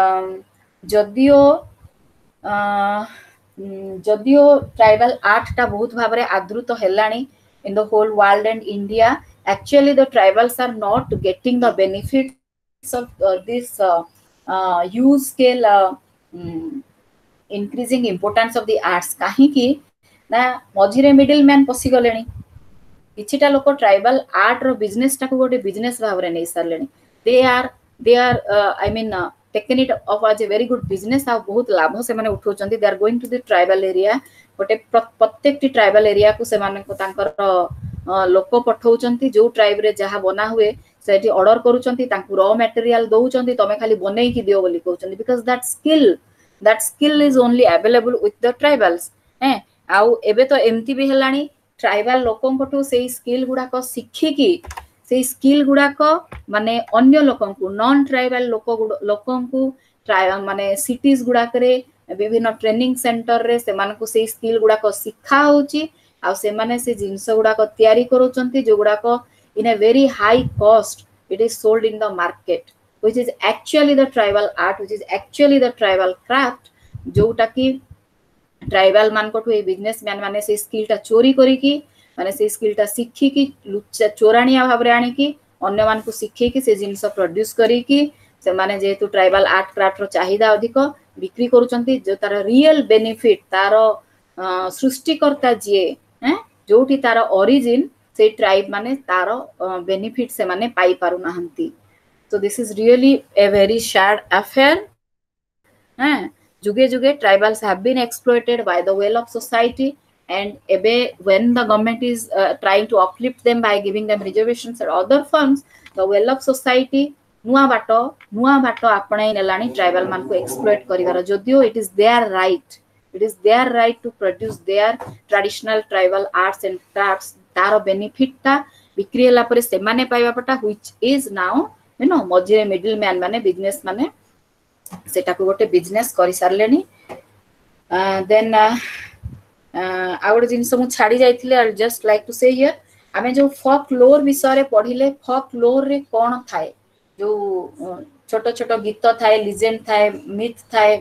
जदियो ट्राइबल आर्ट टा बहुत भाबरे आदृत हेलानी in the whole world and India, actually the tribals are not getting the benefits of this huge scale increasing importance of the arts. काहे कि ना मझिरे मिडिल मैन पसी गलेनी, किछिटा लोक ट्राइबल आर्ट रो बिजनेस टाको गोटे बिजनेस भाबरे नै सरलेनी. they are I mean taken it of as a very good business. आ बहुत लाभ से माने उठौचंती. they are going to the tribal area, गोटे प्रत्येकटी ट्राइबल एरिया को से माने को तांकर लोक पठौचंती. जो ट्राइब रे जहा बना हुए सेठी ऑर्डर करूचंती, तांकु रॉ मटेरियल दउचंती, तमे खाली बनै कि दियो बोली कहउचंती. Because that skill is only available with the tribals. आउ एबे तो एमती भी हेलानी ट्राइबल लोकंकटू से स्किल गुडाक शिखिकी से स्किल गुडाक माने अन्य लोकंकु नॉन ट्राइबल लोकंकु माने सिटीज गुडाक रे विभिन्न ट्रेनिंग सेंटर रे से मानकु से स्किल गुडाक शिखा होची आ से माने से जिंस गुडाक तयारी करूचंती जो गुडाक in a very high cost it is sold in the market which is actually the tribal art which is actually the tribal craft जोटा कि ट्राइबल मान को ए बिजनेसमैन माने से स्किल टा चोरी करी की माने से स्किल टा शिखी की लुच्चा चोरानिया भाबरे आनी की अन्य मान को शिखे की से जिंस प्रोड्यूस करी की से माने जेतु ट्राइबल आर्ट क्राफ्ट रो चाहिदा अधिक बिक्री करूचंती जो तार रियल बेनिफिट तार सृष्टिकर्ता जे हैं जोटी तार ओरिजिन से ट्राइब माने तार बेनिफिट से माने पाई पारु नाहंती so this is really a very sad affair हैं जुगे जुगे tribals have been exploited by the well of society and ebe when the government is trying to uplift them by giving them reservations or other funds the well of society नुआ बाटो आपणे नेलानी tribal मान को exploit करिवार जदियो it is their right to produce their traditional tribal arts and crafts तार benefit ता बिक्री हला परे से माने पाइबा पटा which is now you know मझिरे मिडिल मैन माने बिजनेस माने सेटा को गोटे बिजनेस करि सारलेनी देन आउट जिंस मु छाडी जाइथिले I just like to say here आमे जो फोकलोर विषय रे पढिले फोकलोर रे कोन थाए जो छोटो छोटो गीत थाए लिजेंड थाए मिथ थाए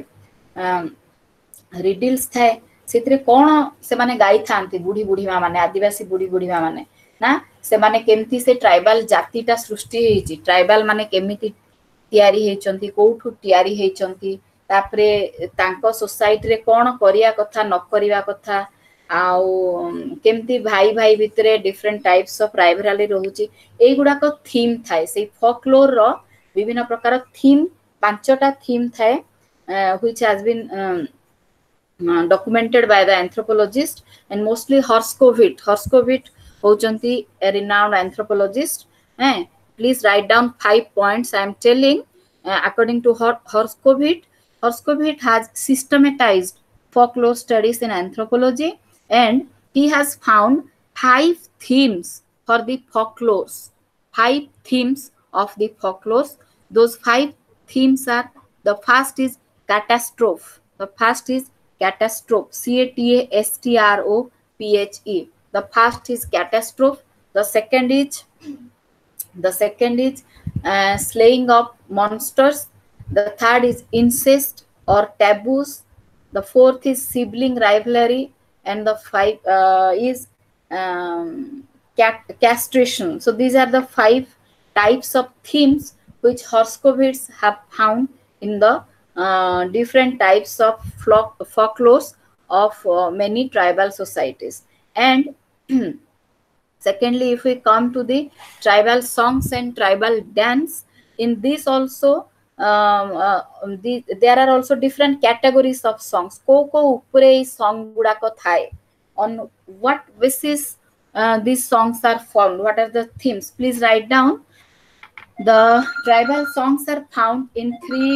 रिडल्स थाए सेतरे कोन से माने गाई थांती बुढ़ी बुढ़ी माने आदिवासी बुढ़ी बुढ़ी माने ना से माने केमती से ट्राइबल जातिटा सृष्टि हेची ट्राइबल माने केमिति तयारी हेचंती कोठु तयारी हेचंती तापरे तांको सोसाइटी रे कोन करिया कथा न करिवा कथा आउ केमती भाई भाई भितरे डिफरेंट टाइप्स ऑफ राइवलरी रहउची एई गुडा को थीम थाए से फोकलोर रो विभिन्न प्रकार थीम पांचटा थीम थाए which has been documented by the anthropologist and mostly Horskovit होचंती a renowned anthropologist please write down 5 points I am telling according to Horskovit has systematized folklore studies in anthropology and he has found 5 themes for the folklores 5 themes of the folklores those 5 themes are the first is catastrophe catastrophe the first is catastrophe the second is slaying of monsters the third is incest or taboos the fourth is sibling rivalry and the fifth is castration so these are the 5 types of themes which Horskovits have found in the different types of folklores of many tribal societies and secondly if we come to the tribal songs and tribal dance in this also there are also different categories of songs ko upure ei song guda ko thai on what basis these songs are formed what are the themes please write down the tribal songs are found in three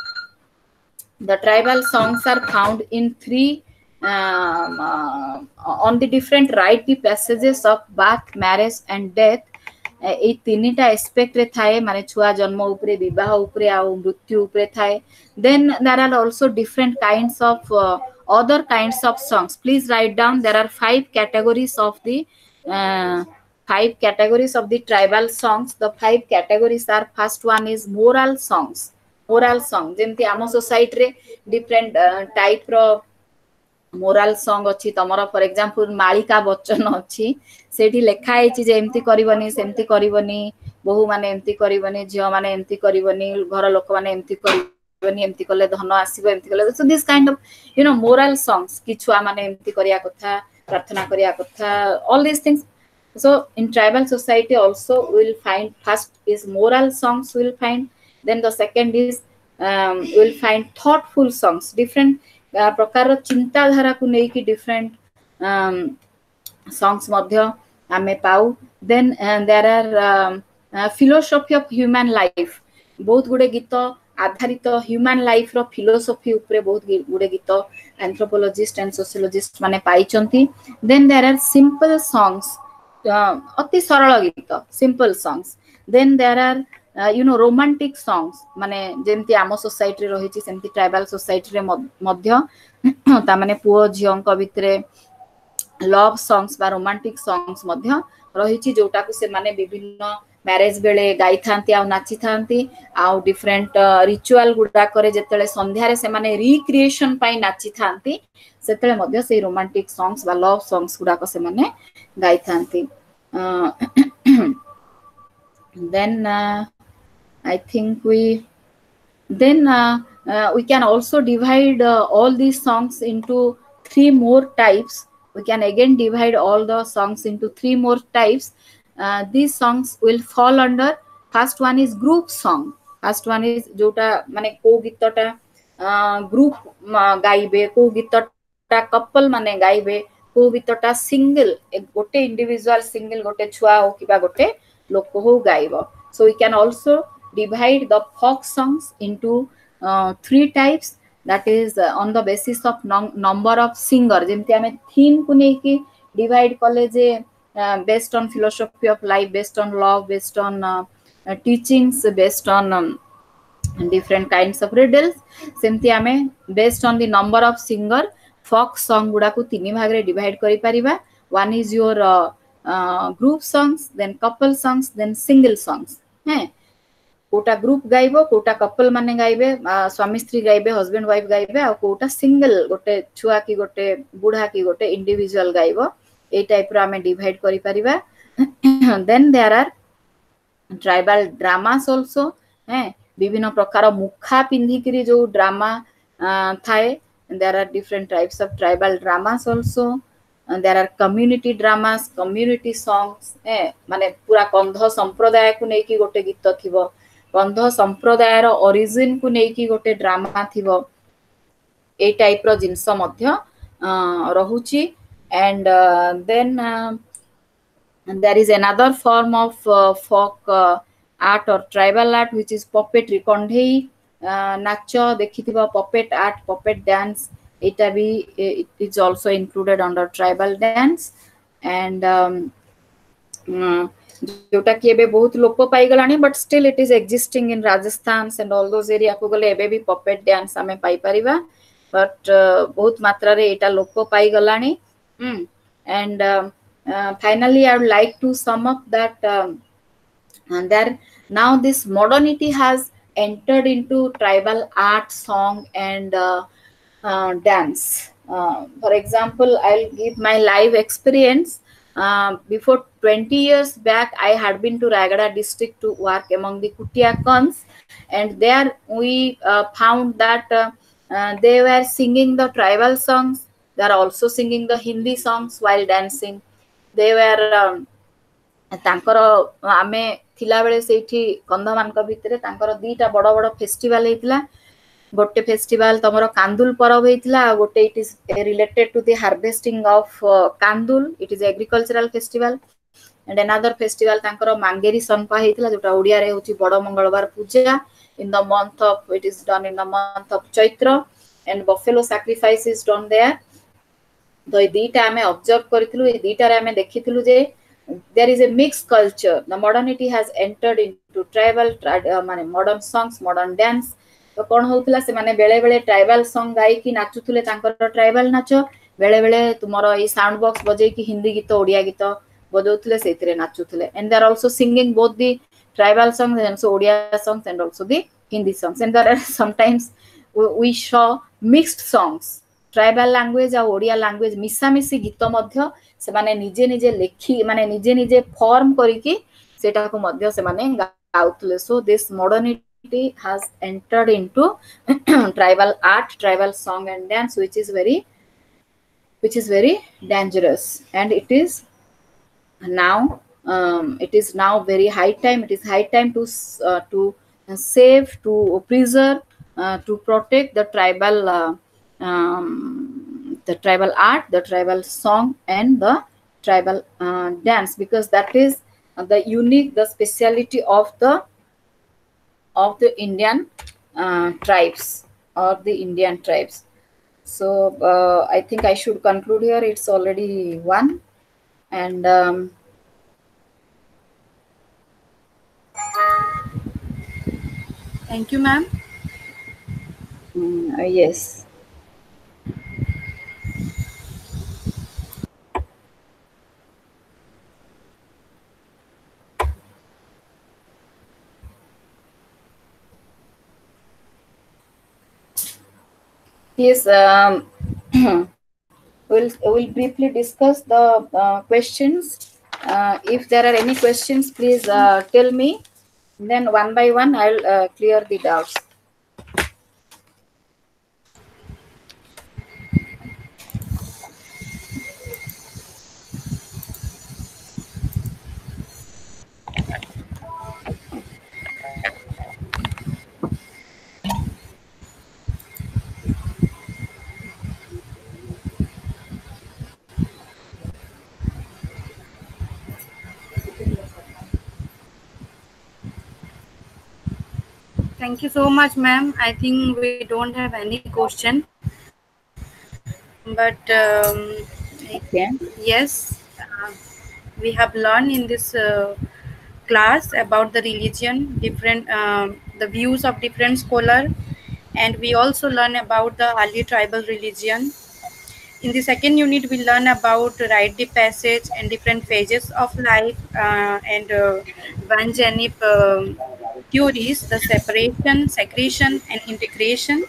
on the different rite passages of birth marriage and death ए तीनटा aspect रे थाए माने छुआ जन्म उपरे विवाह उपरे आ मृत्यु उपरे थाए then there are also different kinds of other kinds of songs please write down there are 5 categories of the 5 categories of the tribal songs the 5 categories are first one is moral song जेमती आम society रे different type रो moral song अछि तमरो for example मालिका बच्चन अछि सेठी लेखा हेछि जे एमती करबनी सेमती करबनी बहु माने एमती करबनी जियो माने एमती करबनी घर लोक माने एमती करबनी एमती कले धन आसीबो एमती कले so this kind of you know moral songs कि छुआ माने एमती करिया कथा प्रार्थना करिया कथा all this things so in tribal society also we'll find first is moral songs we'll find then the second is we'll find thoughtful songs different प्रकार चिंता धारा को नहीं कि डिफरेंट सॉन्ग्स मध्य आमे पाऊ then there are philosophy of human life बहुत गुडे गीत आधारित ह्यूमन लाइफ रो फिलोसफी उपरे बहुत गुडे गीत एंथ्रोपोलॉजिस्ट एंड सोशियोलॉजिस्ट माने पाइचंती. Then there are simple songs, अति सरल गीत, simple songs. Then there are you know romantic songs, माने जेमती आम सोसाइटी रे रहिछि सेमती ट्राइबल सोसाइटी रे मध्य ता माने पुओ झियों को भितरे लव सॉन्ग्स बा रोमांटिक सॉन्ग्स मध्य रहिछि, जोटा को से माने विभिन्न मैरेज बेले गाई थांती आ नाची थांती आ डिफरेंट रिचुअल गुडा करे जेतले संध्या रे से माने रिक्रिएशन पाई नाची थांती, सेतले मध्य से रोमांटिक सॉन्ग्स बा लव सॉन्ग्स गुडा को से माने गाई थांती. Then I think we can also divide all these songs into three more types. We can again divide all the songs into three more types. These songs will fall under, first one is group song. First one is jota mane ko gitota group gaibe, ko gitota couple mane gaibe, ko gitota single gote individual single gote chua ho kiba gote loko ho gaibo. So we can also divide the folk songs into three types, that is on the basis of number of singer. जेमती आमे theme को नेकी divide कले जे based on philosophy of life, based on love, based on teachings, based on different kinds of riddles. सेमती आमे based on the number of singer folk song गुडा को तीन भाग रे divide करी परिबा. One is your group songs, then couple songs, then single songs. हैं कोटा ग्रुप गाइबो, कोटा कपल माने गाइबे, स्वामी स्त्री गाइबे, हस्बैंड वाइफ गाइबे, आ कोटा सिंगल गोटे छुआ की गोटे बुढ़ा की गोटे इंडिविजुअल गाइबो. ए टाइप रो हमें डिवाइड करि परिबा. Then there are tribal dramas also. हैं विभिन्न प्रकार मुखा पिंधी करी जो ड्रामा थाए. There are different types of tribal dramas also. There are community dramas, community songs. माने पूरा कंध संप्रदाय को नेकी गोटे गीत थिबो, कंध संप्रदायर ओरिजिन को नेकी गोटे ड्रामा थिबो. ए टाइप रो जिंस मध्य रहुची. And then there is another form of folk art or tribal art which is puppetry. कंढेई नाच देखिथिबा, puppet art, puppet dance, eta भी it is also included under tribal dance. And जोटा कि एबे बहुत लोप पाई गलानी, but still it is existing in Rajasthan and all those area को गले एबे भी पपेट डांस हमें पाई परिबा, बट बहुत मात्रा रे एटा लोप पाई गलानी. And finally I would like to sum up that there now this modernity has entered into tribal art, song and dance. For example, I'll give my live experience. Before 20 years back, I had been to Rayagada district to work among the Kutiakans, and there we found that they were singing the tribal songs. They are also singing the Hindi songs while dancing. They were तांकर आमे थिला बेले सेठी कंधमान का भितरे तांकर दीटा बड़ बड़ festival हेतिला. गोटे फेस्टिवल तमरो कांदुल परब हेतिला, गोटे it is related to the harvesting of kandul, it is agricultural festival. And another festival तांकर मांगेरी सनपा हेतिला, जोटा ओडिया रे होची बड़ मंगलवार puja in the month of, it is done in the month of Chaitra, and buffalo sacrifice is done there. तो दीटा आमे ऑब्जर्व करथिलु, ए दीटा रे आमे देखिथिलु जे there is a mixed culture. The modernity has entered into tribal माने modern songs, modern dance. तो कोन होतला से माने बेले बेले ट्राइबल सॉन्ग गाई की नाचुथुले, तांकर ट्राइबल नाच, बेले बेले तुमरो ई साउंड बॉक्स बजे की हिंदी गीत ओडिया गीत बजौथुले, सेतिरे नाचुथुले. And they are also singing both the tribal songs and also Odia songs and also the Hindi songs. And there are sometimes we show mixed songs, tribal language आ ओडिया लैंग्वेज मिसामिसी गीत मध्य से माने निजे निजे लेखी माने निजे निजे फॉर्म करिकी सेटा को मध्य से माने गाउथले. So this modernity has entered into tribal art, tribal song and dance, which is very dangerous. And it is now very high time, it is high time to save, to preserve, to protect the tribal art, the tribal song and the tribal dance, because that is the unique, the speciality of the Indian tribes or the Indian tribes. So I think I should conclude here. It's already one, and Thank you, ma'am. yes. Yes, we'll briefly discuss the questions. If there are any questions, please tell me. Then one by one, I'll clear the doubts. Thank you so much, ma'am. I think we don't have any question. But Okay. yes, we have learned in this class about the religion, different the views of different scholar, and we also learn about the early tribal religion. In the second unit, we learn about rite the passage and different phases of life and Vanjani theories, the separation, secretion, and integration.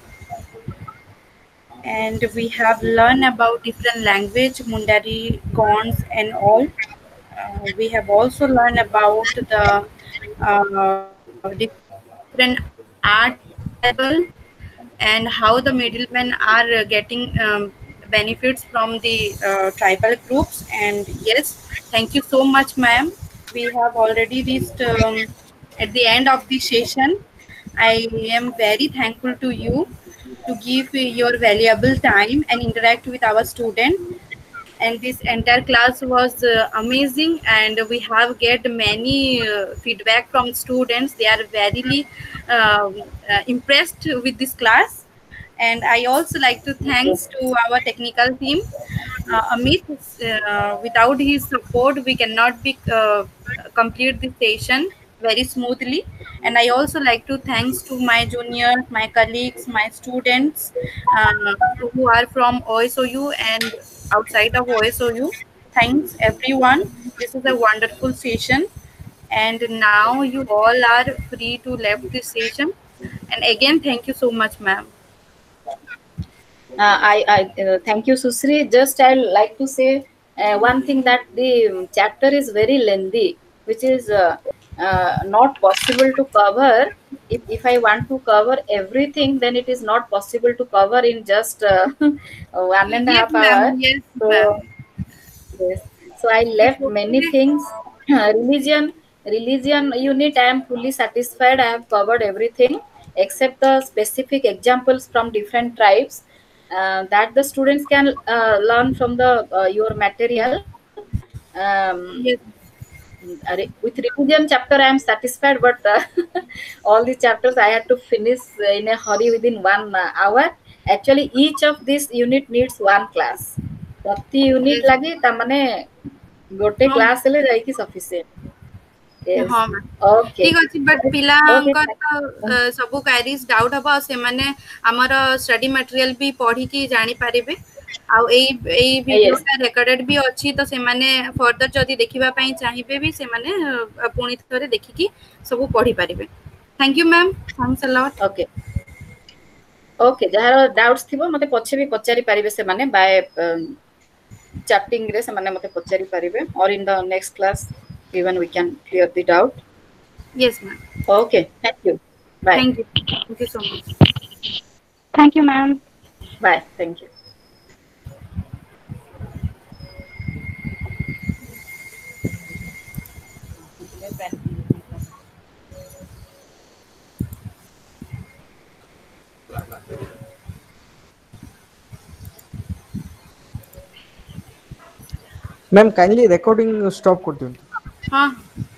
And we have learned about different language, Mundari, Gons, and all. We have also learned about the different art tribal and how the middlemen are getting benefits from the tribal groups. And yes, thank you so much, ma'am. We have already reached at the end of the session. I am very thankful to you to give your valuable time and interact with our student. And this entire class was amazing, and we have get many feedback from students. They are very impressed with this class. And I also like to Okay. thanks to our technical team, Amit. Without his support, we cannot be complete the session very smoothly. And I also like to thanks to my juniors, my colleagues, my students who are from OSOU and outside of OSOU. Thanks everyone. This is a wonderful session. And now you all are free to left this session. And again, thank you so much, ma'am. I thank you, Susri. Just I like to say one thing, that the chapter is very lengthy, which is not possible to cover. If I want to cover everything, then it is not possible to cover in just one and a Yes, half ma'am. hour. Yes, ma'am. So yes, so I It's left many okay. things. Religion unit, I am fully satisfied. I have covered everything except the specific examples from different tribes that the students can learn from the your material. Um, Yes. with religion chapter, I am satisfied, but all the chapters I had to finish in a hurry within 1 hour. Actually, each of this unit needs one class. प्रति unit Yes. लगे तामने गोटे Oh, class हेले जाइकी sufficient. Yes. हाँ ma'am Okay. ठीक अच्छी but Okay. पिलांकर तो सब क्वेरीज डाउट हबो से माने हमर स्टडी मटेरियल भी पढ़ी की जानि पारिबे आ एई Yes. वीडियोटा रेकॉर्डेड भी अछि तो से माने फर्दर जदी देखिबा पई चाहिबे भी से माने पुणी थरे देखि की सब पढ़ी पारिबे thank you ma'am thanks a lot Okay. Okay. जहाँ डाउट्स थिबो मते पछे भी पचारि पारिबे से माने बाय chatting रे से माने मते पचारि पारिबे, or in the next class even we can clear the doubt. Yes ma'am Okay. Thank you. Bye. Thank you so much Thank you, ma'am. Bye. Thank you. Ma'am kindly recording stop कर दियंतु. हाँ